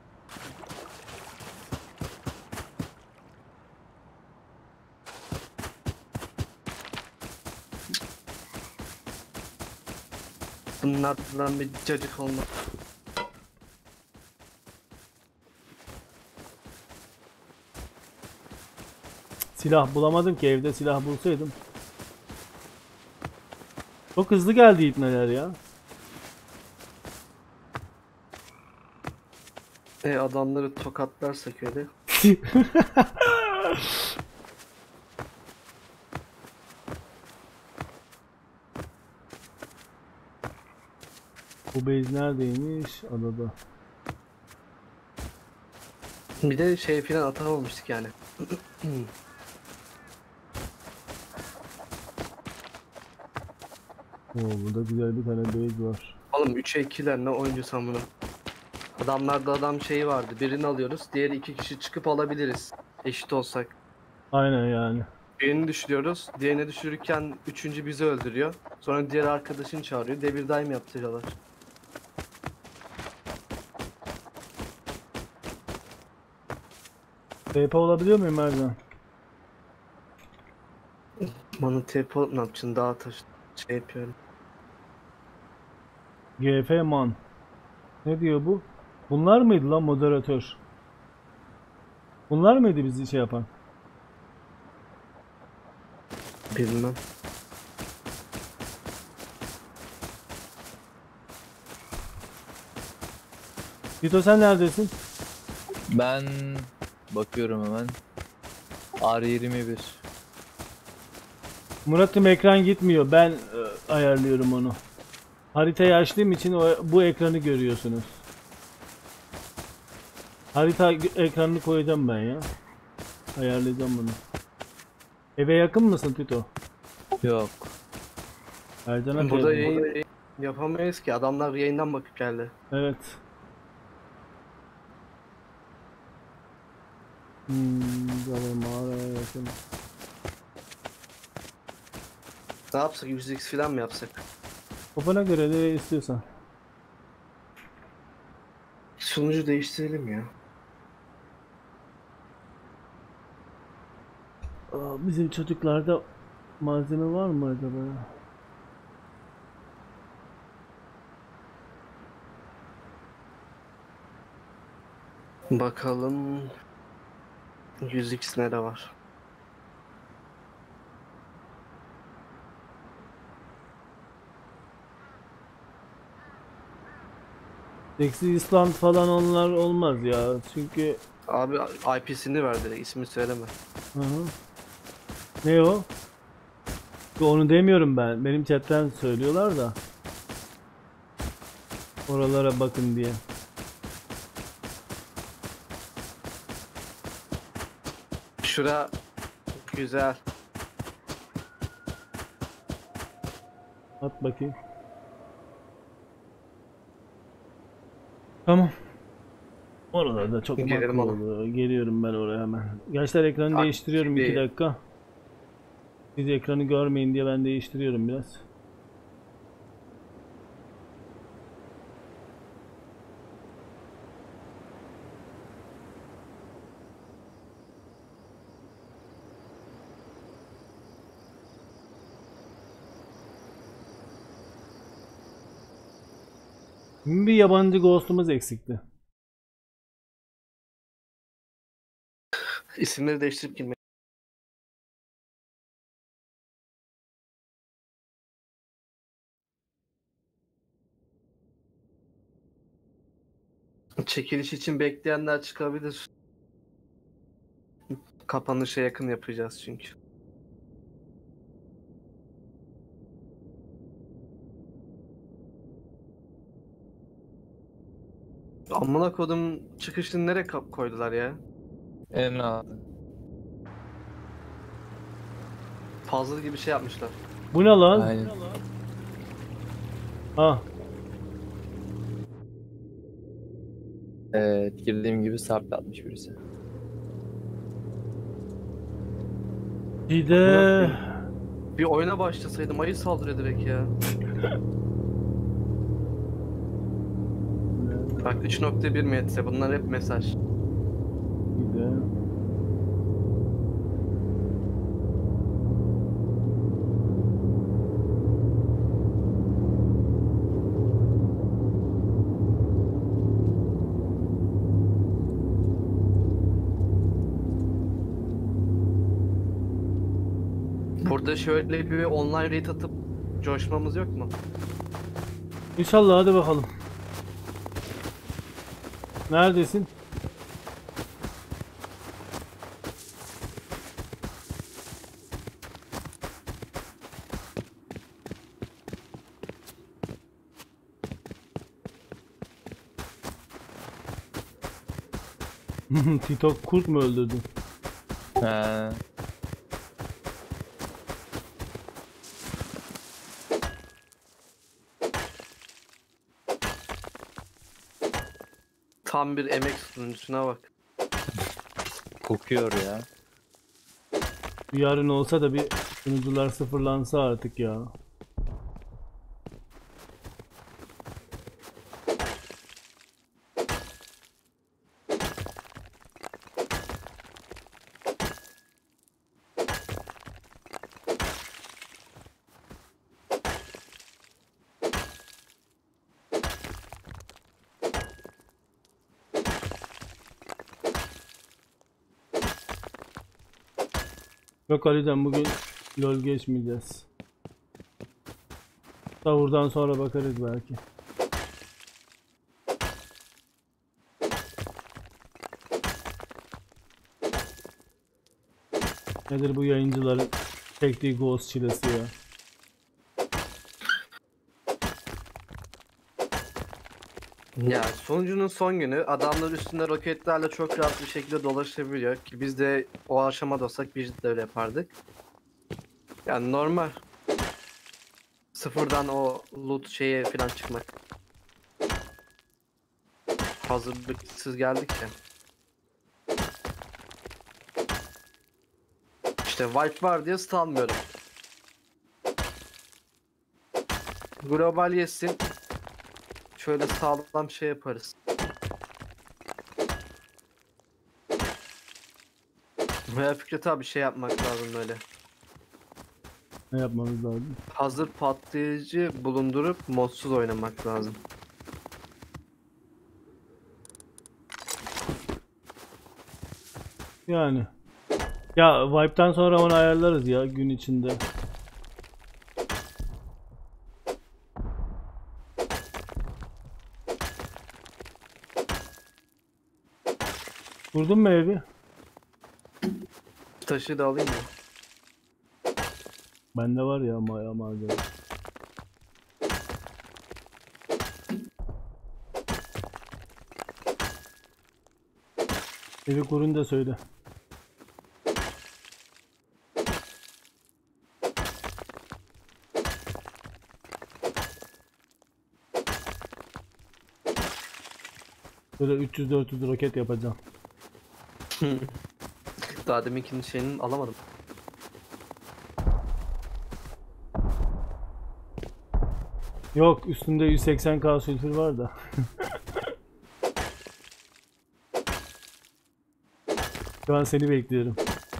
Bunlardan bir cacık olmaz. Silah bulamadım ki, evde silah bulsaydım. Çok hızlı geldi ipneler ya. Adamları tokatlarsak öyle. Bu base neredeymiş? Adada. Bir de şey filan atamamıştık yani. Oo, burada güzel bir tane base var. Oğlum 3'e 2'ler ne oyuncu sen bunu? Adamlarda adam şeyi vardı. Birini alıyoruz. Diğeri 2 kişi çıkıp alabiliriz. Eşit olsak. Aynen yani. Birini düşürüyoruz. Diğerini düşürürken üçüncü bizi öldürüyor. Sonra diğer arkadaşını çağırıyor. Devir daim yaptırıyorlar. TP olabiliyor muyum Ercan? Bana TP alıp ne yapacaksın? Dağa taş şey yapıyorum. GF man. Ne diyor bu? Bunlar mıydı lan moderatör? Bunlar mıydı bizi şey yapan? Bilmem. Vito sen neredesin? Ben bakıyorum hemen. R21. Murat'ım ekran gitmiyor. Ben ayarlıyorum onu. Haritayı açtığım için bu ekranı görüyorsunuz. Harita ekranını koyacağım ben ya. Ayarlayacağım bunu. Eve yakın mısın Tito? Yok. Ercan'a Burada kayalım. yayın yapamayız ki. Adamlar yayından bakıp geldi. Evet. Böyle mağaraya yakın. Ne yapsak? 100x falan mı yapsak? Kafana göre ne istiyorsan. Sunucu değiştirelim ya. Bizim çocuklarda malzeme var mı acaba? Bakalım. 100x nere var? Sexy Island falan onlar olmaz ya. Çünkü Abi IP'sini ver direkt. İsmini söyleme. hı hı. Ne o? Onu demiyorum ben. Benim chatten söylüyorlar da. Oralara bakın diye. Şura güzel. At bakayım. Tamam. Oralarda çok Gelelim makro ona. oluyor. Geliyorum ben oraya hemen. Gençler ekranı Bak, değiştiriyorum 2 şimdi- dakika. Siz ekranı görmeyin diye ben değiştiriyorum biraz. Bir yabancı ghost'umuz eksikti. İsimleri değiştirip girmek. Çekiliş için bekleyenler çıkabilir. Kapanışa yakın yapacağız çünkü. Amına kodum çıkışını nereye koydular ya? En rahat. Puzzle gibi şey yapmışlar. Bu ne lan? Aynen. Ha. Evet, girdiğim gibi sabitlenmiş birisi. Bir de Bir oyuna başlasaydım ayı saldırıyor direkt ya. Bak 3.1 metre bunlar hep mesaj. bir de Burada şöyle bir online raid atıp coşmamız yok mu? İnşallah hadi bakalım. Neredesin? Tito kurt mu öldürdü? He. Tam bir emek sunucusuna bak. Kokuyor ya. Yarın olsa da bir sunucular sıfırlansa artık ya. Yok Ali'den bugün LoL geçmeyeceğiz. Sahurdan sonra bakarız belki. Nedir bu yayıncıların çektiği ghost çilesi ya? Ya sonucunun son günü adamlar üstünde roketlerle çok rahat bir şekilde dolaşabiliyor ki biz de o aşamada olsak biz de öyle yapardık. Yani normal. Sıfırdan o loot şeye falan çıkmak. Hazırlıksız geldik ya. İşte wipe var diye stalmıyorum. Global yesin. Şöyle sağlam şey yaparız. Veya Fikret abi şey yapmak lazım böyle. Ne yapmamız lazım? Hazır patlayıcı bulundurup modsuz oynamak lazım. Yani. Ya wipe'tan sonra onu ayarlarız ya gün içinde. Kurdun mu evi? Taşı da alayım mı? Bende var ya maya malzeme. Evi kurun da söyle. Böyle 300-400 roket yapacağım. Daha deminkinin şeyini alamadım. Yok üstünde 180k sülfür var da. Şu an seni bekliyorum.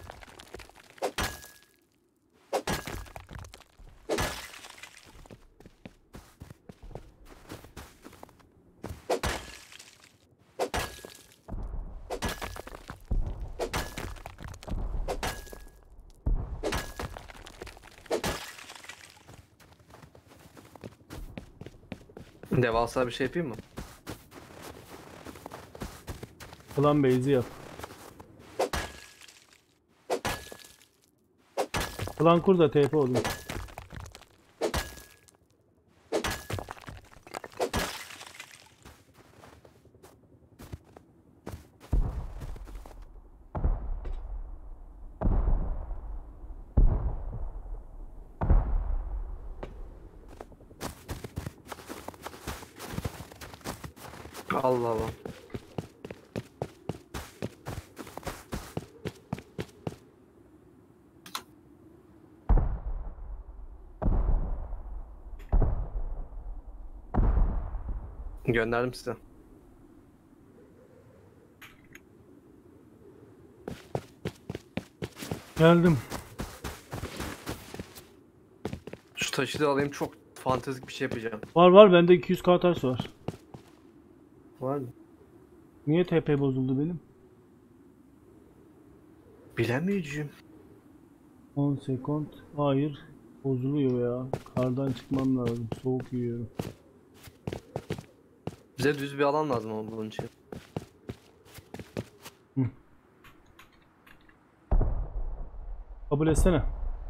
Devasa bir şey yapayım mı? Plan base'i yap. Plan kur da TP olur. Allah Allah. Gönderdim size. Geldim. Şu taşı da alayım, çok fantezik bir şey yapacağım. Var bende 200 taş var. Var mı? Niye TP bozuldu benim? Bilemeyeceğim. 10 sekund. Hayır. Bozuluyor ya. Kardan çıkmam lazım. Soğuk yiyorum. Bize düz bir alan lazım ama bunun için. Kabul etsene.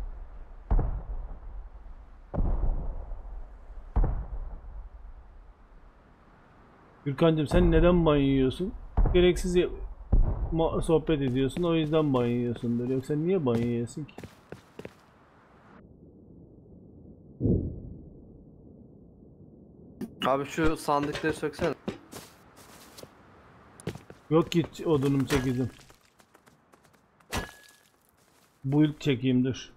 Gürkancığım sen neden banyo yiyorsun? Gereksiz sohbet ediyorsun, o yüzden banyo yiyorsundur. Yoksa niye banyo yiyorsun ki? Abi şu sandıkları söksene. Yok git odunum çekeceğim. Build çekeyim dur.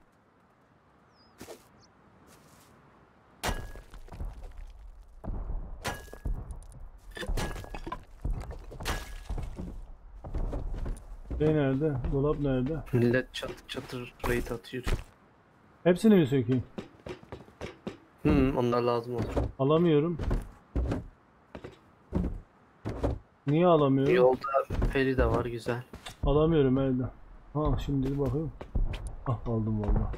Nerede? Dolap nerede? Millet çatır çatır raid atıyor. Hepsini mi sökeyim? Onlar lazım olur. Alamıyorum. Niye alamıyorum? Yolda peri de var, güzel. Alamıyorum elde. Ha şimdi bir bakayım. Ah aldım vallahi.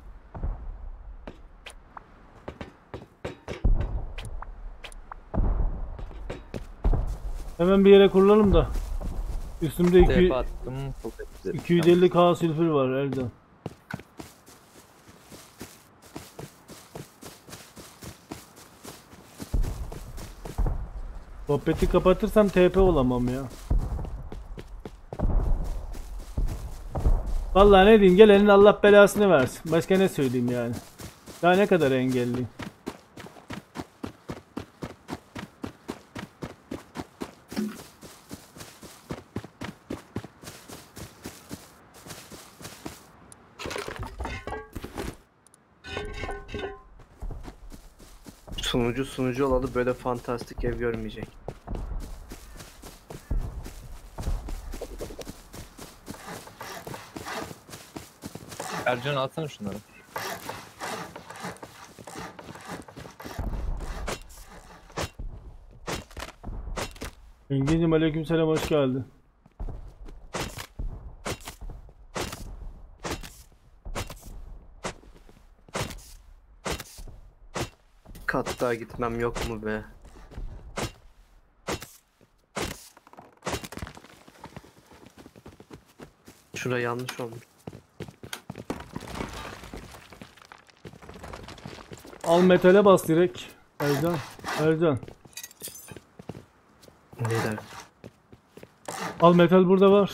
Hemen bir yere kurulalım da. Üstümde TP attım. 250k sülfür var Ercan. Sohbeti kapatırsam TP olamam ya. Vallahi ne diyeyim, gelenin Allah belasını versin. Başka ne söyleyeyim yani. Daha ne kadar engelliyim. Sunucu olalı böyle fantastik ev görmeyecek. Ercan alsana şunları. Engin'cim aleykümselam, hoş geldin. Kat daha gitmem yok mu be? Şura yanlış olmuş. Al metale bas direkt. Ercan. Ercan. Neden? Al metal burada var.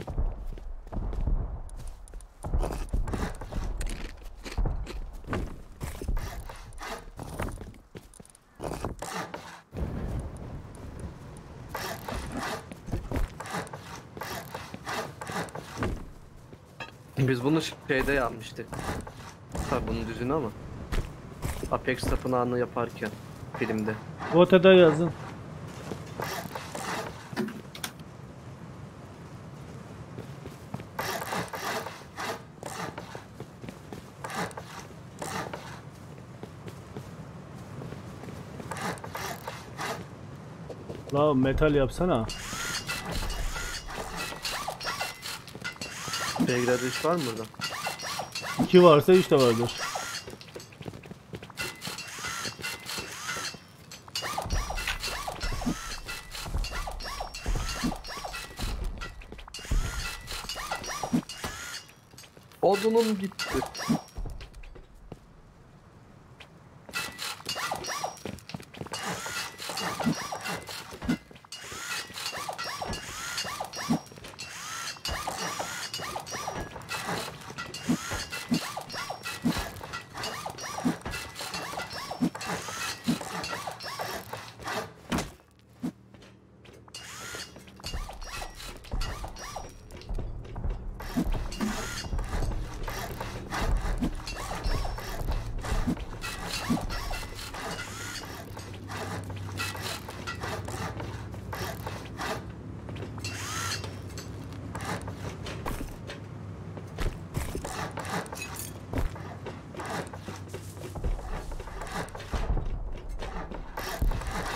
Biz bunu şeyde yapmıştık. Tabii bunun düzünü ama. Apex tapınağını yaparken filmde. Votada yazın. La metal yapsana. Belgrad iş var mı burada? 2 varsa 3 de vardır. Odunum gitti.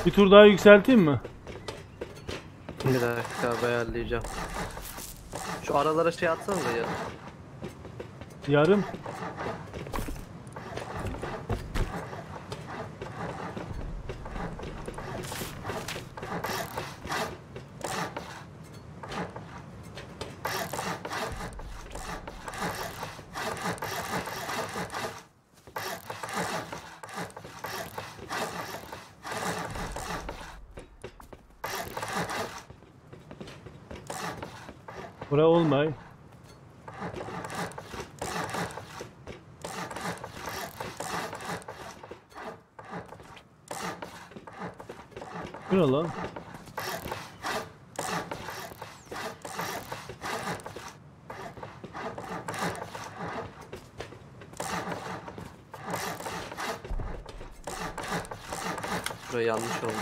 Bir tur daha yükselteyim mi? Bir dakika ayarlayacağım. Şu aralara şey atsanıza ya. Yarım. Bura olmay. Bu ne lan? Buraya yanlış oldu.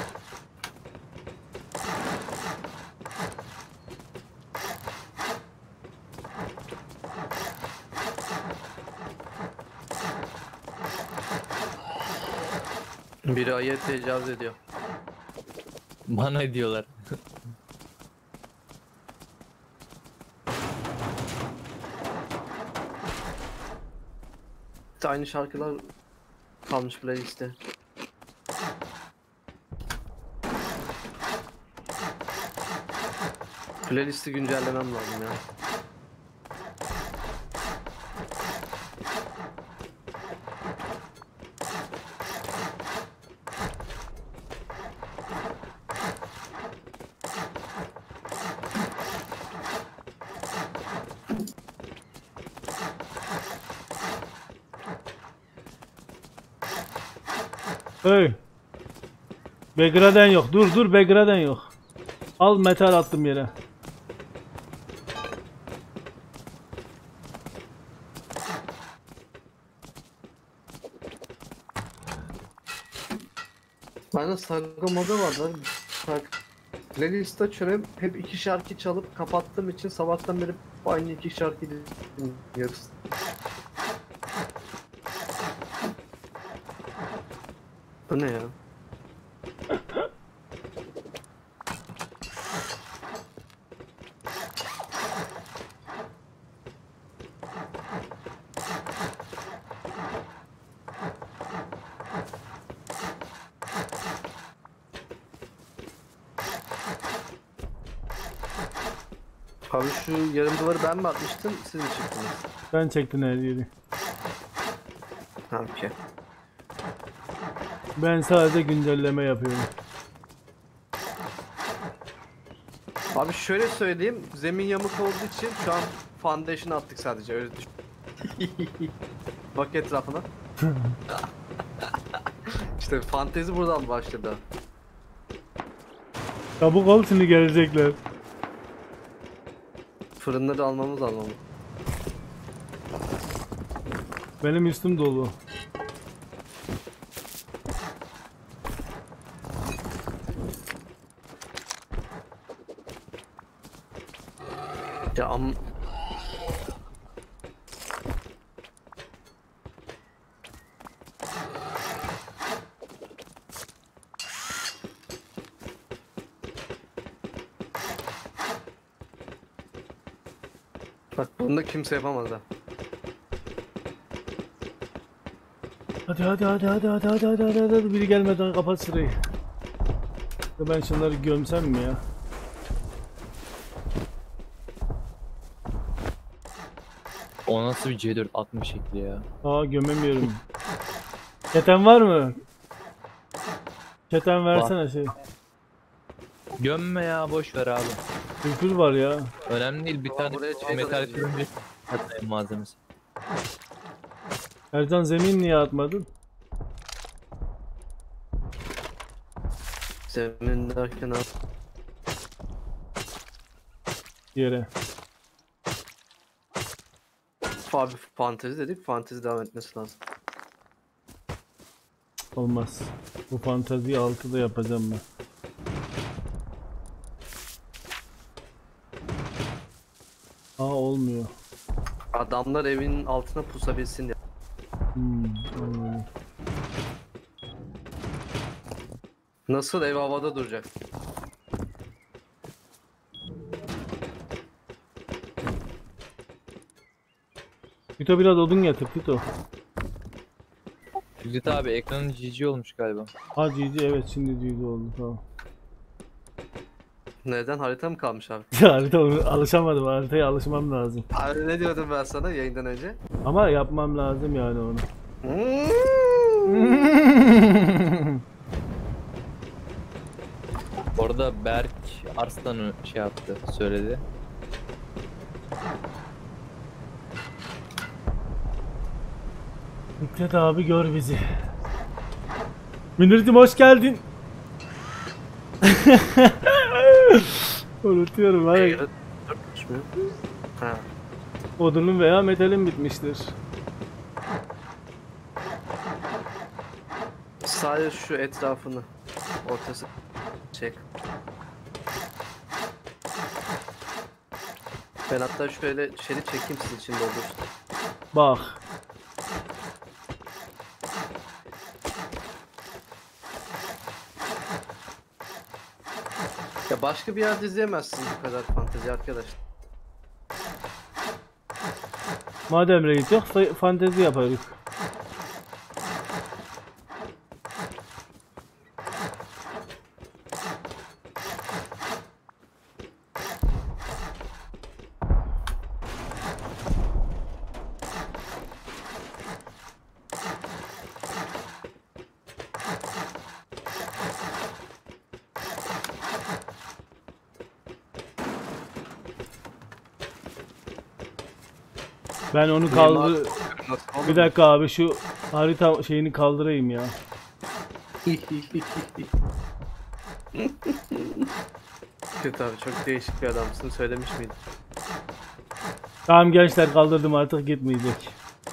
Biri ayı tecavüz ediyor. Bana diyorlar. Aynı şarkılar kalmış playliste. Playlisti güncellemem lazım ya. Hey. Begraden yok. Dur Begraden yok. Al metal attım yere. Bende Saga modu vardı. Playlist açıyorum. Hep iki şarkı çalıp kapattığım için sabahtan beri aynı iki şarkı dinliyoruz. Bu ne ya? Abi şu yarım duvarı ben mi atmıştım, siz mi çıktınız? Ben çektim her yeri. Ha, okey. Ben sadece güncelleme yapıyorum. Abi şöyle söyleyeyim, zemin yamuk olduğu için şu an foundation attık sadece, öyle düşün. Bak etrafına. İşte fantezi buradan başladı. Çabuk ol, şimdi gelecekler. Fırınları almamız lazım. Benim üstüm dolu. Ya bak bunu da kimse yapamaz ha. Hadi. Biri gelmeden kapat sırayı. Ya ben şunları gömsem mi ya? O nasıl bir C4 60 şekli ya. Aa, gömemiyorum. Keten var mı? Keten versene şey. Gömme ya, boş ver abi. Kültür var ya. Önemli değil, bir tane buraya şey metal koyacağız. kırınca atayım malzemesi. Ercan, zemin niye atmadın? Zemin derken abi. Yere. Abi fantezi dedik, fantezi devam etmesi lazım. Olmaz. Bu fanteziyi 6'da yapacağım ben. Aa, olmuyor. Adamlar evinin altına pusabilsin diye. Anladım. Nasıl ev havada duracak? Tito biraz odun getir Tito. Fikret abi ekranın GG olmuş galiba. Ha GG, evet şimdi GG oldu, tamam. Neden? Harita mı kalmış abi? Harita, alışamadım, haritaya alışmam lazım. Abi ne diyordum ben sana yayından önce? Ama yapmam lazım yani onu. Orada Berk Arslan'ı şey yaptı, söyledi. Fikret abi gör bizi. Münir'cim hoş geldin. Unutuyorum hani. Ha. Odunun veya metalin bitmiştir. Sadece şu etrafını ortası çek. Ben hatta şöyle şerit çekeyim sizin için de olur. Bak. Ya başka bir yerde izleyemezsiniz bu kadar fantezi arkadaşlar. Madem raid yok, fantezi yaparız. Ben onu kaldır... Bir dakika abi, şu harita şeyini kaldırayım ya. Kötü abi, çok değişik bir adamsın, söylemiş miydim? Tamam gençler, kaldırdım, artık gitmeyecek.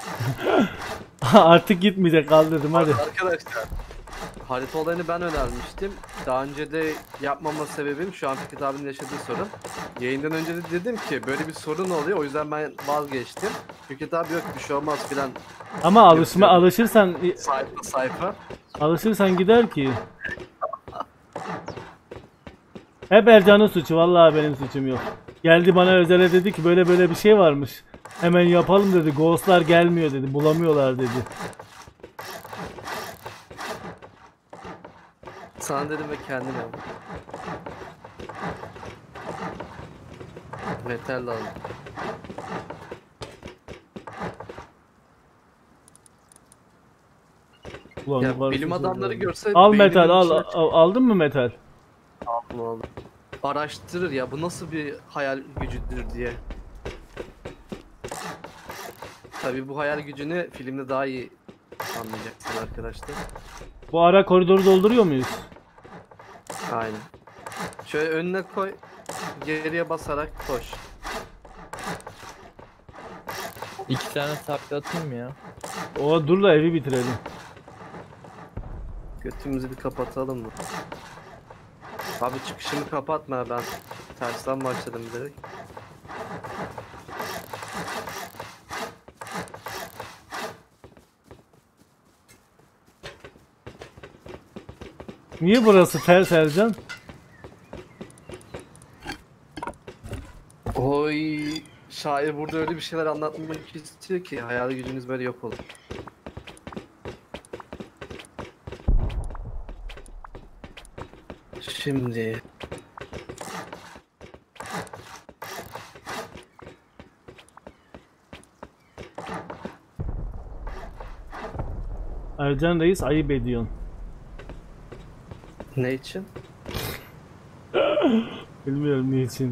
Artık gitmeyecek, kaldırdım hadi. Arkadaşlar, harita olayını ben önermiştim. Daha önce de yapmama sebebim şu an Fikret abinin yaşadığı sorun. Yayından önce de dedim ki böyle bir sorun oluyor, o yüzden ben vazgeçtim. Fikret abi yok bir şey olmaz filan, Ama alışırsan sayfa. alışırsan gider ki. Hep Ercan'ın suçu, vallahi benim suçum yok. Geldi bana özele dedi ki böyle böyle bir şey varmış. Hemen yapalım dedi. Ghost'lar gelmiyor dedi. Bulamıyorlar dedi. Sana dedim ve kendim yaptım. Metal lazım. Ulan Ya yukarısı bilim adamları sorun. görse Al beynimin metal al, içine aldın mı metal? çıkmalı. Araştırır ya bu nasıl bir hayal gücüdür diye. Tabii bu hayal gücünü filmde daha iyi anlayacaksın arkadaşlar. Bu ara koridoru dolduruyor muyuz? Aynen. Şöyle önüne koy, geriye basarak koş. 2 tane takla atayım ya. O dur da evi bitirelim. Götümüzü bir kapatalım mı? Abi çıkışımı kapatma, ben tersten başladım direkt. Niye burası ters Ercan? Oy, şair burada öyle bir şeyler anlatmak istiyor ki hayal gücünüz böyle yok olur. Şimdi Ercan Reis ayıp ediyorsun. ne için? Bilmiyorum niçin.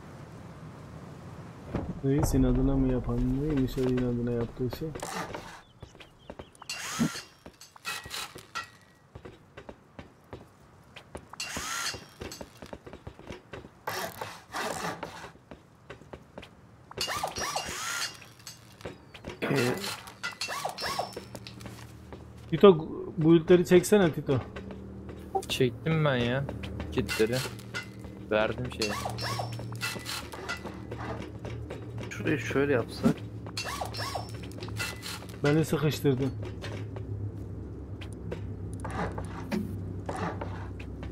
Reis'in adına mı yapan, neymiş ayın adına yaptığı şey? Tito bu ülkleri çeksene Tito. Çektim ben ya kitleri. Verdim şeye. Şurayı şöyle yapsak. Beni sıkıştırdın.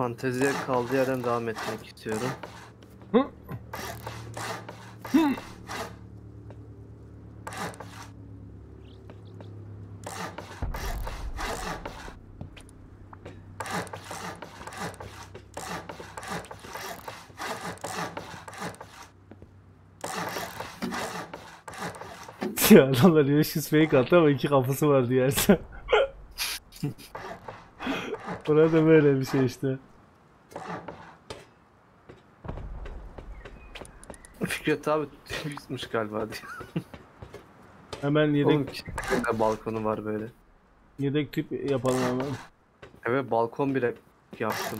Fanteziye kaldığı yerden devam etmek istiyorum. Ya adamlar 500 fake attı ama 2 kafası var diyerse. Burada böyle bir şey işte. Fikret abi bitmiş galiba diyor. Hemen yedek Oğlum de balkonu var böyle. yedek tüp yapalım hemen. Evet balkon bile yaptım.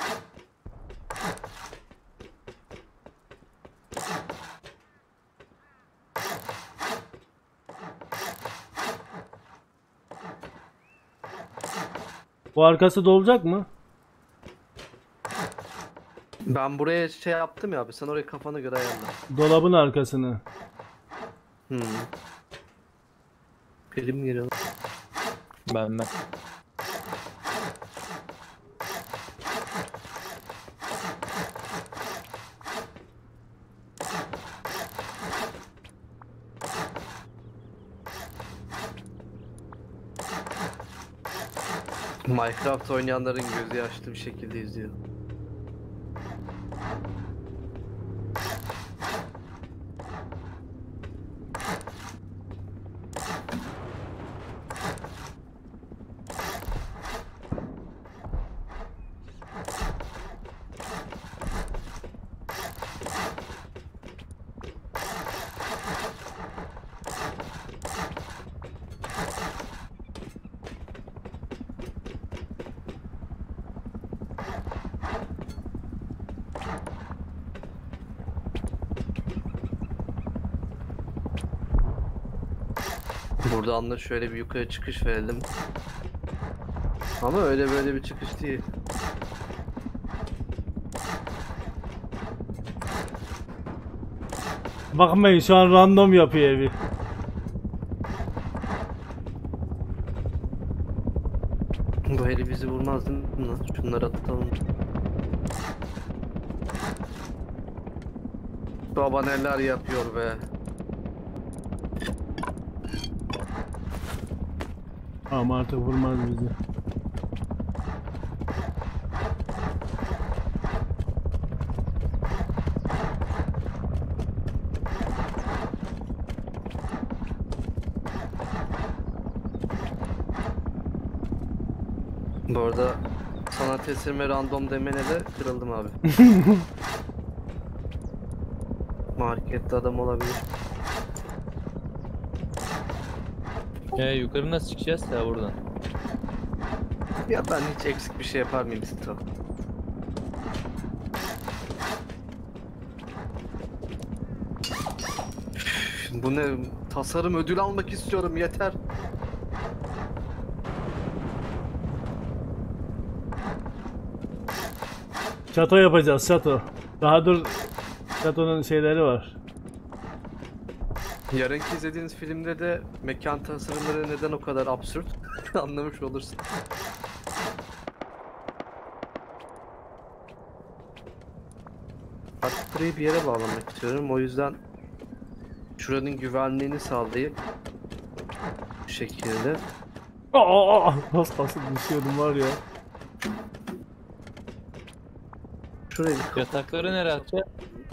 Bu arkası dolacak mı? Ben buraya şey yaptım ya abi, sen oraya kafana göre ayarla. Dolabın arkasını. Film geliyor. Ben. Minecraft oynayanların gözü yaşlı bir şekilde izliyor. Buradan da şöyle bir yukarı çıkış verelim. Ama öyle böyle bir çıkış değil. Bakmayın şu an random yapıyor evi. Bu heli bizi vurmaz değil mi lan? Şunları atalım. Baba neler yapıyor be. Ama artık vurmaz bizi. Bu arada sanat eserime random demene de kırıldım abi. Markette adam olabilir. Yukarı nasıl çıkacağız ya buradan? Ya ben hiç eksik bir şey yapar mıyım Tito? Bu ne? Tasarım ödül almak istiyorum, yeter. Şato yapacağız, şato. Daha dur, şatonun şeyleri var. Yarınki izlediğiniz filmde de mekan tasarımları neden o kadar absürt anlamış olursun. Artık burayı bir yere bağlamak istiyorum. O yüzden şuranın güvenliğini sağlayıp bu şekilde. Nasıl düşüyordum var ya. Şurayı bir Yatakları nereye atacağız?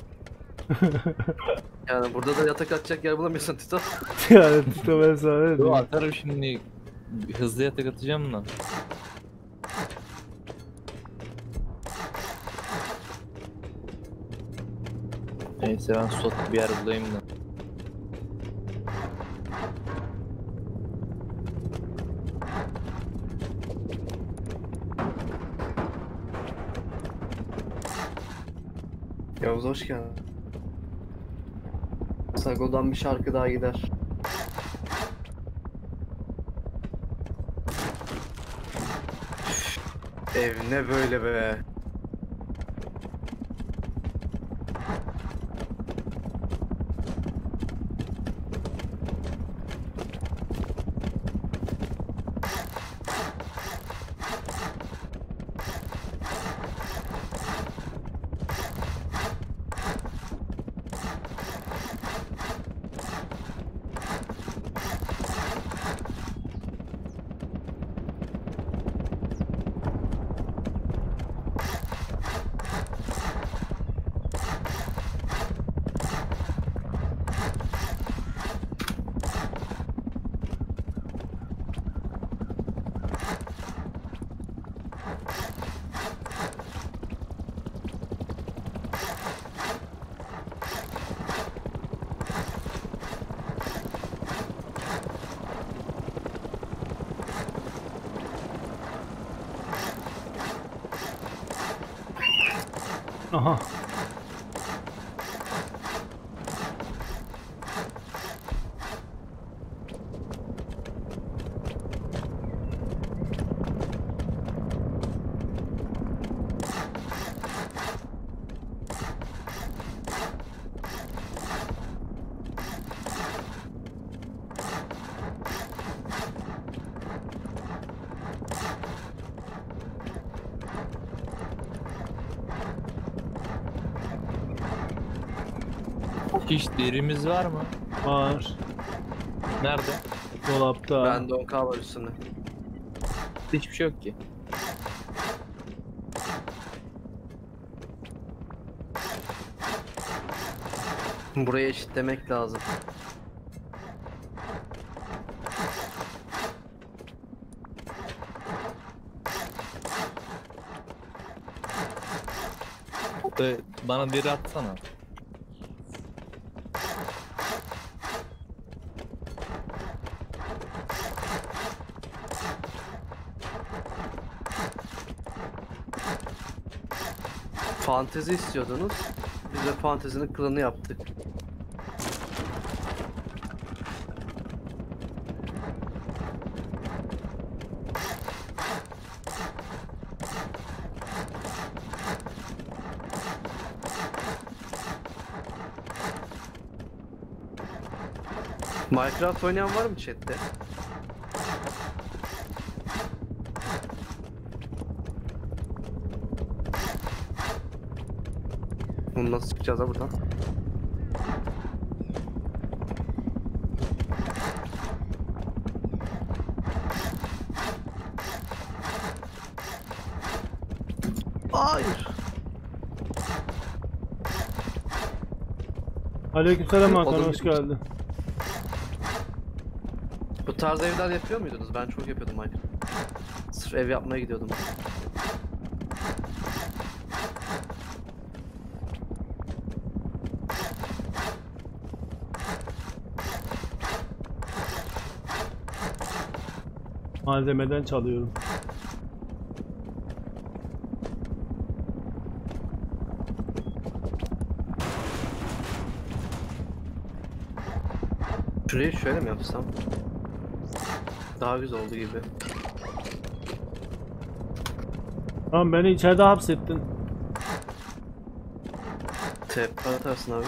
yani burada da yatak atacak yer bulamıyorsun Tito. Yani Tito ben sana ne Yo, diyeyim? atarım şimdi. Hızlı yatak atacağım da. Neyse ben slot bir yer bulayım da. Yavuz hoş geldin. Sago'dan bir şarkı daha gider. Ev ne böyle be. Aha. Hiç derimiz var mı? Var. Nerede? Dolapta. Bende 10k var üstünde. Hiçbir şey yok ki. Burayı eşitlemek lazım. Bana deri atsana. Fantezi istiyordunuz. Biz de fantezinin kılını yaptık. Minecraft oynayan var mı chatte? Bunu nasıl çıkacağız ha buradan? Hayır. Aleykümselam Hakan, Olur. hoş geldin. Bu tarz evler yapıyor muydunuz? Ben çok yapıyordum Minecraft. Sırf ev yapmaya gidiyordum. Malzemeden çalıyorum. Şurayı şöyle mi yapsam? Daha güzel oldu gibi. Tamam, beni içeride hapsettin. TP atarsın abi.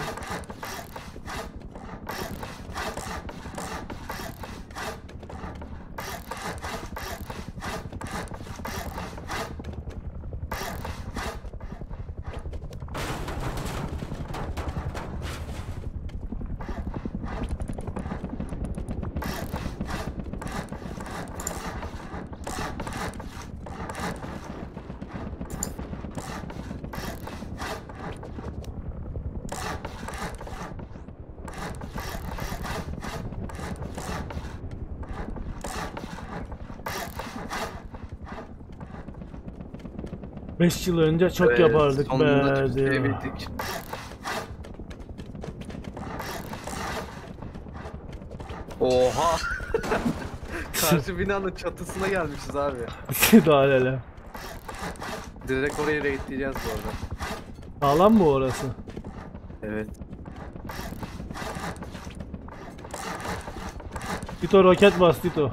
Beş yıl önce çok yapardık sonunda be diyor. tükürebildik. Oha! Karşı binanın çatısına gelmişiz abi. Daha hele. Direkt orayı raidleyeceğiz bu arada. Sağlam mı orası? Evet. Tito roket bas Tito.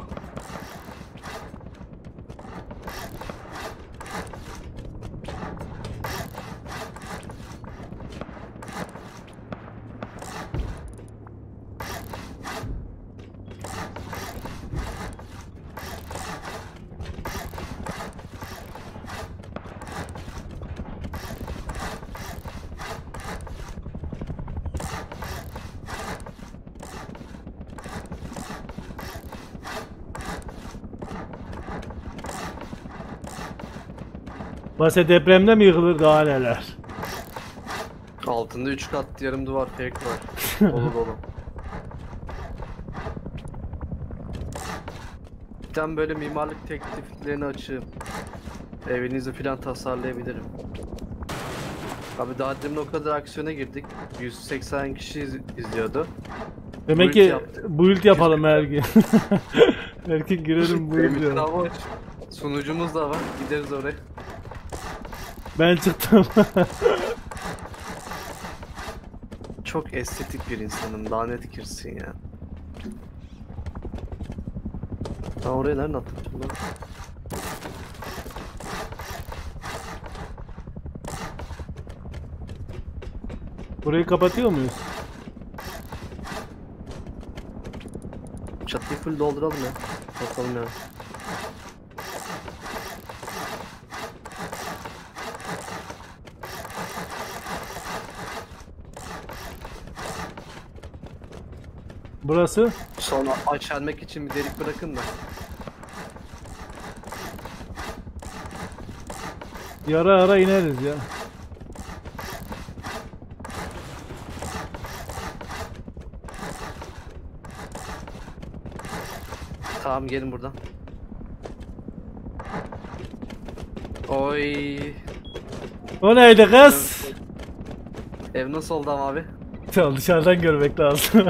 Base depremde mi yıkılır, daha neler? Altında 3 kat yarım duvar fake var. Olur olur. Bir tane böyle mimarlık tekliflerini açayım. Evinizi filan tasarlayabilirim. Abi daha demin o kadar aksiyona girdik. 180 kişi izliyordu. Demek Build ki yaptık. build yapalım her gün. Her gün girelim build Evimizin yapalım. hava aç. Sunucumuz da var. Gideriz oraya. Ben çıktım. çok estetik bir insanım. Lanet girsin ya. Ben oraya nereden attım lan? Burayı kapatıyor muyuz? Çatıyı full dolduralım ya. Bakalım ya. Burası? Sonra aşermek için bir delik bırakın da. Yara ara ineriz ya. Tamam gelin buradan. Oy. O neydi kız? Ev nasıl oldu ama abi? Tamam, dışarıdan görmek lazım.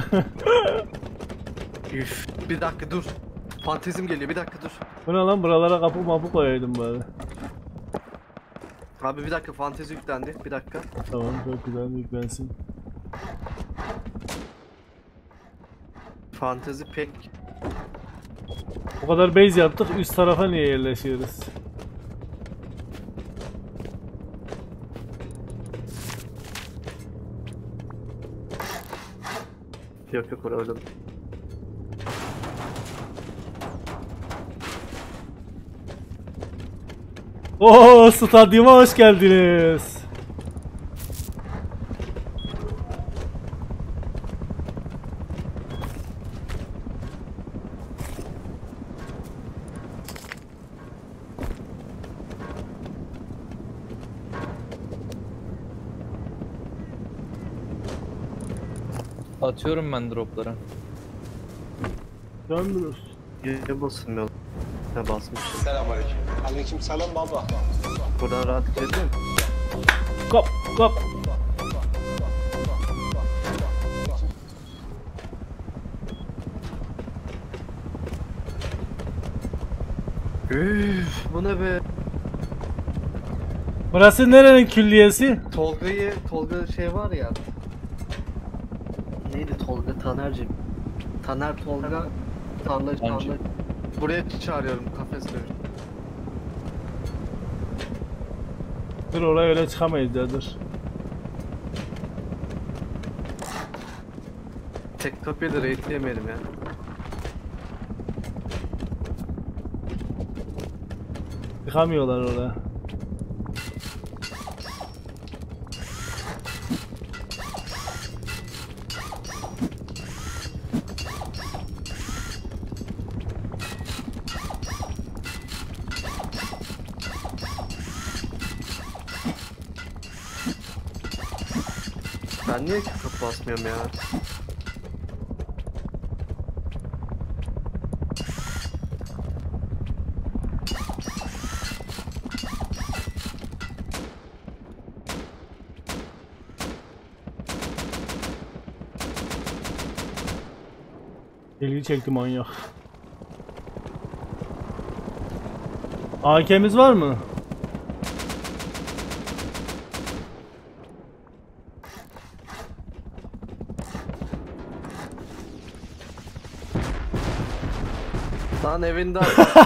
Üf. Bir dakika dur. Fantezim geliyor, bir dakika dur. Bu ne lan, buralara kapı mapı koyaydım bari. Abi bir dakika, fantezi yüklendi. Bir dakika. Tamam, çok güzel, yüklensin. Fantezi pek... O kadar base yaptık, üst tarafa niye yerleşiyoruz? Yok yok, orada öyle. Oo, stadyuma hoş geldiniz. Atıyorum ben dropları. Döndürüz. Yere basılmıyor. Ne basmış? Selamünaleyküm. Aleykümselam baba. Buradan rahat gidelim. Kop kop. Üf, bu ne be? Burası nerenin külliyesi? Tolga şey var ya. Neydi Tolga? Tanerci. Taner Tolga. Tarlacı. Tancı. Buraya çağırıyorum, kafesle. Dur, oraya öyle çıkamayız ya, dur. Tek kapıyı da raidleyemeyelim ya. Çıkamıyorlar oraya. Ben niye kapı basmıyorum ya? Deliği çekti manyak. AK'miz var mı? Lan evinde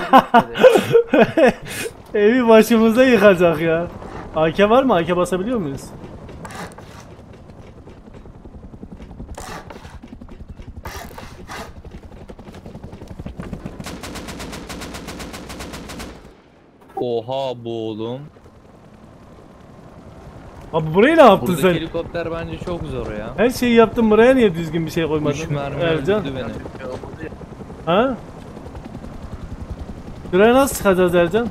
Evi başımıza yıkacak ya. AK var mı? AK basabiliyor muyuz? Oha bu oğlum. Abi burayı ne yaptın Buradaki sen? helikopter bence çok zor ya. Her şeyi yaptın, buraya niye düzgün bir şey koymadın? 3 mermi Ercan. öldürdü beni. Ha? Buraya nasıl çıkacağız Ercan?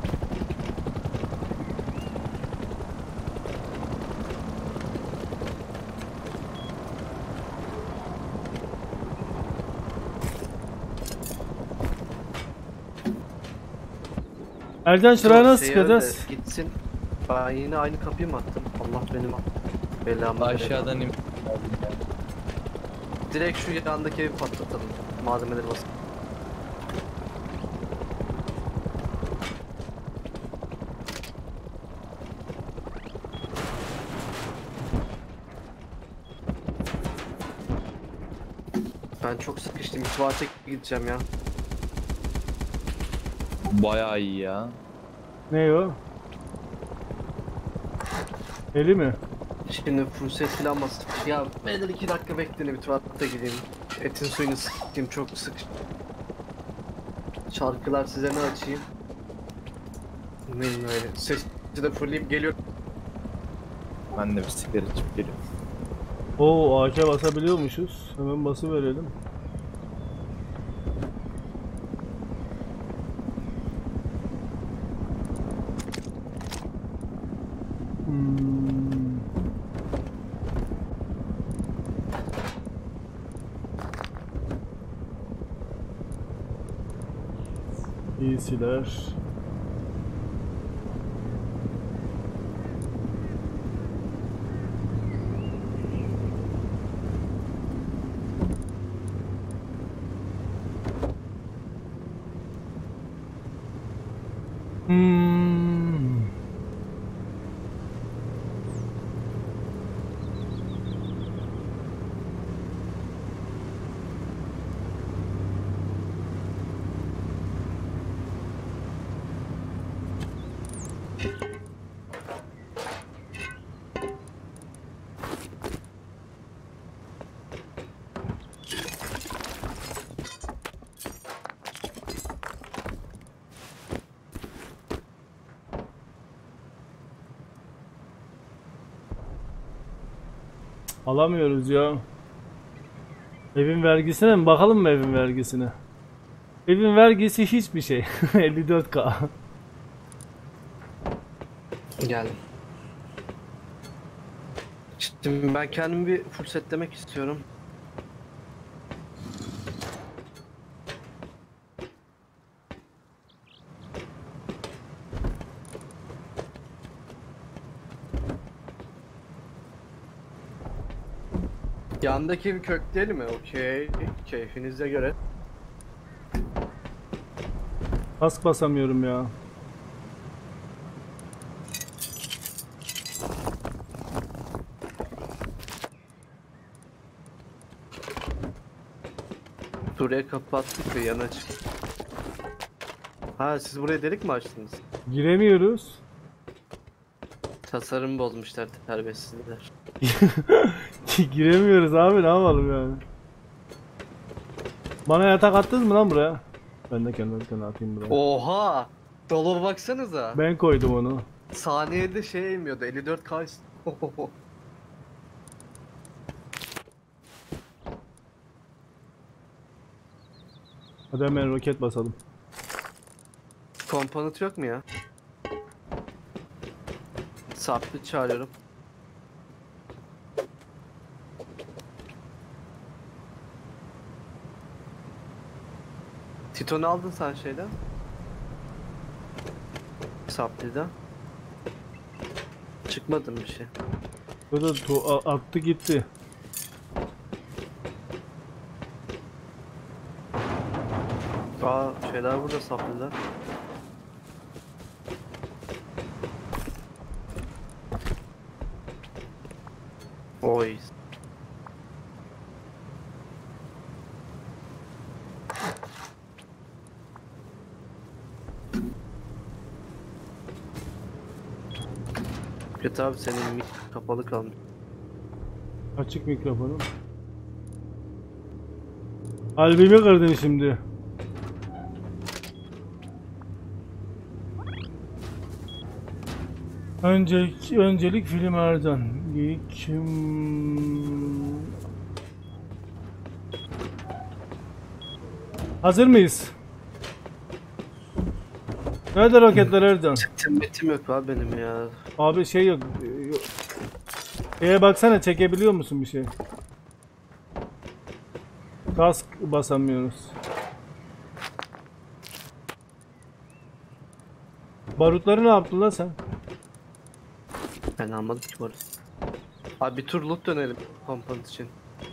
Ercan şuraya nasıl çıkacağız? Gitsin. Ben yine aynı kapıyı mı attım? Allah benim belamı. Aşağıdan im. Direkt şu yandaki evi patlatalım. Malzemeleri basın. Ben çok sıkıştım. Tuvalete gideceğim ya. Bayağı iyi ya. Ne o? Eli mi? Şimdi full set falan basın. Ya beyler 2 dakika bekleyin, bir tuvalete gideyim. Etin suyunu sıkayım, çok sık. Şarkılar size ne açayım? Neyim öyle. Sesi de fullleyip geliyor. Ben de bir sigara içip geliyorum. Oo, ağaca basabiliyormuşuz. Hemen bası verelim. Giysiler. Alamıyoruz ya. Evin vergisine mi? Bakalım mı evin vergisine? Evin vergisi hiçbir şey. 54K. Geldim. Şimdi ben kendimi bir full setlemek istiyorum. Yandaki bir kökleyelim mi? Okey. Keyfinize göre. Kask basamıyorum ya. Buraya kapattık ve yana çık. Ha, siz buraya delik mi açtınız? Giremiyoruz. Tasarım bozmuşlar, terbiyesizler. Giremiyoruz abi, ne yapalım yani? Bana yatak attınız mı lan buraya? Ben de kendime atayım buraya. Oha! Dolaba baksanıza. Ben koydum onu. Saniyede şey emiyordu, 54K. Hadi hemen roket basalım. Komponent yok mu ya? Saplı çağırıyorum. Titon'u aldın sen şeyden. Saplı'dan. Çıkmadın bir şey. Burada attı gitti. Aa, şeyler burada, saplılar. Oy. Kötü abi, senin mic kapalı kalmış. Açık mikrofonu. Albümü kırdın şimdi. Öncelik film Ercan. Hazır mıyız? Nerede roketler Ercan? Timmetim yok abi benim ya. Abi şey yok. Baksana, çekebiliyor musun bir şey? Kask basamıyoruz. Barutları ne yaptın lan sen? Ben almadım ki bu. Abi bir tur loot dönelim komponent için.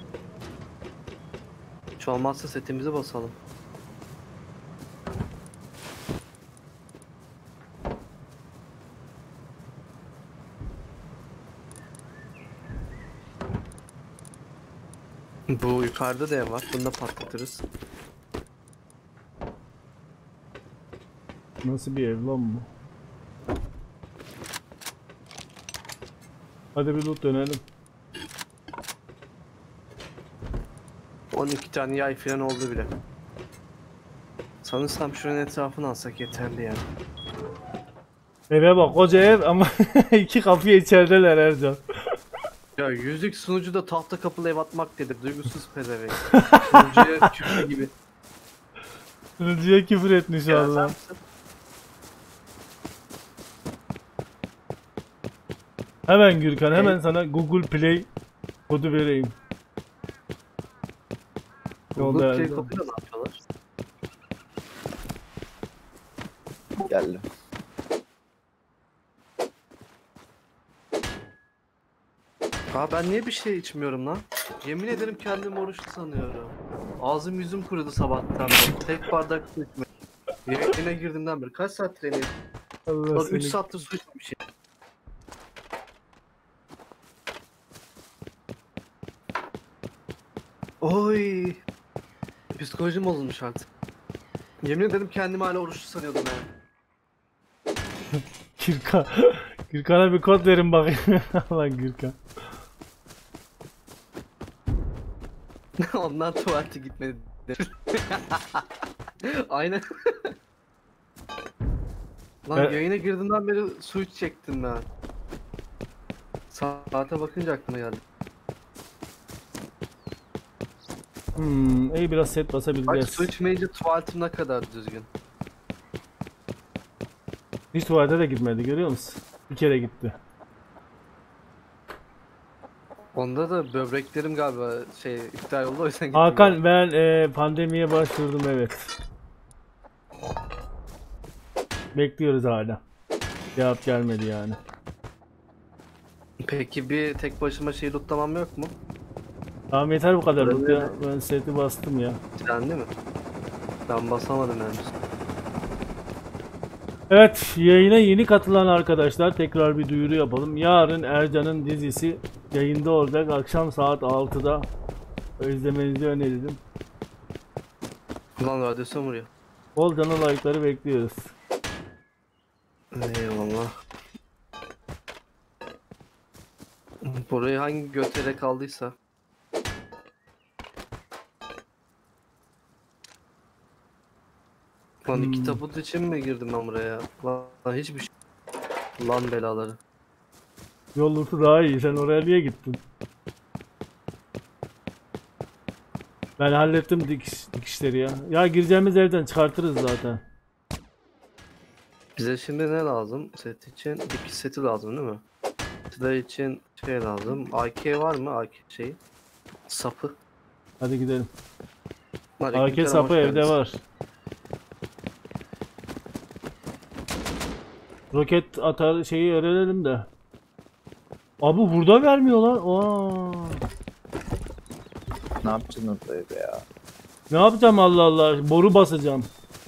Hiç olmazsa setimizi basalım. Bu yukarıda da ev var. Bunu da patlatırız. Nasıl bir ev lan bu? Hadi bir loot dönelim. 12 tane yay falan oldu bile. Sanırsam şuranın etrafını alsak yeterli yani. Eve bak, koca ev ama iki kapı içerideler Ercan. Ya yüzük sunucuda tahta kapılı ev atmak dedi. Duygusuz pezevenk. Sunucuya küfür gibi. Sunucuya küfür etmiş Ya Allah. sen- Hemen Gürkan, hemen sana Google Play kodu vereyim. Yolda Google Play Ercan. kapıyla ne yapıyorlar? Geldim. Aa ben niye bir şey içmiyorum lan? Yemin ederim kendimi oruçlu sanıyorum. Ağzım yüzüm kurudu sabahtan beri. Tek bardak su içmedim. Yayına girdiğimden beri. Kaç saattir yayına? Allah 3 seni. saattir su içmemişim. Oy. Psikolojim bozulmuş artık. Yemin ederim kendimi hala oruçlu sanıyordum yani. Gürkan. Gürkan'a bir kod verin bakayım. Allah Gürkan. Ondan tuvalete gitmedi. Aynen. Lan Evet. yayına girdiğinden beri su içecektim ben. Saate bakınca aklıma geldi. İyi, biraz set Bak basabileceğiz. su içmeyince tuvaletim ne kadar düzgün. Hiç tuvalete de gitmedi, görüyor musun? Bir kere gitti. Onda da böbreklerim galiba iptal oldu o yüzden gittim. Hakan, ben pandemiye başvurdum, evet. Bekliyoruz hala. Cevap gelmedi yani. Peki bir tek başıma şey lootlamam yok mu? Tamam, yeter bu kadar loot Öyle ya. Ben seti bastım ya. Sen değil mi? Ben basamadım yani. Evet, yayına yeni katılan arkadaşlar tekrar bir duyuru yapalım. Yarın Ercan'ın dizisi yayında olacak. Akşam saat 6'da izlemenizi öneririm. Ulan radyosu vuruyor. Bol canlı like'ları bekliyoruz. Eyvallah. Burayı hangi götere kaldıysa. Lan iki tabut için mi girdim ben buraya? Lan hiçbir şey. Lan belaları. Yol lootu daha iyi. Sen oraya niye gittin? Ben hallettim dikişleri ya. Ya gireceğimiz evden çıkartırız zaten. Bize şimdi ne lazım? Set için dikiş seti lazım değil mi? Silah için şey lazım. AK var mı? AK şeyi. Sapı. Hadi gidelim. Aleykümselam, AK sapı hoş evde geldiniz. var. Roket atar şeyi öğrenelim de. Abi burada vermiyorlar. Aa. Ne yapacaksın orada ya? Ne yapacağım Allah Allah? Boru basacağım.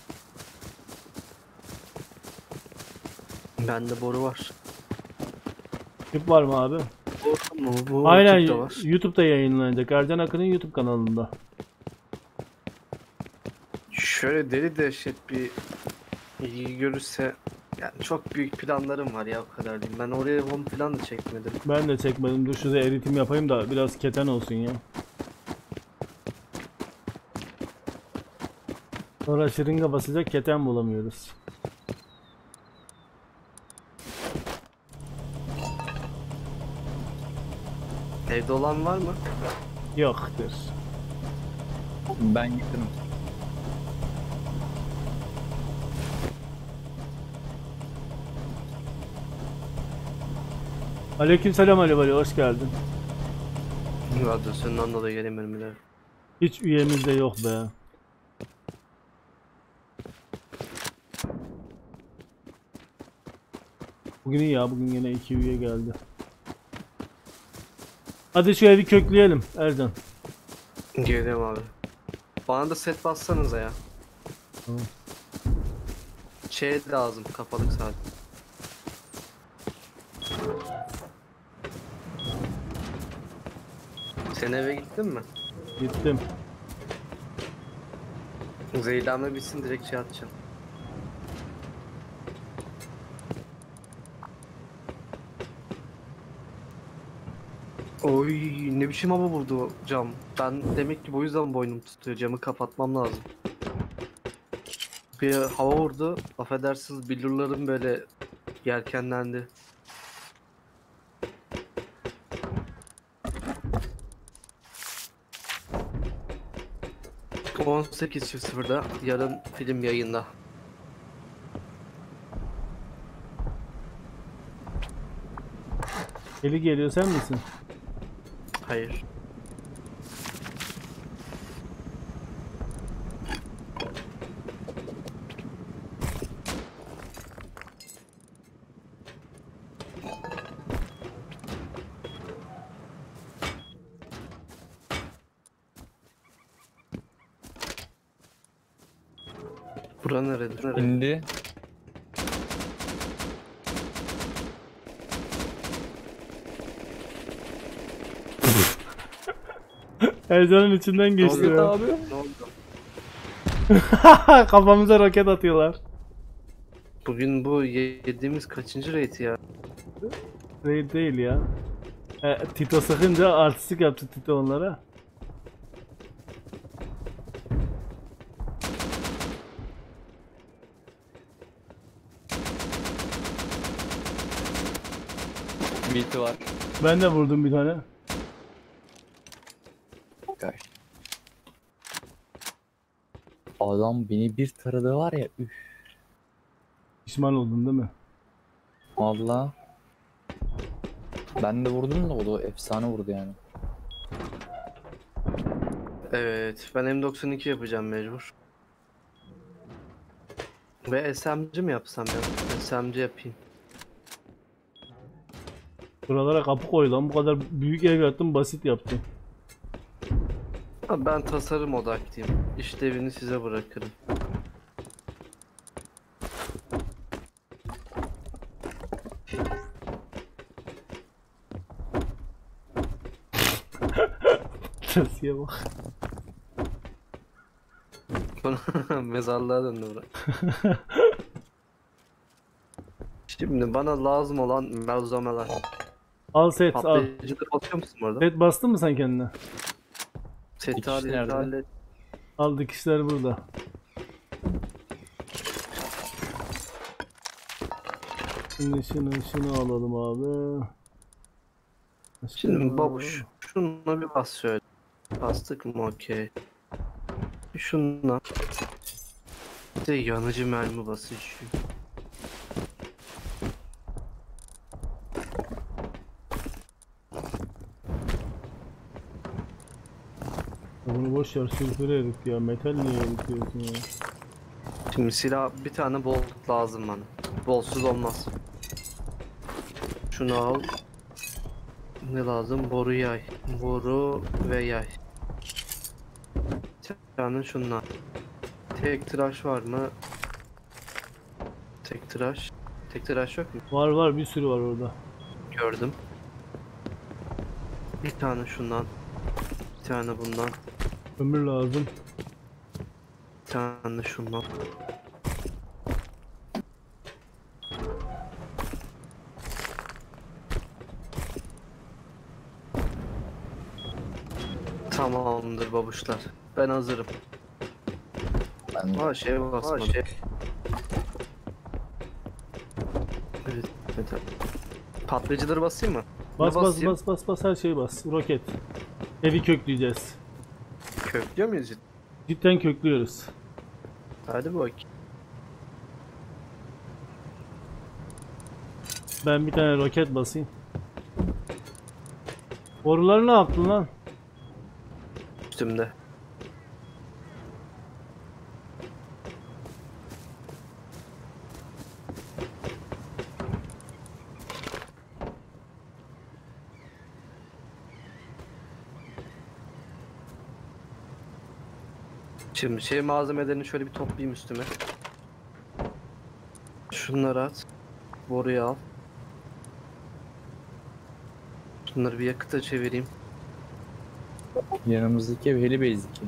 Bende boru var. Tüp var mı abi? Boru mu? Bu Aynen, tip de var. YouTube'da yayınlanacak. Ercan Akın'ın YouTube kanalında. Şöyle deli dehşet bir ilgi görürse yani çok büyük planlarım var ya o kadar diyeyim. Ben oraya home falan da çekmedim. Ben de çekmedim. Dur şurada eritim yapayım da biraz keten olsun ya. Sonra şırınga basacak, keten bulamıyoruz. Evde olan var mı? Yoktur. Ben yakınım. Aleykümselam Ali Vali, hoş geldin. Radyosundan dolayı gelemiyorum bile. Hiç üyemiz de yok be. Bugün iyi ya, bugün yine 2 üye geldi. Hadi şu evi kökleyelim Ercan. Geliyorum abi. Bana da set bassanıza ya. Tamam. Şey lazım, kapalık saat. Sen eve gittin mi? Gittim. Zeydanla bitsin direkt şey atacağım. Oy ne biçim hava vurdu cam. Ben demek ki bu yüzden boynum tutuyor. Camı kapatmam lazım. Bir hava vurdu. Affedersiniz billurlarım böyle yelkenlendi. 18.00'da yarın film yayında. Eli geliyor, sen misin? Hayır. Bura neredir? Nerede? İndi. Ercan'ın içinden geçti oluyor ya. Abi. Ne oldu? Kafamıza roket atıyorlar. Bugün bu yediğimiz kaçıncı rate ya? Değil değil ya. Tito sıkınca artistik yaptı Tito onlara. Beat'i var. Ben de vurdum bir tane. Gay. Adam beni bir taradı var ya. Üf. Pişman oldun değil mi? Valla. Ben de vurdum da o da efsane vurdu yani. Evet, ben M92 yapacağım mecbur. Ve SMG mi yapsam ya? SMG yapayım. Buralara kapı koy lan, bu kadar büyük ev yaptım, basit yaptım. Ama ben tasarım odaklıyım. İşlevini size bırakırım. Sesiye bak. Mezarlığa döndü bura. Şimdi bana lazım olan malzemeler. Al set al. Patlayıcıları basıyor musun orada? Set bastın mı sen kendine? Seti Dikiş hallet, nerede? hallet. Al, dikişler burada. Şimdi şunu alalım abi. Başka ne Şimdi var? babuş, şununla bir bas şöyle. Bastık mı okey. Şununla. Bir de yanıcı mermi basıcı. Bunu boş ver, sülfür herif ya. Metal niye eritiyorsun ya? Şimdi silah bir tane bolt lazım bana. Boltsuz olmaz. Şunu al. Ne lazım? Boru yay. Boru ve yay. Bir tane şundan. Tek tıraş var mı? Tek tıraş. Tek tıraş yok mu? Var bir sürü var orada. Gördüm. Bir tane şundan. Bir tane bundan. Ömür lazım. Bir tane şundan. Tamamdır babuşlar. Ben hazırım. Ben de. Şey basmadım. Evet, evet. Patlayıcıları basayım mı? Bas Ne bas basayım? bas her şeyi bas. Roket. Evi kökleyeceğiz. Köklüyor muyuz? Cidden köklüyoruz. Hadi bak. Ben bir tane roket basayım. Boruları ne yaptın lan? Üstümde. Şimdi şey malzemelerini şöyle bir toplayayım üstüme. Şunları at. Boruyu al. Şunları bir yakıta çevireyim. Yanımızdaki ev Heli Base 2.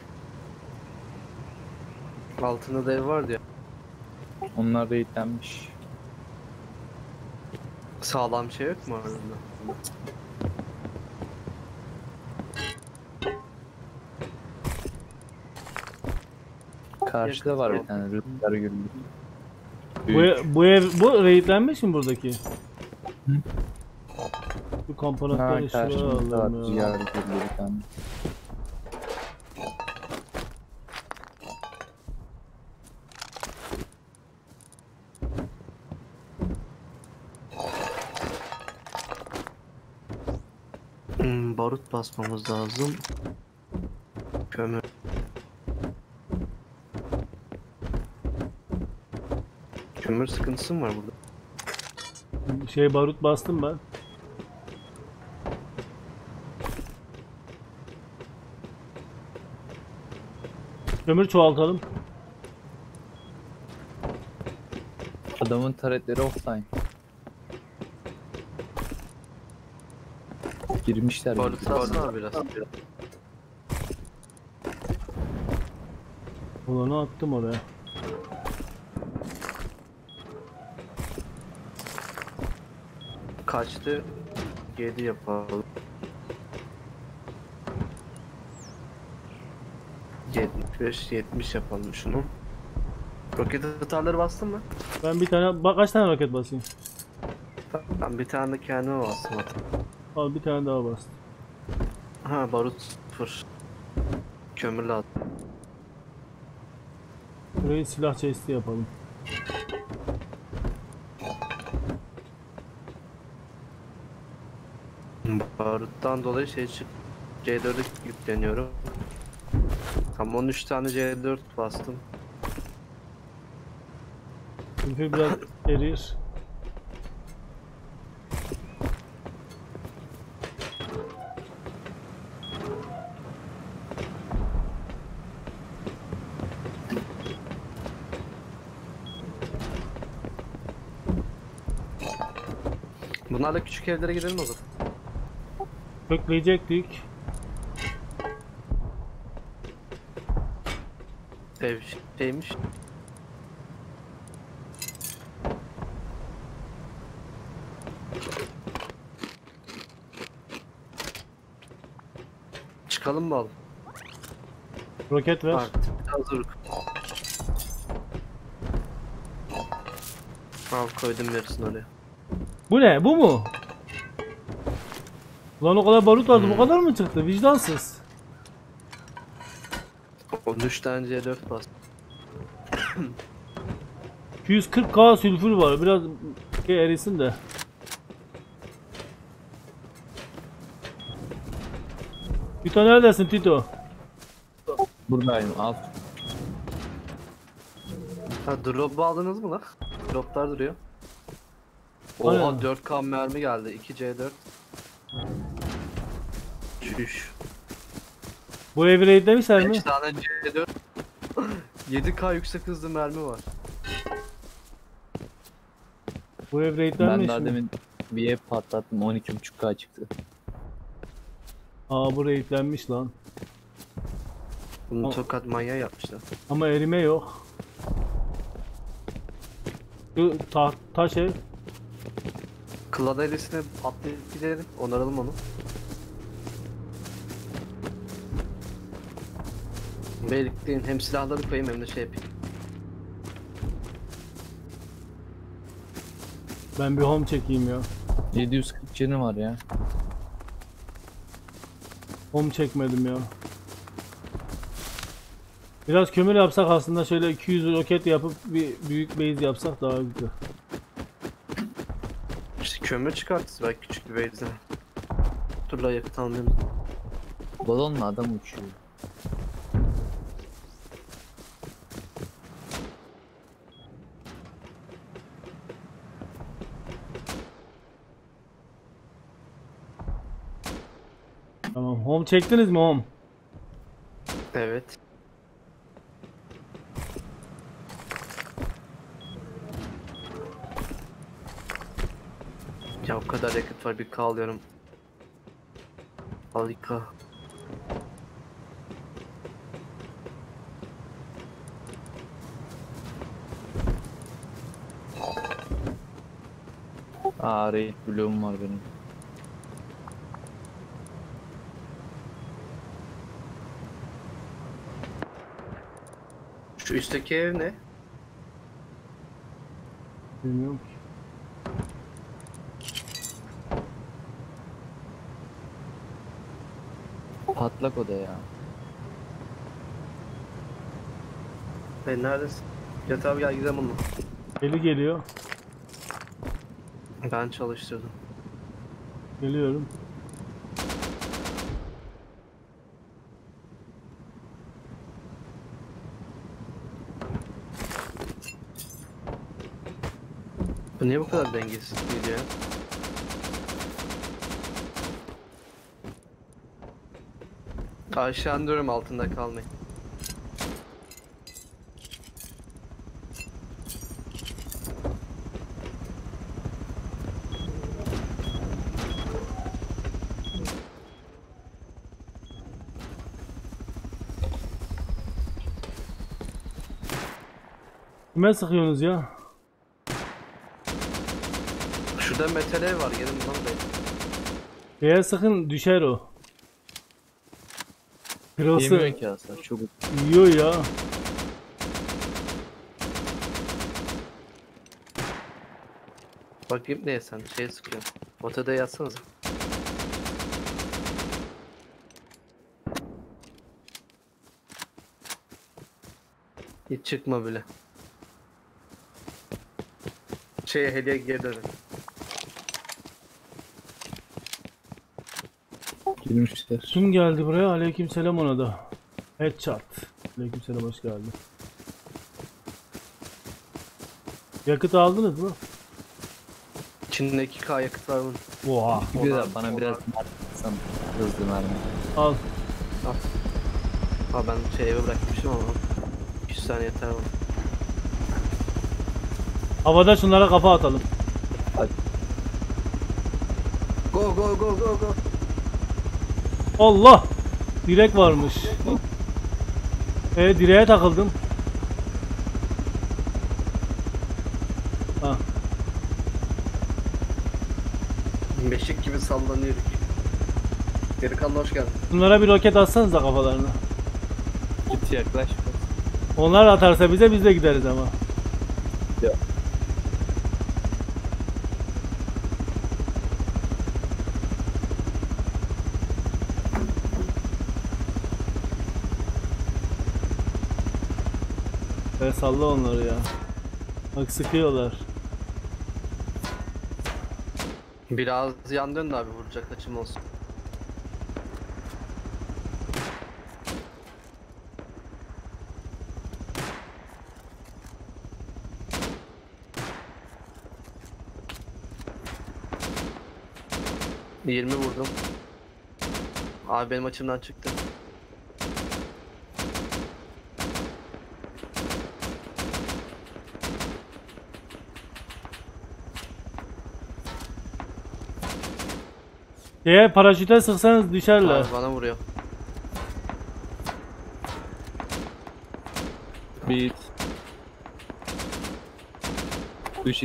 Altında da ev vardı ya. Onlar da yitlenmiş. Sağlam şey yok mu orada? Karşıda var bir tane rüzgar gülü. Bu ev bu raidlenmiş mi buradaki? Bu komponentleri şuraya Karşımızda var alalım ya. rüzgar gülü bir tane. Barut basmamız lazım. Kömür. Kömür sıkıntısı mı var burada? Şey barut bastım ben. Kömür çoğaltalım. Adamın taretleri offline. Girmişler. Barut birbirine. bassana biraz. Olanı attım oraya. Kaçtı? 7 yapalım. 75-70 yapalım şunu. Roket atarları bastın mı? Ben bir tane bak kaç tane roket basayım. Ben bir tane de kendime bastım hatta. Al bir tane daha bastım. Ha barut 0. Kömür lazım. Burayı silah chest'i yapalım. Baruttan dolayı şey çık. C4'e yükleniyorum. Tam 13 tane C4 bastım. Çünkü biraz erir. Bunlarla küçük evlere gidelim o zaman. Kökleyecektik. Ev şeymiş. Çıkalım mı oğlum? Roket ver. Artık hazır. Al koydum yarısını oraya. Bu ne? Bu mu? Ulan o kadar barut vardı. Bu kadar mı çıktı? Vicdansız. 13 tane C4 bas. 240k sülfür var. Biraz şey erisin de. Tito neredesin Tito? Buradayım al. Ha drop'u aldınız mı lan? Drop'lar duruyor. Oha Aynen. 4K mermi geldi. 2 C4. Şuş. Bu evi raidlemişler mi? 5 tane C4. 7K yüksek hızlı mermi var. Bu ev Ben raidlenmiş daha mi? demin bir ev patlattım 12.5K çıktı. Aa bu raidlenmiş lan. Bunu Al. tokat manyağı yapmışlar. Ama erime yok. Şu taş ev. Klan ailesine atlayıp gidelim. Onaralım onu. Birlikte hem silahları koyayım hem de şey yapayım. Ben bir home çekeyim ya. 740 canı var ya. Home çekmedim ya. Biraz kömür yapsak aslında şöyle 200 roket yapıp bir büyük base yapsak daha güzel. İşte kömür çıkartırız belki küçük bir base'den. Dur la yakıt almayalım. Balonla adam uçuyor. Tamam. Home çektiniz mi home? Evet. Ya o kadar yakıt var bir K alıyorum. Al 2K. Raid bloğum var benim. Şu üstteki ev ne? Bilmiyorum ki. Patlak oda ya. Ben neredesin? Yat abi gel gidelim onunla. Eli geliyor. Ben çalıştırdım. Geliyorum. Bu niye bu kadar dengesiz gidiyor ya? Aşağı indiriyorum, altında kalmayın. Kime sıkıyorsunuz ya? Şurada metal ev var, gelin buradan da. Şeye sıkın düşer o. Kırılsın. Yemiyor ki hasar. Çok Yiyor ya. Bakayım neye sen şey sıkıyorsun. Ortada yatsanıza. Hiç çıkma bile. Şeye hediye geri dönün. girmişler. Kim geldi buraya? Aleykümselam ona da. Headshot. Aleykümselam, hoş geldin. Yakıt aldınız mı? İçinde 2K yakıt var bunun. Oha. Bana biraz mermi hızlı mermi. Al. Ha ben şey eve bırakmışım ama 100 tane yeter bana. Havada şunlara kafa atalım. Go go go go go. Allah! Direk varmış. Direğe takıldım. Ha. Beşik gibi sallanıyoruz. Delikanlı hoş geldin. Bunlara bir roket atsanıza kafalarına. Git yaklaş. Onlar atarsa bize, biz de gideriz ama. Ya. Salla onları ya. Bak sıkıyorlar. Biraz yan dön de abi, vuracak açım olsun. ...20 vurdum. Abi benim açımdan çıktı. Paraşüte sıksanız düşerler. Abi bana vuruyor. Bit. Düşit.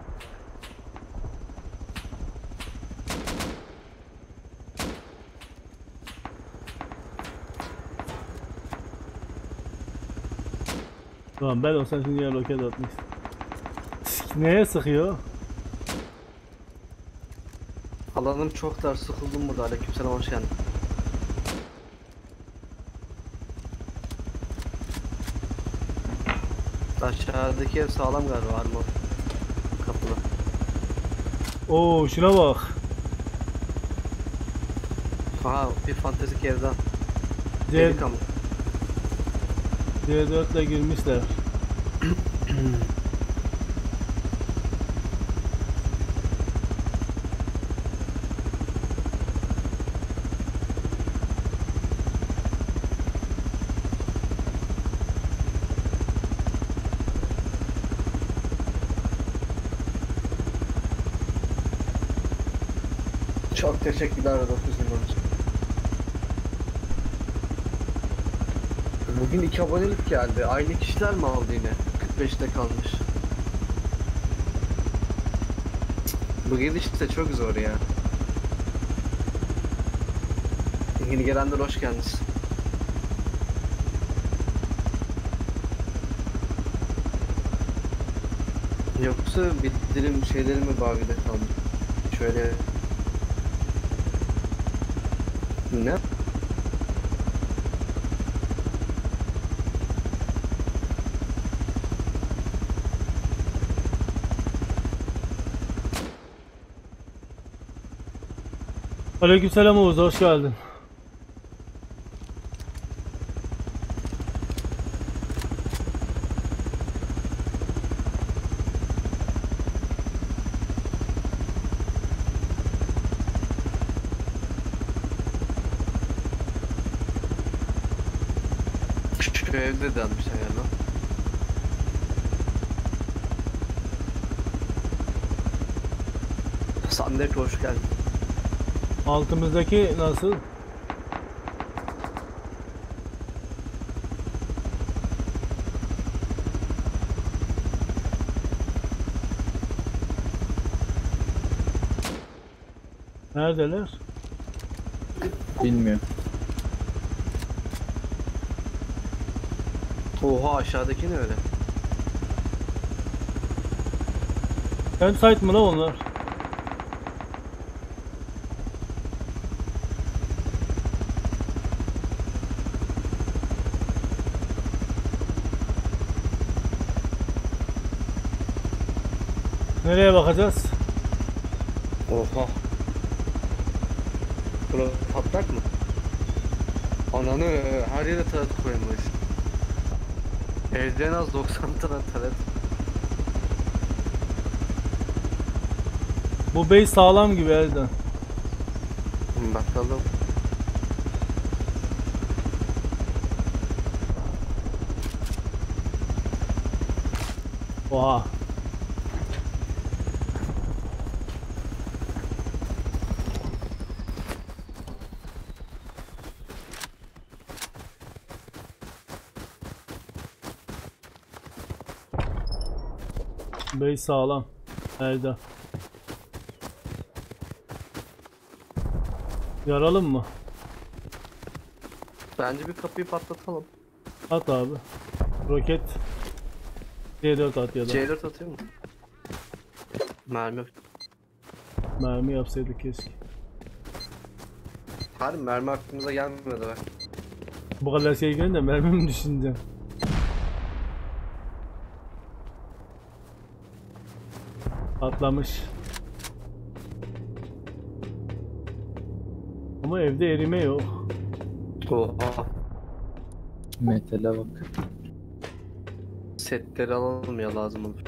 Tamam, ben olsam şimdi ya roket atmış. Neye sıkıyor? Alanım çok dar, sıkıldım burada. Aleykümselam, hoş geldin. Aşağıdaki ev sağlam galiba, armor. Kapılı. Oo, şuna bak. Aha, bir fantezik evden. C Delikanlı. C4 ile girmişler. Çok teşekkürler 9 yıl için. Bugün 2 abonelik geldi. Aynı kişiler mi aldı yine? 45'te kalmış. Bu gidiş de çok zor ya. Yeni gelenler hoş geldiniz. Yoksa bildirim şeyleri mi bug'da kalmış? Şöyle... Ne? Aleykümselam Oğuz, hoş geldin. Şu evde de almışlar ya lan. Sandek hoş geldin. Altımızdaki nasıl? Neredeler? Bilmiyorum. Oha aşağıdaki ne öyle? Campsite mı la onlar? Nereye bakacağız? Oha. Burası patlak mı? Ananı her yere taret koymuş. Evde en az 90 tane taret. Bu base sağlam gibi Erden. Bakalım. Oha. Base sağlam. Erden. Yaralım mı? Bence bir kapıyı patlatalım. At abi. Roket. C4 at ya da. C4 atıyor mu? Mermi yok. Mermi yapsaydık keşke. Harbi mermi aklımıza gelmedi be. Bu kadar şey görünce mermi mi düşüneceğim? Atlamış. Ama evde erime yok. Oha. Metale bak. Setleri alalım ya lazım olur.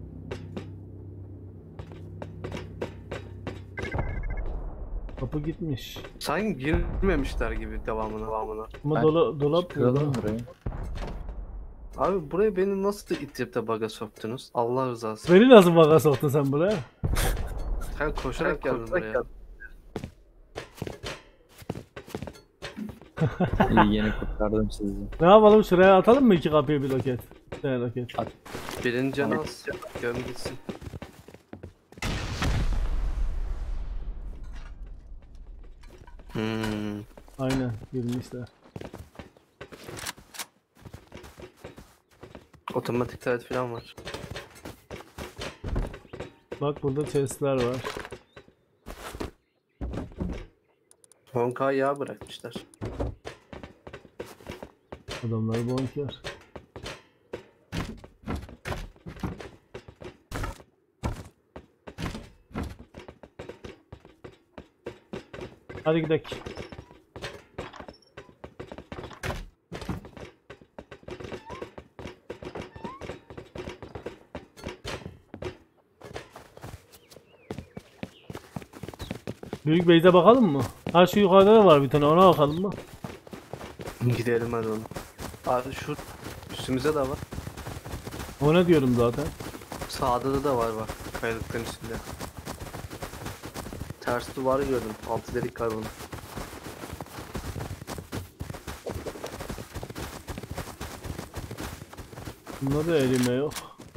Kapı gitmiş. Sanki girmemişler gibi devamına. Ama Ben dolap Kıralım burada. burayı. Abi buraya beni nasıl ittirip de bug'a soktunuz? Allah rızası. Beni nasıl baka soktun sen buraya? Sen koşarak geldin buraya. İyi yine kurtardım sizi. Ne yapalım, şuraya atalım mı iki kapıya bir roket? Bir tane roket. Birinci canı az. Göm gitsin. Aynen girmişler. Otomatik taret falan var. Bak burada chestler var. 10k yağ bırakmışlar. Adamlar bonker. Hadi gidelim. Büyük base'e bakalım mı? Ha şu yukarıda da var bir tane, ona bakalım mı? Gidelim hadi oğlum. Abi şu üstümüze de var. Ona diyorum zaten. Sağda da var bak. Kayalıkların üstünde. Ters duvarı gördüm. Altı delik var bunun. Bunda da erime yok.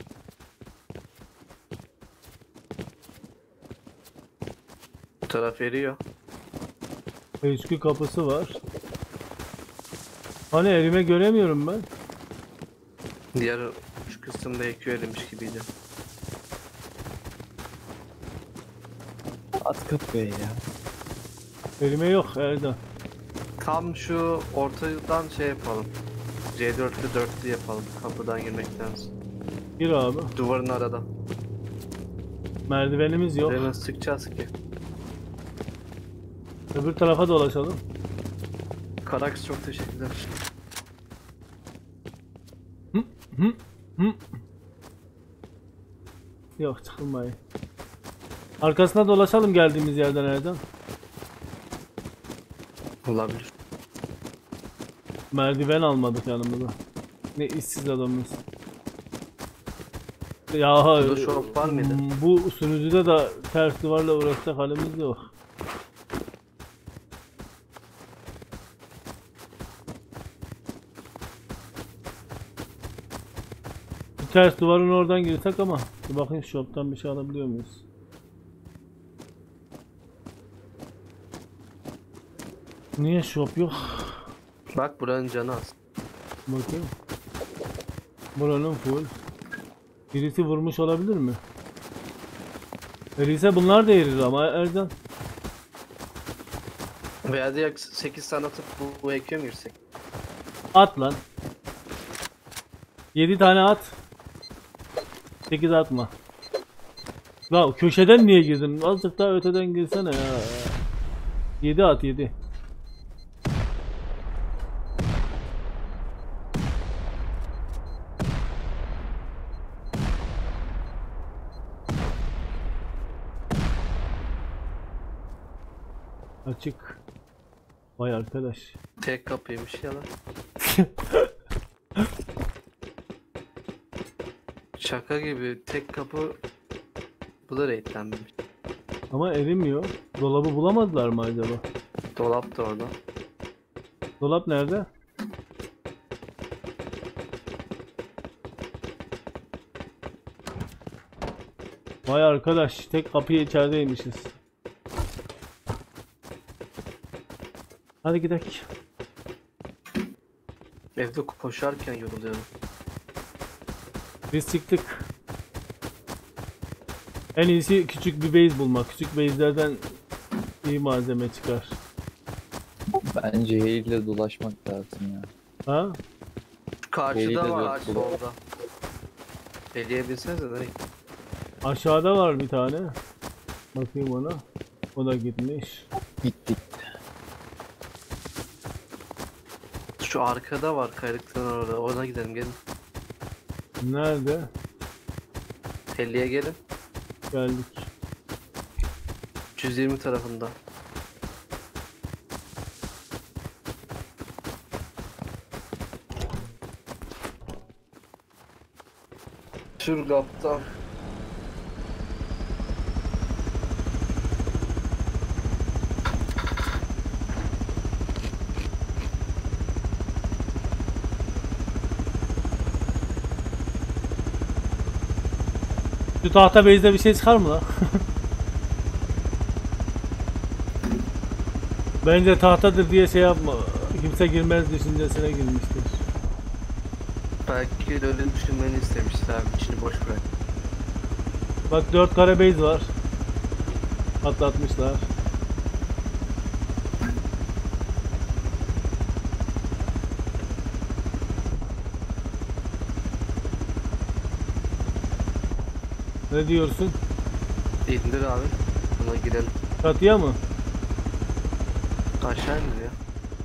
Bu taraf eriyor. HQ kapısı var. Hani erime göremiyorum ben. Diğer şu kısımda EQ erimiş gibiydi. At kapıya ya. Erime yok Erdem. Tam şu ortadan şey yapalım. C4'lü 4'lü yapalım. Kapıdan girmektense. Gir abi. Duvarın arada. Merdivenimiz yok. Hemen sıkacağız ki. Öbür tarafa dolaşalım. Karaks çok teşekkürler. Yok çıkılmayın. Arkasına dolaşalım geldiğimiz yerden Erdem. Olabilir. Merdiven almadık yanımıza. Ne işsiz adamız. Ya Burada shop var mıydı? bu sürücüde de ters duvarla uğraşacak halimiz yok. Bir ters duvarın oradan girsek ama bir bakayım shop'tan bir şey alabiliyor muyuz? Niye shop yok? Bak buranın canı az. Bakayım. Buranın full. Birisi vurmuş olabilir mi? Öyleyse bunlar da erir ama Ercan. Veya direkt 8 tane atıp bu EQ'ye mi girsek? At lan. 7 tane at. 8 atma. La köşeden niye girdin? Azıcık daha öteden girsene ya. 7 at 7. Açık. Vay arkadaş. Tek kapıymış ya lan. Şaka gibi tek kapı. Bu da raidlenmemiş. Ama erimiyor. Dolabı bulamadılar mı acaba? Dolap da orada. Dolap nerede? Vay arkadaş, tek kapıya içerideymişiz. Hadi gidelim. Evde koşarken yoruluyorum. Biz çıktık. En iyisi küçük bir base bulmak. Küçük base'lerden iyi malzeme çıkar. Bence ile dolaşmak lazım ya. Ha? Şu karşıda Eliyle var dört solda. Eleyebilsenize nereye? Aşağıda var bir tane. Bakayım ona. O da gitmiş. Gittik. Şu arkada var kaydıktan orada. Ona gidelim gelin. Nerede? 50'ye gelin. Geldik. 320 tarafında. Sür kaptan. Şu tahta base'de bir şey çıkar mı lan? Bence tahtadır diye şey yapma. Kimse girmez düşüncesine girmiştir. Belki öyle düşünmeni istemişler abi. İçini boş bırak. Bak 4 kare base var. Atlatmışlar. Ne diyorsun? İndir abi. Buna girelim. Çatıya mı? Aşağı indir ya.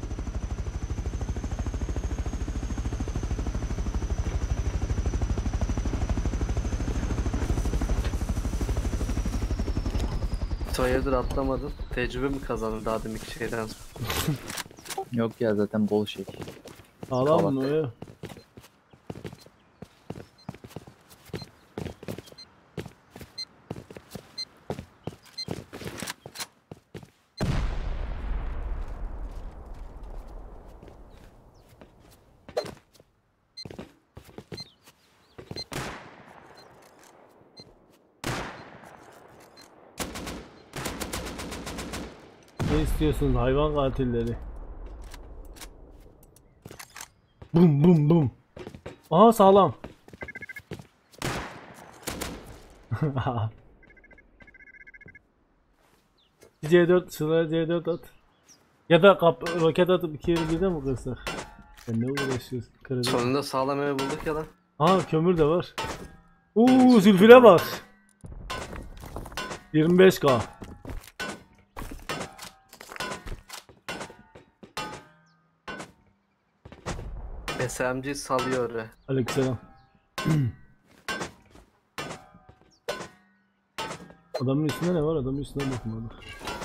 Hayırdır atlamadın? Tecrübe mi kazandın daha deminki şeyden sonra? Yok ya zaten bol şey. Sağlam mı ya? Ne istiyorsunuz hayvan katilleri? Bum bum bum. Aha sağlam. C4 şuraya C4 at. Ya da roket atıp iki yeri birden mi kırsak? Ya ne uğraşıyorsun? Kıracağız. Sonunda sağlam ev bulduk ya lan. Aa kömür de var. Zülfüre bak. 25k. SMG salıyor oraya. Aleykümselam. Adamın üstünde ne var? Adamın üstüne bakın orada.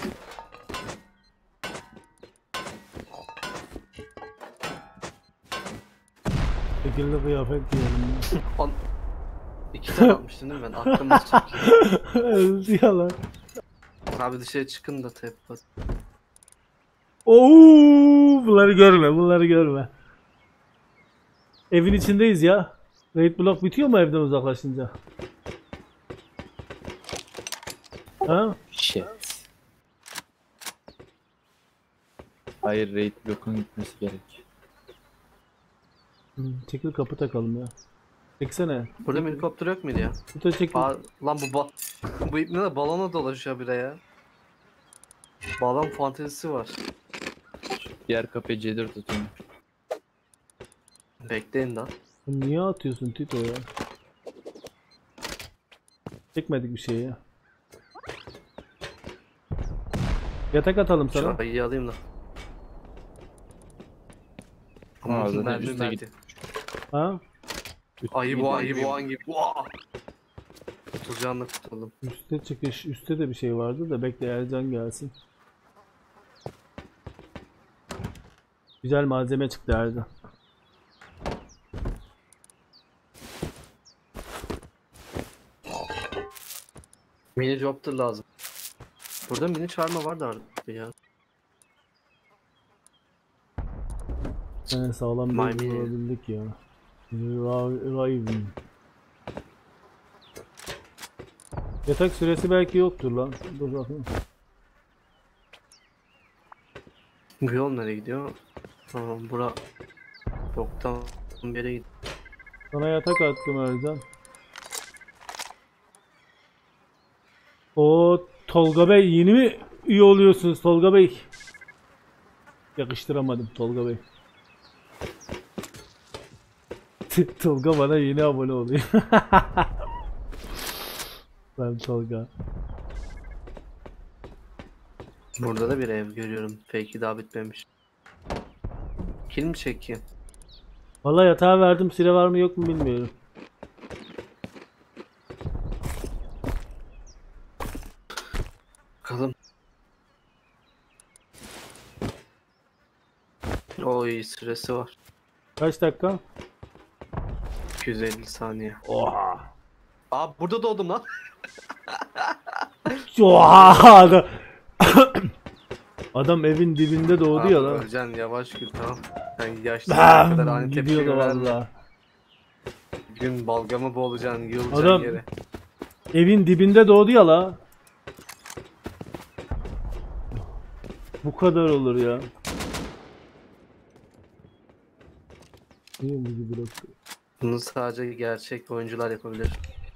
Şekilli kıyafet giyelim. On... İki tane atmıştın değil mi ben? Aklımda çekiyor. Öldü ya lan. Abi dışarı çıkın da tep at. Bunları görme, bunları görme. Evin içindeyiz ya. Raid block bitiyor mu evden uzaklaşınca? Ha? Shit. Hayır, raid block'un gitmesi gerek. Çekil kapı takalım ya. Çeksene. Burada helikopter yok muydu ya? Bu da çekil. Lan bu ipne de balona dolaşıyor bile ya. Balon fantezisi var. Diğer kapıya C4 atıyorum. Bekleyin lan. Niye atıyorsun Tito ya? Çekmedik bir şey ya. Yatak atalım sana. Şu ayıyı alayım da. Ama zaten Mermi üste verdi. git. Ha? Ayı boğan gibi. Vaa! 30 canlı tutalım. Üste çıkış. Üste de bir şey vardı da bekle Ercan gelsin. Güzel malzeme çıktı Ercan. Mini job'tur lazım. Burada mini çarmı vardı artık ya. Yani sağlam bir Maymun. vurabildik ya. Raven. Yatak süresi belki yoktur lan. Dur bakayım. Bu yol nereye gidiyor? Tamam bura boktan bir yere gidiyor. Sana yatak attım Ercan. O Tolga Bey yeni mi üye oluyorsunuz Tolga Bey? Yakıştıramadım Tolga Bey. Tolga bana yeni abone oluyor. Ben Tolga. Burada da bir ev görüyorum. Fake'i daha bitmemiş. Kill mi çekeyim? Vallahi yatağa verdim, süre var mı yok mu bilmiyorum. Bakalım. Oy süresi var. Kaç dakika? 250 saniye. Oha. Aa burada doğdum lan. Oha. Adam evin dibinde doğdu ya lan. Öleceksin yavaş gül tamam. Sen yaşlı kadar ani tepki Gidiyordu verme. valla. Gün balgamı boğulacaksın, yığılacaksın Adam- yere. Evin dibinde doğdu ya la. Bu kadar olur ya. Niye bizi bıraktı? Bunu sadece gerçek oyuncular yapabilir.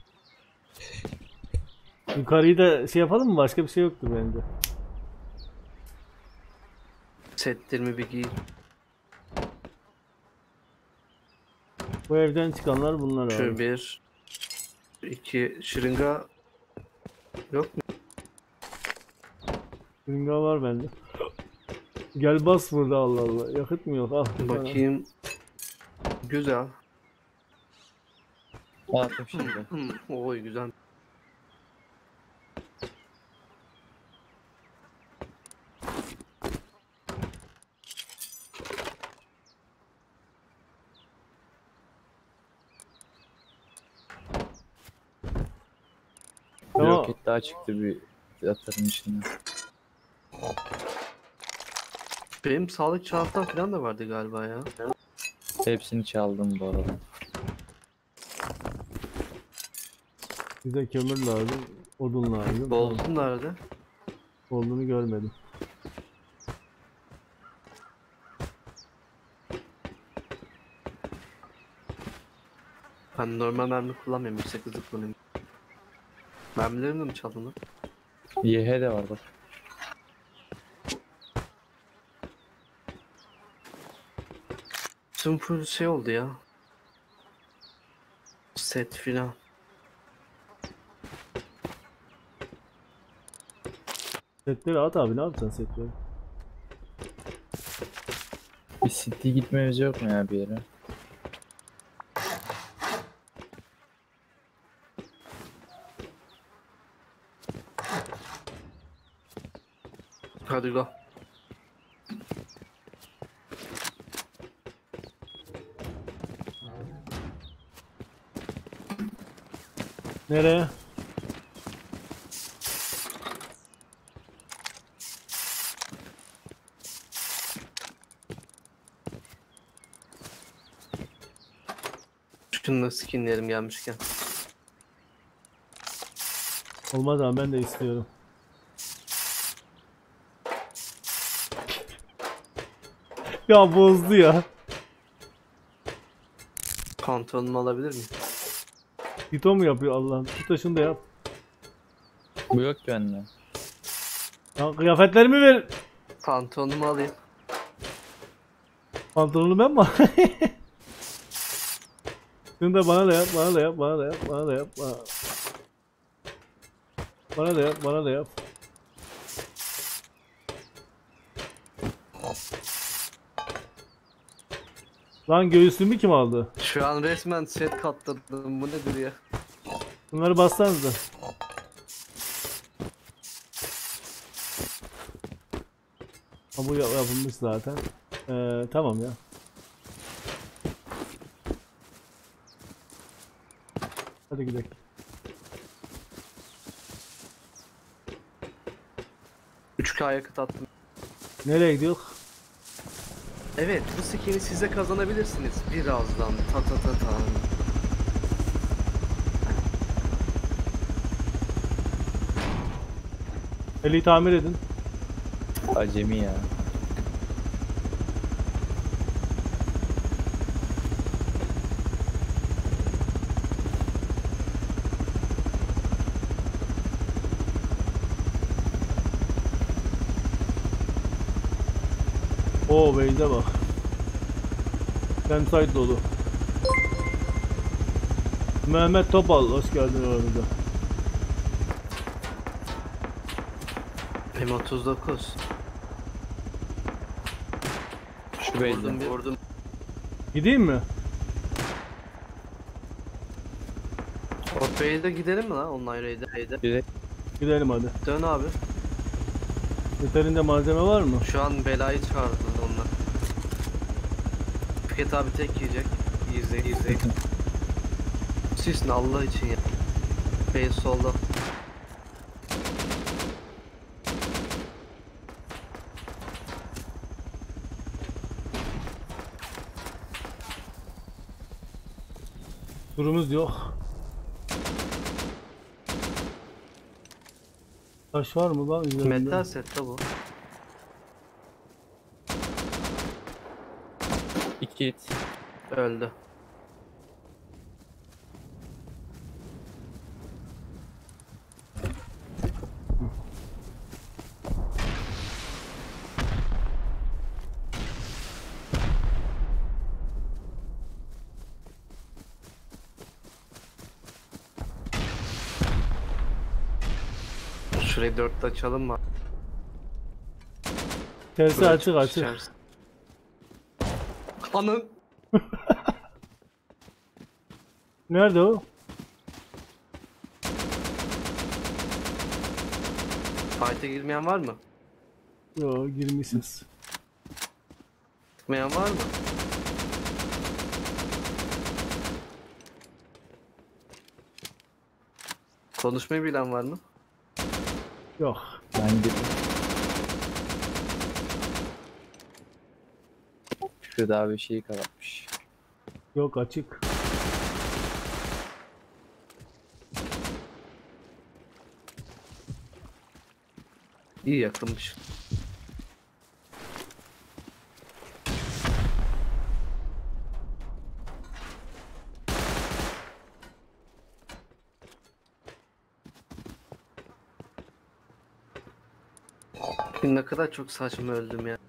Yukarıyı da şey yapalım mı? Başka bir şey yoktu bence. Setlerimi bir giy. Bu evden çıkanlar bunlar Şu abi. bir. İki şırınga. Yok mu? Ringa var bende. Gel bas burada Allah Allah. Yakıt mı yok? Al. bir tane. Bakayım. Güzel. Attım şimdi. Oy güzel. Bir Ama roket daha çıktı bir atarım içinden. Benim sağlık çantam falan da vardı galiba ya. Hepsini çaldım bu arada. bize kömür lazım. Odun lazım. Bolsun nerede? Olduğunu görmedim. Ben normal mermi kullanmıyorum. Yüksek hızlı kullanıyorum. Mermilerini de mi çaldın lan? YH de var bak. Tüm full şey oldu ya. Set filan. Setleri at abi, ne yapacaksın setleri? Bir City gitmemiz yok mu ya bir yere? Hadi go. Nereye? Şunu da skinlerim gelmişken. Olmaz ama ben de istiyorum. Ya bozdu ya. Pantolonumu alabilir miyim? Hito mu yapıyor Allah'ım? Tut da şunu da yap. Bu yok ki bende. Ya kıyafetlerimi ver. Pantolonumu alayım. Pantolonu ben mi? Şunu da bana da yap, bana da yap, bana da yap, bana da yap. Bana da yap, bana da yap. Lan göğüslüğümü kim aldı? Şu an resmen set katladım. Bu nedir ya? Bunları bassanıza. Ha, bu yapılmış zaten. Tamam ya. Hadi gidelim. Üç k yakıt attım. Nereye gidiyor? Evet, bu skin'i size kazanabilirsiniz. Birazdan. Ta ta ta ta. Heli'yi tamir edin. Acemi ya. Oo, Beyze bak. Campsite dolu. Mehmet Topal, hoş geldin aramıza. M39. Şu Vurdum beyden. bir vurdum. Gideyim mi? O B'de gidelim mi lan online raid'e? Direkt Gidelim hadi. Dön abi. Yeterince malzeme var mı? Şu an belayı çağırdılar onlar. Fikret abi tek yiyecek. İzle. Siz ne Allah için ya. B solda. Durumuz yok. Taş var mı lan üzerinde? Metal set de bu. iki hit. Öldü. Şurayı 4'te açalım mı? Tersi Buraya açık açık. çıkacağız. Anın. Nerede o? Fight'e girmeyen var mı? Yo, girmişiz. Çıkmayan var mı? Konuşmayı bilen var mı? Yok. Ben girdim. Şurada abi şeyi kapatmış. Yok, açık. İyi yakınmış. Ne kadar çok saçma öldüm ya.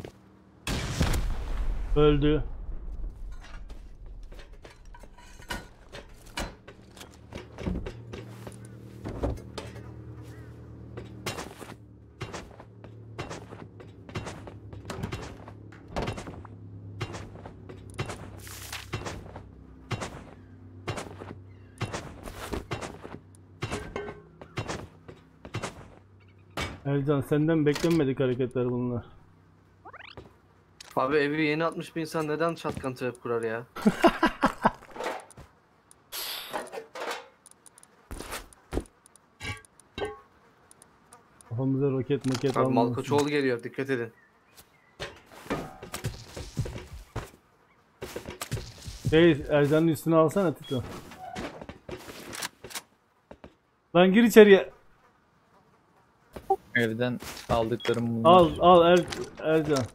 Öldü. Ercan senden beklenmedik hareketler bunlar. Abi evi yeni atmış bir insan neden shotgun trap kurar ya? Kafamıza roket Abi almasın. Malkoçoğlu geliyor, dikkat edin. Ercan'ın üstüne alsana Tito. Lan gir içeriye. Evden aldıklarım bunlar. Al Ercan.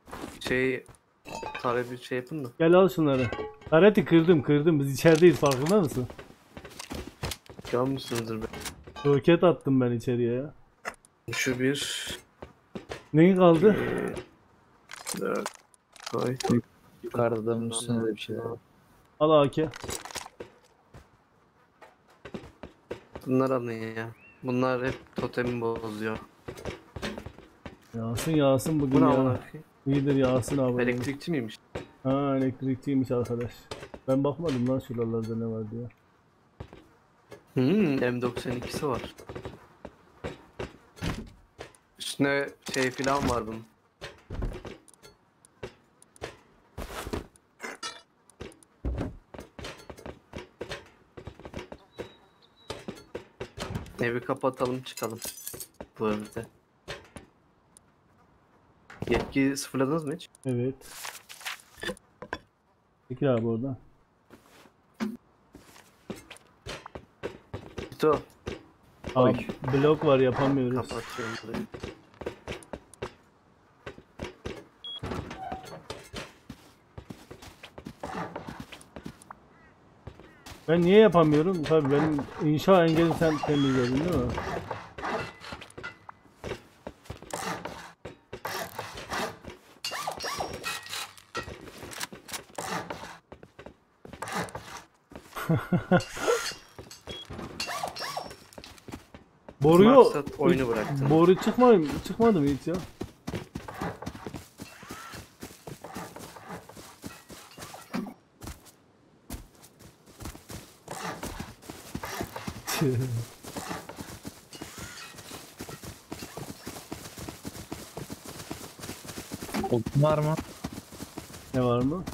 Tarabi şey yapın mı? Gel al şunları. Kareti kırdım. Biz içerideyiz, farkında mısın? Görmüşsünüzdür be. Roket attım ben içeriye ya. Şu bir... Neyin kaldı? 4... Koy. Yukarıda mı üstünde de bir şeyler var. Al AK. Bunlar alın ya. Bunlar hep totemi bozuyor. Yağsın bugün Bu ne ya. amına? İyidir yağsın abi. Elektrikçi miymiş? Ha, elektrikçiymiş arkadaş. Ben bakmadım lan şuralarda ne var diye. M92'si var. Üstüne şey filan var bunun. Evi kapatalım çıkalım. Bu evde. Yetki sıfırladınız mı hiç? Evet. Çekil abi oradan. Tito. Abi blok var, yapamıyoruz. Kapatıyorum burayı. Ben niye yapamıyorum? Tabii benim inşa engeli sen temizledin değil mi? Boruyu Maksat oyunu bıraktım. boru çıkmadı mı hiç ya? Odun var mı? Ne var mı?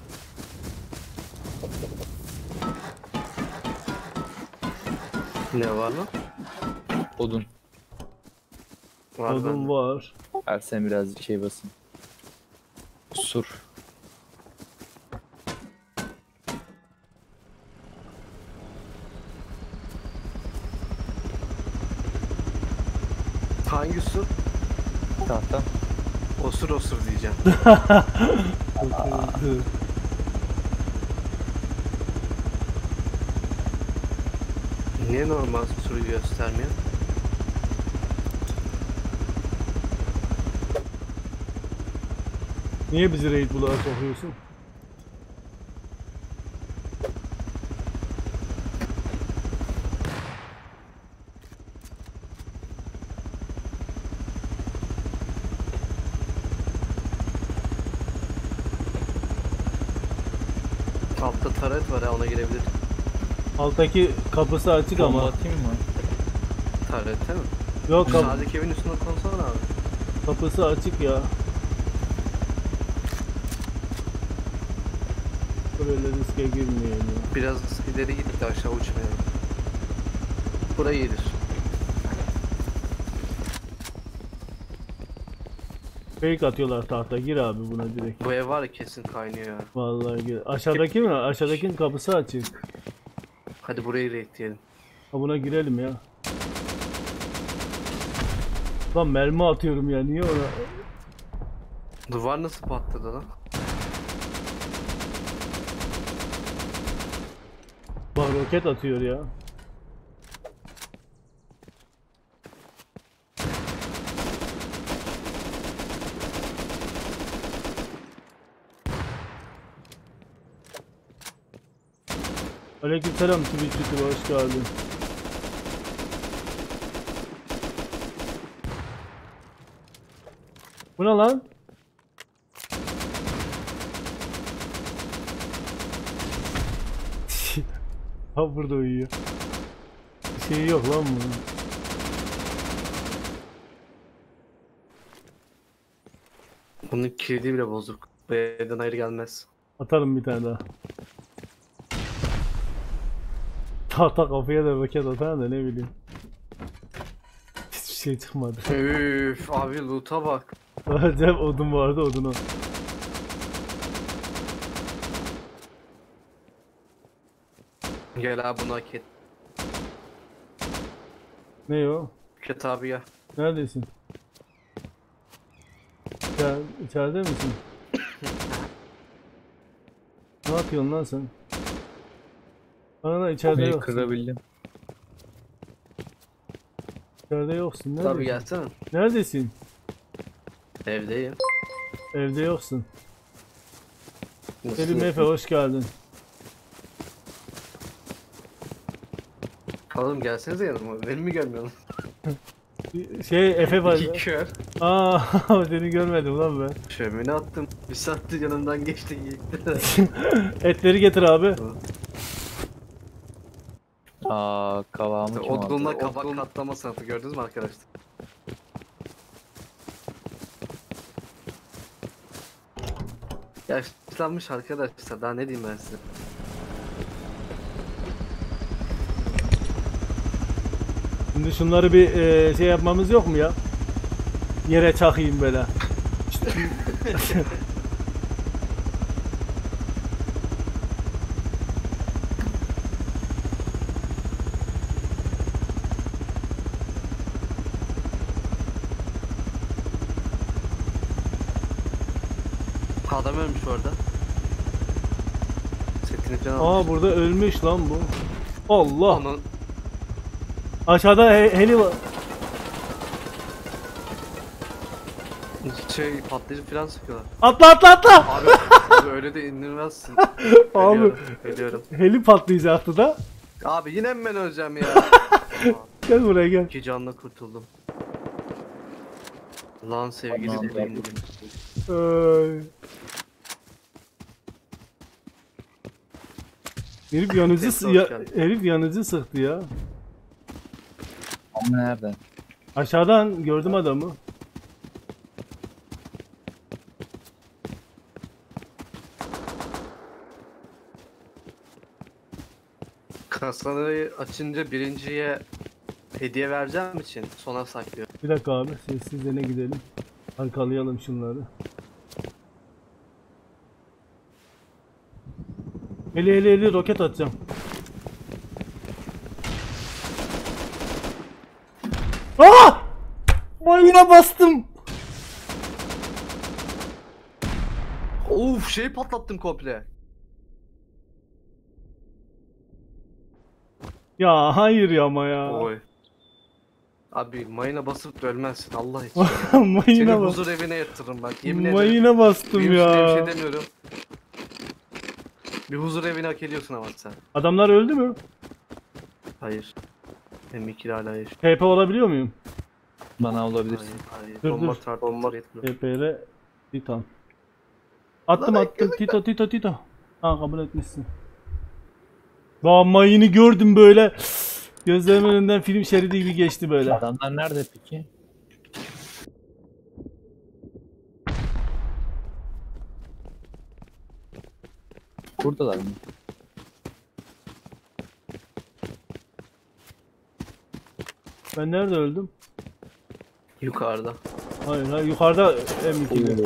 Ne var mı? Odun. Var Odun bende. var. Ersen birazcık şey basın. Sur. Hangi su? Tahta. Osur osur diyeceğim. Niye normal suru göstermiyor? Niye bizi raid bulağa sokuyorsun? Altta taret var ha, ona girebilir. Alttaki kapısı açık Bomba ama. atayım mı? Taret değil mi? Yok Sağdaki evin üstüne konsana abi. kapısı açık ya. Böyle riske girmeyelim ya. Biraz ileri git de aşağı uçmayalım. Burayı iyidir. Fake atıyorlar tahta, gir abi buna direkt. Bu ev var ya kesin kaynıyor ya. Vallahi gir. Aşağıdaki mi? Aşağıdakinin kapısı açık. Hadi burayı raidleyelim. Ha, buna girelim ya. Lan mermi atıyorum ya, niye ona? Duvar nasıl patladı lan? Bak roket atıyor ya. Aleykümselam Twitch YouTube'a hoş geldin. Bu ne lan? Ha burada uyuyor. Bir şey yok lan bunun. Bunun kilidi bile bozuk. Bu evden ayrı gelmez. Atarım bir tane daha. Tahta kafaya da roket atar da ne bileyim. Hiçbir şey çıkmadı. Üf abi loot'a bak. Acayip odun vardı oduna. Gel abi bunu hak et. Ne o? Ket abi gel. Neredesin? İçeride misin? Ne yapıyorsun lan sen? Bana içeride Beni yoksun. kırabildim. İçeride yoksun. Neredesin? Tabii gelsene. Neredesin? Evdeyim. Evde yoksun. Nasıl Selim Efe hoş geldin. Oğlum gelsenize yanıma. Beni mi görmüyorsun? Efe var. İki kör. Aa seni görmedim lan ben. Şömine attım. Bir saattir yanımdan geçti gitti. Etleri getir abi. Aa kavağımı kim aldı? Odunla kabak katlama sanatı gördünüz mü arkadaşlar? Yaşlanmış arkadaşlar, daha ne diyeyim ben size? Şimdi şunları bir şey yapmamız yok mu ya? Yere çakayım böyle. Adam ölmüş orada. Setini falan almış. Aa burada ölmüş lan bu. Allah. Onun Aşağıda heli var. patlayıcı falan sıkıyorlar. Atla atla atla. Abi öyle de indirmezsin. Abi Ölüyorum, ölüyorum. heli patlayacaktı da. Abi yine mi ben öleceğim ya? Gel buraya gel. İki canla kurtuldum. Lan sevgili Aman benim Rabbim. Ay. Herif yanıcı Tekrar hoş geldin. herif yanıcı sıktı ya. Ama nerede? Aşağıdan gördüm adamı. Kasanayı açınca birinciye hediye vereceğim için sona saklıyorum. Bir dakika abi sessizliğine gidelim. Arkalayalım şunları. Heli roket atacağım. Aa! Mayına bastım. Of şeyi patlattım komple. Ya hayır ya ama ya. Oy. Abi mayına basıp da ölmezsin Allah için. Seni Mayına bas. huzur evine yatırırım bak yemin ederim. Mayına bastım Benim üstüne bir şey ya. demiyorum. Bir huzur evine hak ediyorsun ama sen. Adamlar öldü mü? Hayır. M2 hala yaşıyor. TP olabiliyor muyum? Bana olabilirsin. Hayır. Dur, Bomba dur. tart bomba yetmiyor. TP'ye Titan. Attım Lan attım. Tito. Ha kabul etmişsin. Lan mayını gördüm böyle. Gözlerimin önünden film şeridi gibi geçti böyle. Adamlar nerede peki? Buradalar mı? Ben nerede öldüm? Yukarıda. Hayır yukarıda M2'de.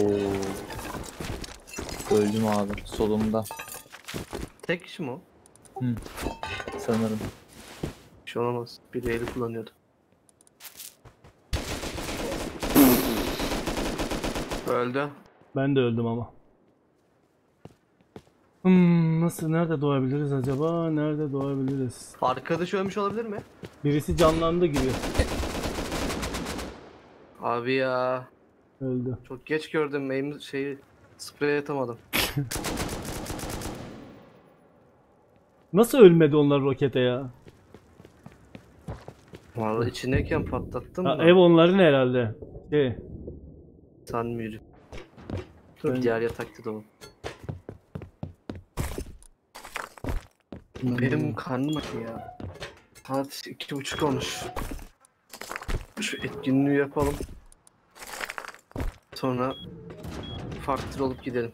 Öldüm abi. Solumda. Tek kişi mi o? Sanırım. Bir şey olamaz. Biri eli kullanıyordu. Öldü. Ben de öldüm ama. Nasıl nerede doğabiliriz acaba? Nerede doğabiliriz? Arkadaş ölmüş olabilir mi? Birisi canlandı gibi. Abi ya. Öldü. Çok geç gördüm. Aim sprey atamadım. Nasıl ölmedi onlar rokete ya? Vallahi içindeyken patlattım Ha, da. ev onların herhalde. Şey, Sanmıyorum. Dur Ben- diğer yatakta da o. Benim karnım acıyor ya. Saat 2:30 olmuş. Şu etkinliği yapalım. Sonra farklı olup gidelim.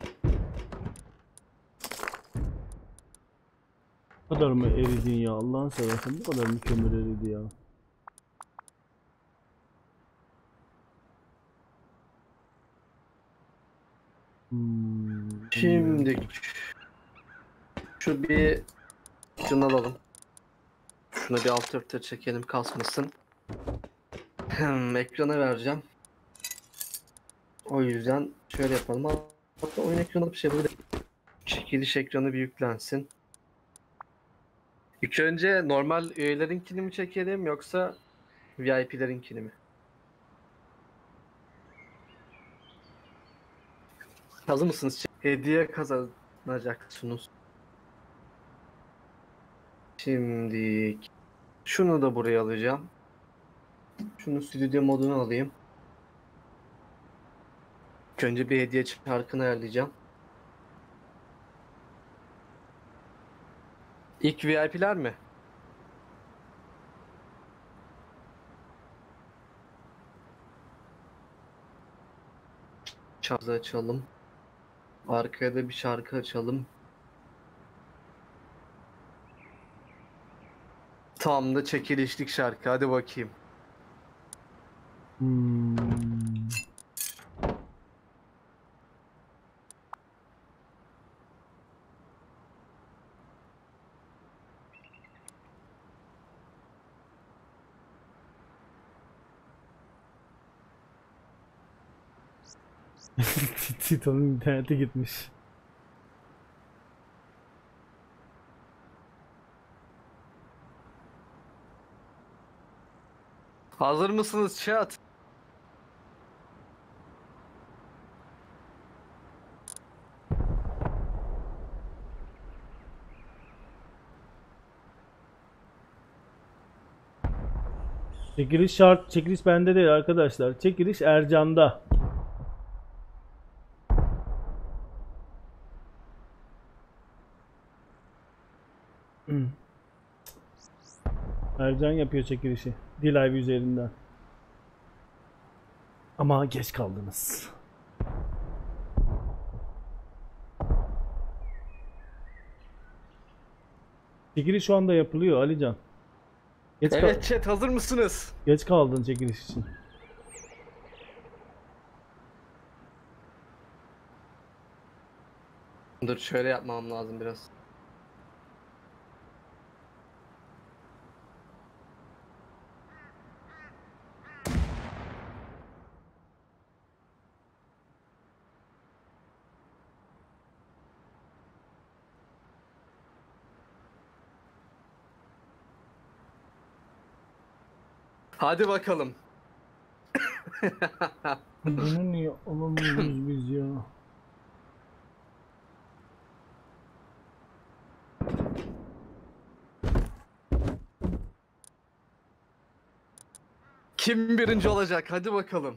bu kadar mı eridin ya? Allah'ın seversen bu kadar mı kömür eridi ya? Şimdi şu bir şunu alalım. Şuna bir alt örtü çekelim kasmasın. Ekrana vereceğim. O yüzden şöyle yapalım. Hatta oyun ekranı bir şey böyle. Çekiliş ekranı bir yüklensin. İlk önce normal üyelerinkini mi çekelim yoksa VIP'lerinkini mi? Hazır mısınız? Hediye kazanacaksınız. Şimdi şunu da buraya alacağım. Şunu stüdyo moduna alayım. İlk önce bir hediye çarkını ayarlayacağım. İlk VIP'ler mi? Şarkı açalım. Arkaya da bir şarkı açalım. Tam da çekilişlik şarkı. Hadi bakayım. Titan'ın interneti gitmiş. Hazır mısınız chat? Çekiliş şart, çekiliş bende değil arkadaşlar. Çekiliş Ercan'da. Ercan yapıyor çekilişi. D-Live üzerinden. Ama geç kaldınız. Çekiliş şu anda yapılıyor Alican. Evet chat hazır mısınız? Geç kaldın çekiliş için. Dur şöyle yapmam lazım biraz. Hadi bakalım. Bunu niye alamıyoruz biz ya? Kim birinci olacak? Hadi bakalım.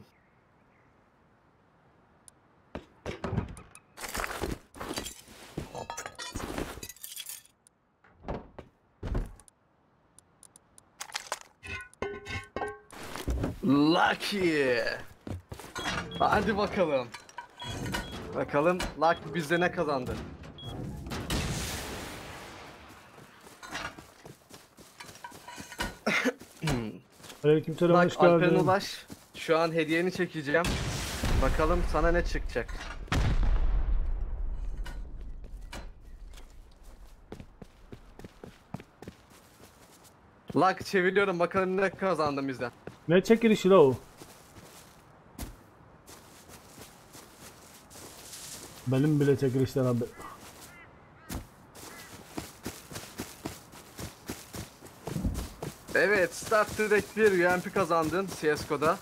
Lucky. Hadi bakalım. Bakalım Lucky bizde ne kazandı? Aleykümselam, hoş Bak Alperen geldin. Ulaş. Şu an hediyeni çekeceğim. Bakalım sana ne çıkacak. Lak çeviriyorum bakalım ne kazandım bizden. Ne çekilişi la o? Benim bile çekilişten haber. Evet, Start Direct 1 UMP kazandın CSGO'da.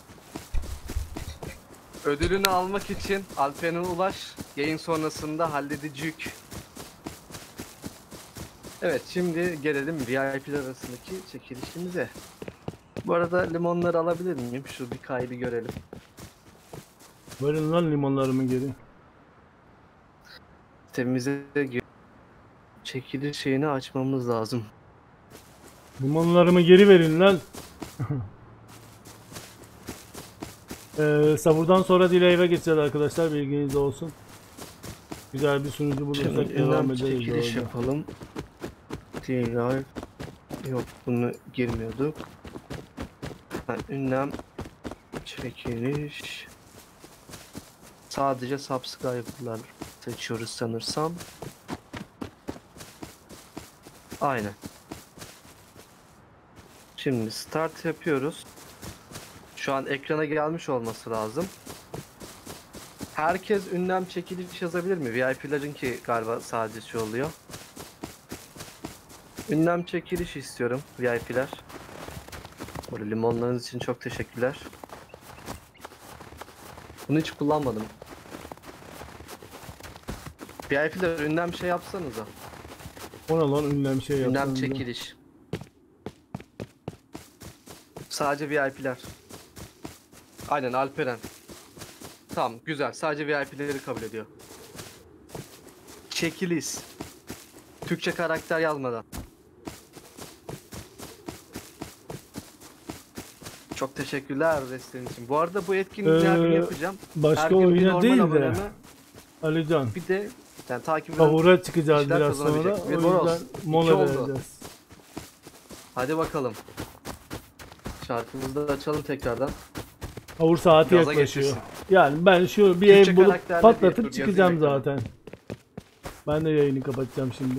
Ödülünü almak için Alperen'e ulaş. Yayın sonrasında halledicik. Evet, şimdi gelelim VIP'ler arasındaki çekilişimize. Bu arada limonları alabilir miyim? Şu bir kaybı görelim. Verin lan limonlarımı geri. Sitemize çekiliş şeyini açmamız lazım. Limonlarımı geri verin lan. Savurdan sonra Delay'e geçeceğiz arkadaşlar, bilginiz olsun. Güzel bir sunucu bulursak Şimdi devam ünlem ederiz çekiliş orada. yapalım. Delay. Yok, bunu girmiyorduk. Ünlem çekiliş. Sadece subscriber'lar seçiyoruz sanırsam. Aynen. Şimdi start yapıyoruz. Şu an ekrana gelmiş olması lazım. Herkes ünlem çekiliş yazabilir mi? VIP'lerinki galiba sadece şey oluyor. Ünlem çekiliş istiyorum VIP'ler. Böyle limonlarınız için çok teşekkürler. Bunu hiç kullanmadım. VIP'ler ünlem şey yapsanıza. Ona lan ünlem şey Ünlem yapsanıza. çekiliş. Sadece VIP'ler. Aynen, Alperen. Tamam, güzel. Sadece VIP'leri kabul ediyor. Çekiliş. Türkçe karakter yazmadan. Çok teşekkürler desteğin için. Bu arada bu etkinliği her gün yapacağım. Her Başka gün bir oyuna normal değil de aboneme, Alican. bir de yani takip eden. Kavura çıkacağız kişiler biraz sonra. O kazanabilecek. Bir yüzden Boros. mola İki oldu. vereceğiz. Hadi bakalım. Şarkımızı da açalım tekrardan. Kavur saati Gaza yaklaşıyor. getirsin. Yani ben şu bir Türkçe ev bulup karakterli bir patlatıp tur çıkacağım yazayım ekrana. zaten. Ben de yayını kapatacağım şimdi.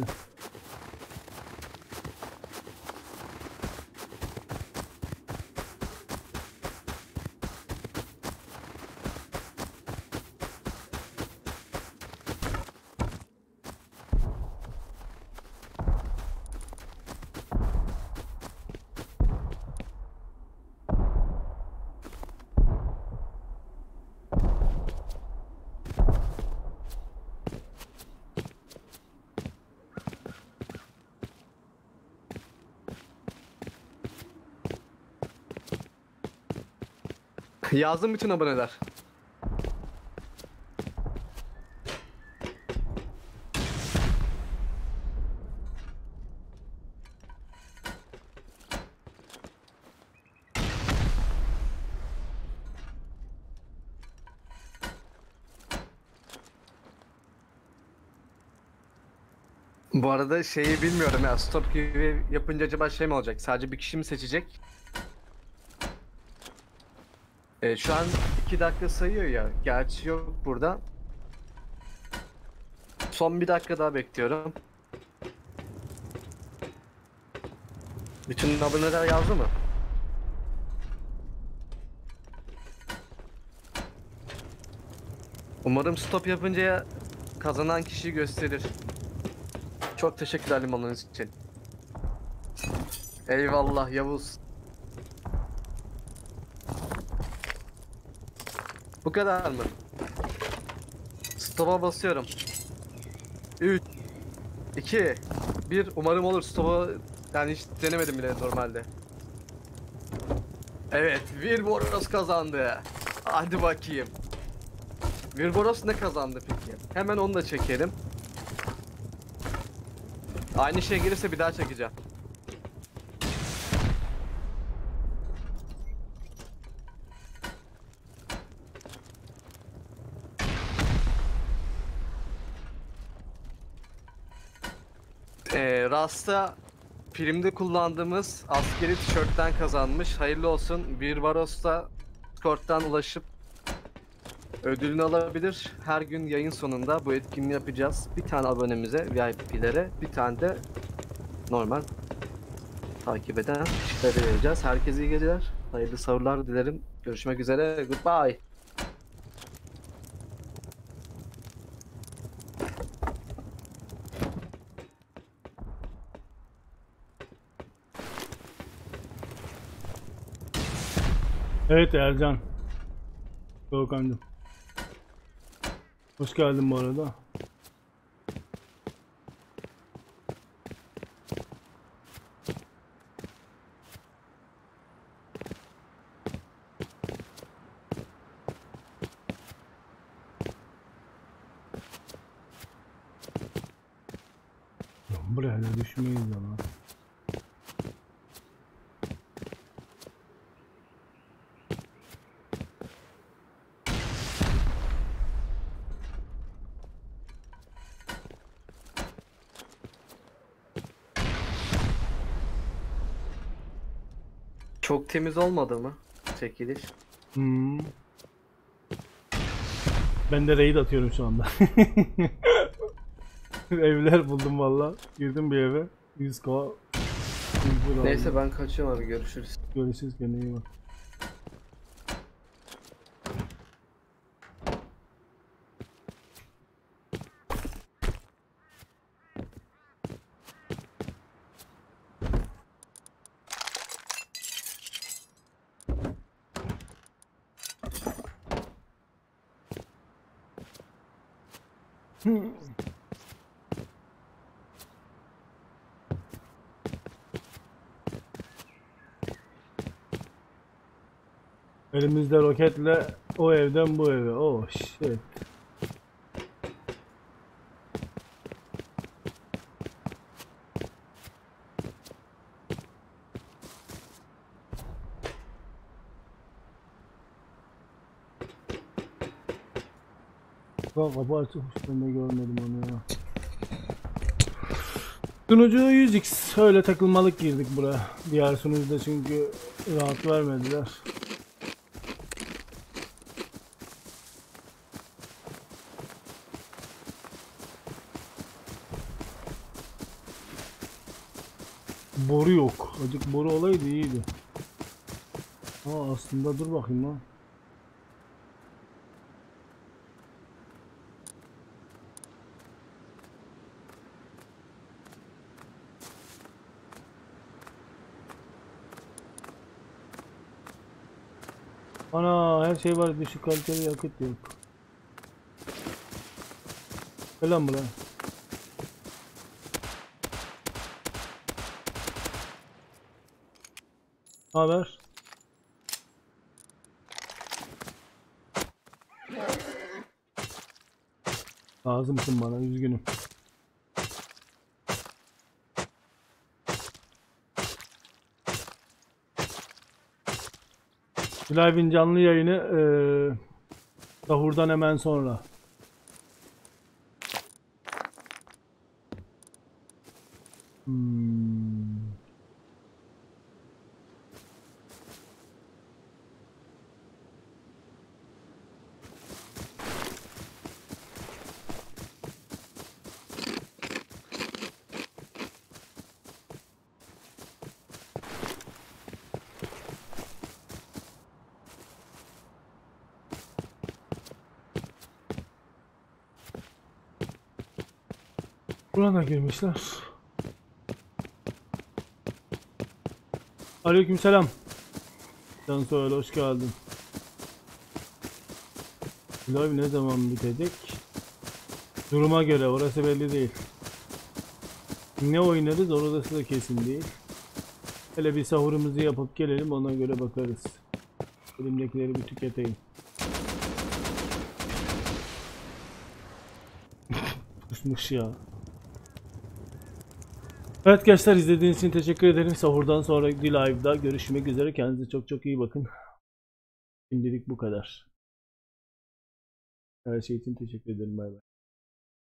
Yazdım bütün aboneler. Bu arada şeyi bilmiyorum ya, stop gibi yapınca acaba şey mi olacak? Sadece bir kişi mi seçecek? Şu an 2 dakika sayıyor ya. Gerçi yok burada. Son 1 dakika daha bekliyorum. Bütün aboneler yazdı mı? Umarım stop yapınca kazanan kişiyi gösterir. Çok teşekkürler limonlarınız için. Eyvallah Yavuz. Bu kadar mı? Stop'a basıyorum. 3 2 1, umarım olur. Stop'a yani hiç denemedim bile normalde. Evet, Virboros kazandı. Hadi bakayım. Virboros ne kazandı peki? Hemen onu da çekelim. Aynı şey gelirse bir daha çekeceğim. Rasta filmde kullandığımız askeri tişörtten kazanmış. Hayırlı olsun. Virboros da Discord'dan ulaşıp ödülünü alabilir. Her gün yayın sonunda bu etkinliği yapacağız. Bir tane abonemize, VIP'lere, bir tane de normal takip eden kişilere vereceğiz. Herkese iyi geceler. Hayırlı sahurlar dilerim. Görüşmek üzere. Goodbye. Evet Ercan. Doğukan'cım. Hoş geldin bu arada. Buraya da düşmeyiz ama. Çok temiz olmadı mı çekiliş? Hmm. Ben de raid atıyorum şu anda. Evler buldum valla. Girdim bir eve. 100k. Neyse ben kaçıyorum abi, görüşürüz. Görüşürüz, kendine iyi bak. Elimizde roketle o evden bu eve. Oh shit. Bak kapı açılmış, ben de görmedim onu ya. Sunucu 100x, öyle takılmalık girdik buraya. Diğer sunucuda çünkü rahat vermediler. Boru yok. Azıcık boru olaydı iyiydi. Aa, aslında dur bakayım lan. Ana, her şey var, düşük kaliteli yakıt yok. Gel lan buraya. Haber? Lazımsın bana, üzgünüm. Live'in canlı yayını sahurdan hemen sonra. Buna girmişler. Aleykümselam. Cansu öyle, hoş geldin. Live ne zaman bitecek? Duruma göre, orası belli değil. Ne oynarız orası da kesin değil. Hele bir sahurumuzu yapıp gelelim, ona göre bakarız. Elimdekileri bir tüketeyim. Kusmuş ya. Evet gençler, izlediğiniz için teşekkür ederim. Sahurdan sonraki live'da görüşmek üzere. Kendinize çok çok iyi bakın. Şimdilik bu kadar. Her şey için teşekkür ederim. Bay bay.